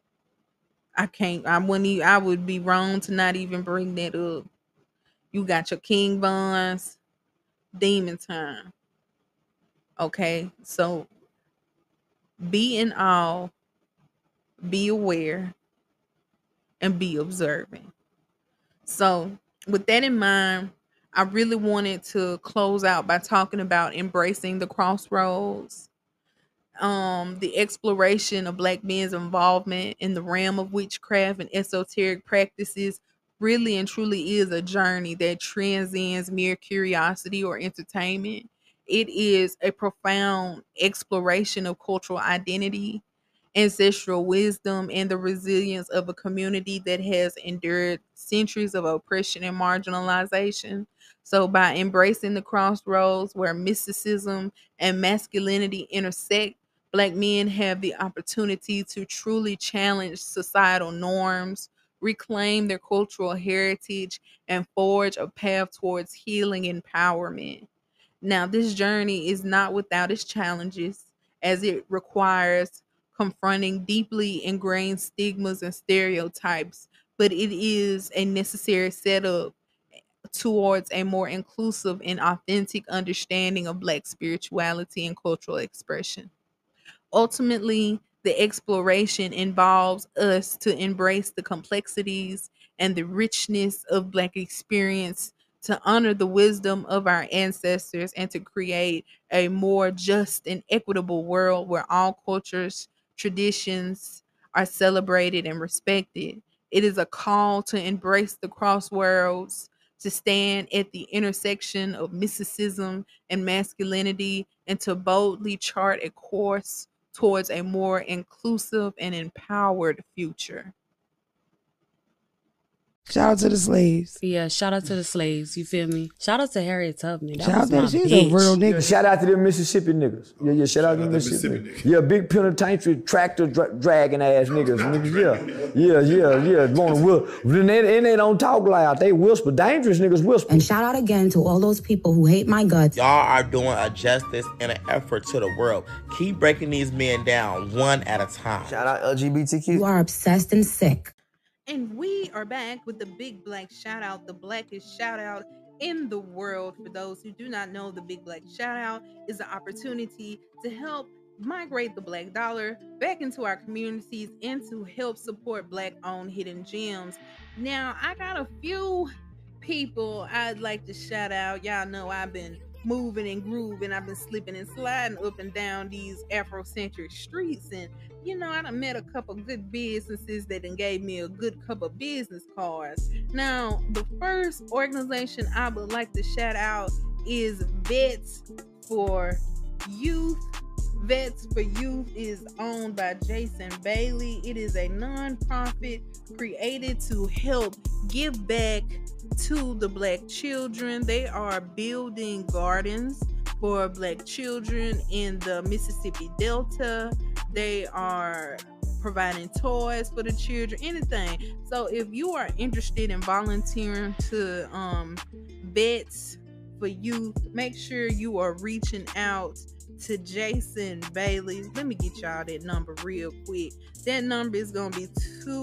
I would be wrong to not even bring that up. You got your King Buns, demon time. Okay, so be in awe, be aware, and be observant. So, with that in mind, I really wanted to close out by talking about embracing the crossroads. The exploration of Black men's involvement in the realm of witchcraft and esoteric practices really and truly is a journey that transcends mere curiosity or entertainment. It is a profound exploration of cultural identity, ancestral wisdom, and the resilience of a community that has endured centuries of oppression and marginalization. So, by embracing the crossroads where mysticism and masculinity intersect, Black men have the opportunity to truly challenge societal norms, reclaim their cultural heritage, and forge a path towards healing and empowerment. Now, this journey is not without its challenges, as it requires confronting deeply ingrained stigmas and stereotypes, but it is a necessary setup towards a more inclusive and authentic understanding of Black spirituality and cultural expression. Ultimately, the exploration involves us to embrace the complexities and the richness of Black experience, to honor the wisdom of our ancestors, and to create a more just and equitable world where all cultures, traditions are celebrated and respected. It is a call to embrace the crossroads, to stand at the intersection of mysticism and masculinity, and to boldly chart a course towards a more inclusive and empowered future. Shout out to the slaves. Yeah, shout out to the slaves. You feel me? Shout out to Harriet Tubman. That Shout was out my to she's bitch. a real nigga. Yeah, shout out to them Mississippi niggas. Yeah, shout out to them Mississippi niggas. Yeah, big penitentiary tractor dragging ass niggas. Yeah. Wanna and they don't talk loud. They whisper. Dangerous niggas whisper. And shout out again to all those people who hate my guts. Y'all are doing a justice and an effort to the world. Keep breaking these men down one at a time. Shout out LGBTQ. You are obsessed and sick. And we are back with the Big Black Shout Out, the blackest shout out in the world. For those who do not know, the Big Black Shout Out is an opportunity to help migrate the Black dollar back into our communities and to help support Black-owned hidden gems. Now, I got a few people I'd like to shout out. Y'all know I've been moving and grooving. I've been slipping and sliding up and down these Afrocentric streets, and you know, I done met a couple good businesses that done gave me a good couple business cards. Now, the first organization I would like to shout out is Vets for Youth. Vets for Youth is owned by Jason Bailey. It is a non-profit created to help give back to the Black children. They are building gardens for Black children in the Mississippi Delta. They are providing toys for the children, anything. So if you are interested in volunteering to Vets for Youth, make sure you are reaching out to Jason Bailey. Let me get y'all that number real quick. That number is going to be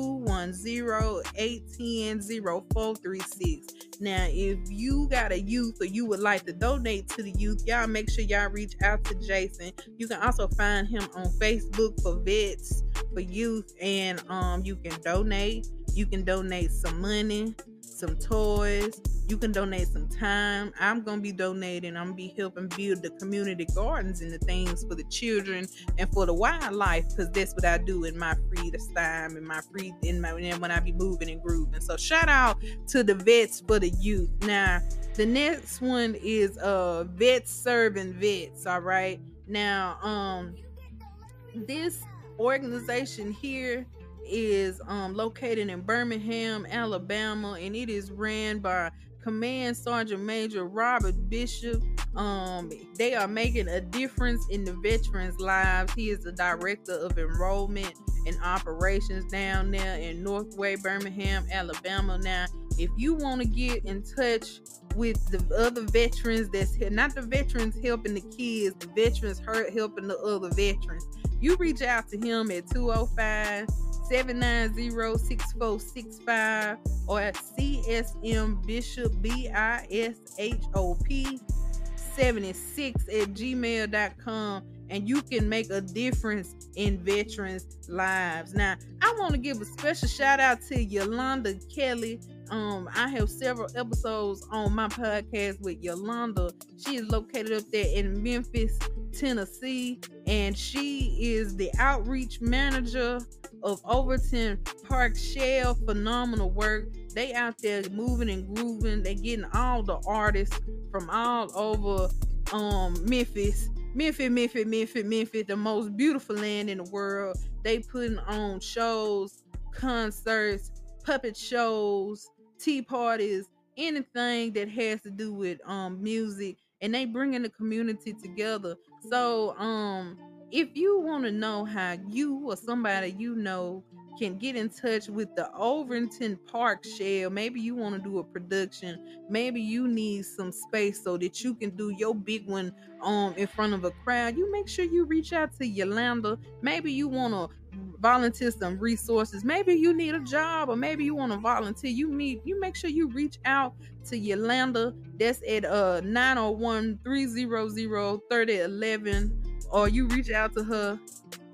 210-810-0436. Now, if you got a youth or you would like to donate to the youth, y'all make sure y'all reach out to Jason. You can also find him on Facebook for Vets for Youth, and you can donate. You can donate some money, some toys. You can donate some time. I'm going to be donating. I'm going to be helping build the community gardens and the things for the children and for the wildlife, because that's what I do in my free time and when I be moving and grooving. So shout out to the Vets for the Youth. Now, the next one is Vets Serving Vets. All right. Now, this organization here is located in Birmingham, Alabama, and it is ran by Command Sergeant Major Robert Bishop. They are making a difference in the veterans' lives. He is the director of enrollment and operations down there in Northway, Birmingham, Alabama. Now, if you want to get in touch with the other veterans that's here, not the veterans helping the kids, the veterans helping the other veterans, you reach out to him at 205-790-6465 or at CSM Bishop BISHOP 76@gmail.com, and you can make a difference in veterans' lives. Now, I want to give a special shout out to Yolanda Kelly. I have several episodes on my podcast with Yolanda. She is located up there in Memphis, Tennessee, and she is the outreach manager of Overton Park Shell. Phenomenal work. They out there moving and grooving. They getting all the artists from all over Memphis, the most beautiful land in the world. They putting on shows, concerts, puppet shows, tea parties, anything that has to do with music, and they bringing the community together. So if you want to know how you or somebody you know can get in touch with the Overton Park Shell, maybe you want to do a production, maybe you need some space so that you can do your big one in front of a crowd, you make sure you reach out to Yolanda. Maybe you want to volunteer some resources, maybe you need a job, or maybe you want to volunteer, you make sure you reach out to Yolanda. That's at 901-300-3011, or you reach out to her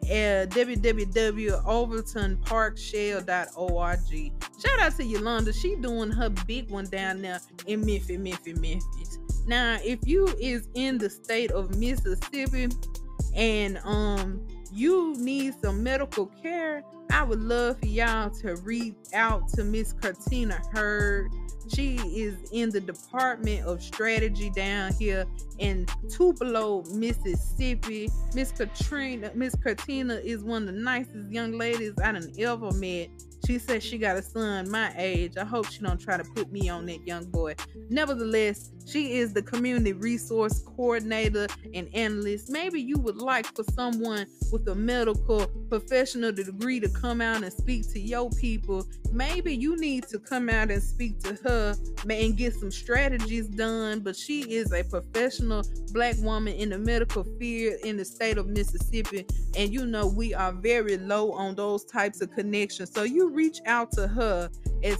www.overtonparkshell.org. Shout out to Yolanda. She doing her big one down there in Memphis. Now, if you is in the state of Mississippi and you need some medical care, I would love for y'all to reach out to Miss Katina Hurd. She is in the Department of Strategy down here in Tupelo, Mississippi. Miss Katina is one of the nicest young ladies I done ever met. She said she got a son my age. I hope she don't try to put me on that young boy. Nevertheless, she is the community resource coordinator and analyst. Maybe you would like for someone with a medical professional degree to come out and speak to your people. Maybe you need to come out and speak to her and get some strategies done. But she is a professional Black woman in the medical field in the state of Mississippi. And you know, we are very low on those types of connections. So you reach out to her at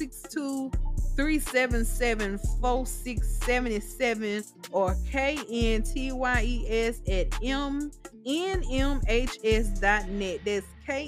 662-377-4677 or KNTYES at nmhs.net. That's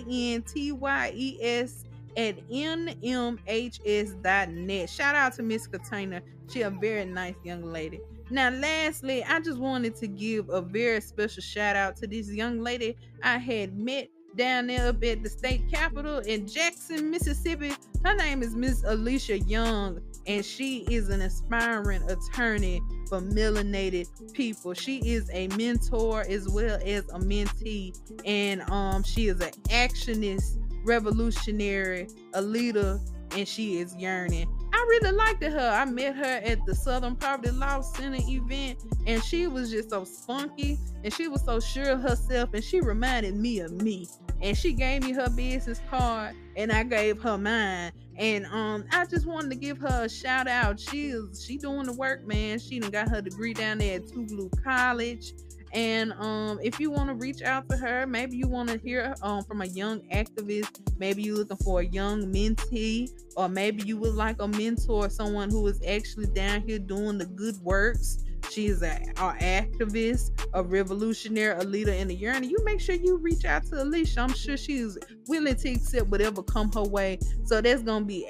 KNTYES at nmhs.net. Shout out to Miss Katina. She a very nice young lady. Now, lastly, I just wanted to give a very special shout out to this young lady I had met down there up at the state capitol in Jackson, Mississippi. Her name is Miss Alicia Young, and she is an aspiring attorney for melanated people. She is a mentor as well as a mentee, and she is an actionist, revolutionary, a leader, and she is yearning. I really liked her. I met her at the Southern Poverty Law Center event, and she was just so spunky, and she was so sure of herself, and she reminded me of me. And she gave me her business card, and I gave her mine. And I just wanted to give her a shout out. She doing the work, man. She done got her degree down there at Tougaloo College. And if you want to reach out to her, maybe you want to hear from a young activist, maybe you're looking for a young mentee, or maybe you would like a mentor, someone who is actually down here doing the good works. She is an activist, a revolutionary, a leader, and a yearning. You make sure you reach out to Alicia. I'm sure she's willing to accept whatever come her way. So that's going to be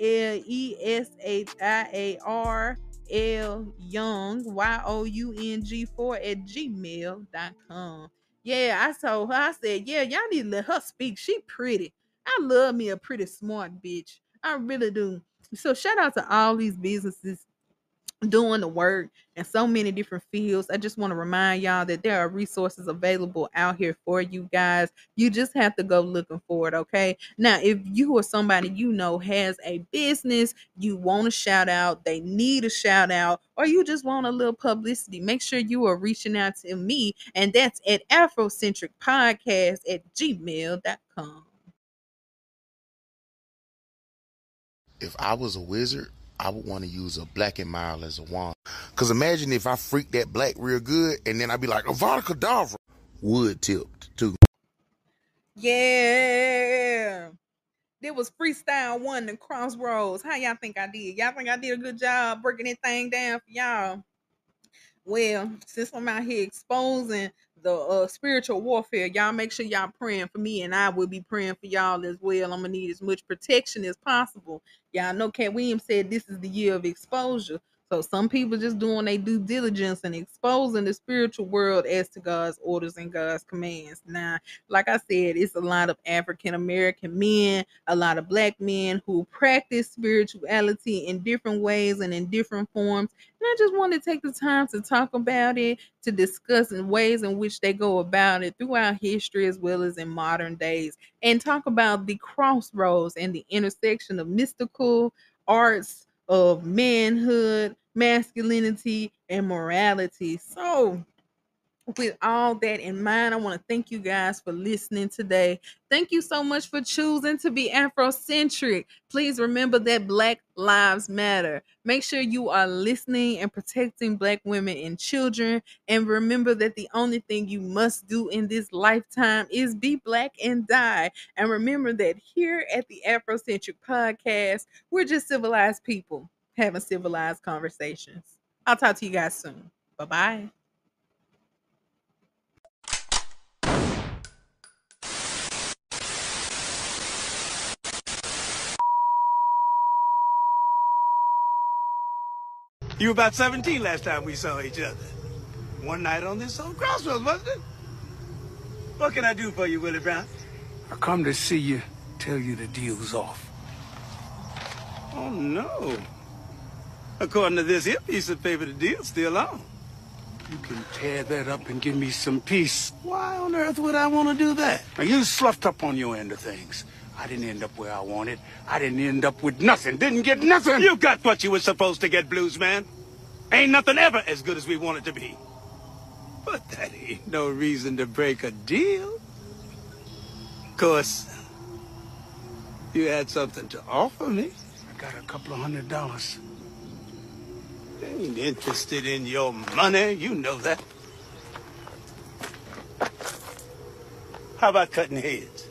ALESHIAR Young YOUNG4@gmail.com. Yeah, I told her, I said, yeah, y'all need to let her speak. She pretty. I love me a pretty smart bitch. I really do. So shout out to all these businesses doing the work in so many different fields. I just want to remind y'all that there are resources available out here for you guys. You just have to go looking for it, okay? Now, if you or somebody you know has a business, you want a shout out, they need a shout out, or you just want a little publicity, make sure you are reaching out to me, and that's at afrocentricpodcast@gmail.com. If I was a wizard, I would want to use a black and mild as a wand. Because imagine if I freak that black real good, and then I'd be like, Avada Kedavra. Wood tipped, too. Yeah. There was Freestyle 1 and Crossroads. How y'all think I did? Y'all think I did a good job breaking that thing down for y'all? Well, since I'm out here exposing the spiritual warfare, y'all make sure y'all praying for me, and I will be praying for y'all as well. I'm gonna need as much protection as possible. Y'all know Cat Williams said this is the year of exposure. So some people just doing their due diligence and exposing the spiritual world as to God's orders and God's commands. Now, like I said, it's a lot of African American men, a lot of Black men who practice spirituality in different ways and in different forms. And I just want to take the time to talk about it, to discuss in ways in which they go about it throughout history as well as in modern days, and talk about the crossroads and the intersection of mystical arts, of manhood, masculinity, and morality. So with all that in mind, I want to thank you guys for listening today. Thank you so much for choosing to be Afrocentric. Please remember that Black Lives Matter. Make sure you are listening and protecting Black women and children. And remember that the only thing you must do in this lifetime is be Black and die. And remember that here at the Afrocentric Podcast, we're just civilized people having civilized conversations. I'll talk to you guys soon. Bye-bye. You were about 17 last time we saw each other. One night on this old Crossroads, wasn't it? What can I do for you, Willie Brown? I come to see you, tell you the deal's off. Oh, no. According to this here piece of paper, the deal's still on. You can tear that up and give me some peace. Why on earth would I want to do that? Now, you sloughed up on your end of things. I didn't end up where I wanted. I didn't end up with nothing. Didn't get nothing. You got what you were supposed to get, Blues Man. Ain't nothing ever as good as we want it to be. But that ain't no reason to break a deal. Of course, you had something to offer me. I got a couple of $100. Ain't interested in your money, you know that. How about cutting heads?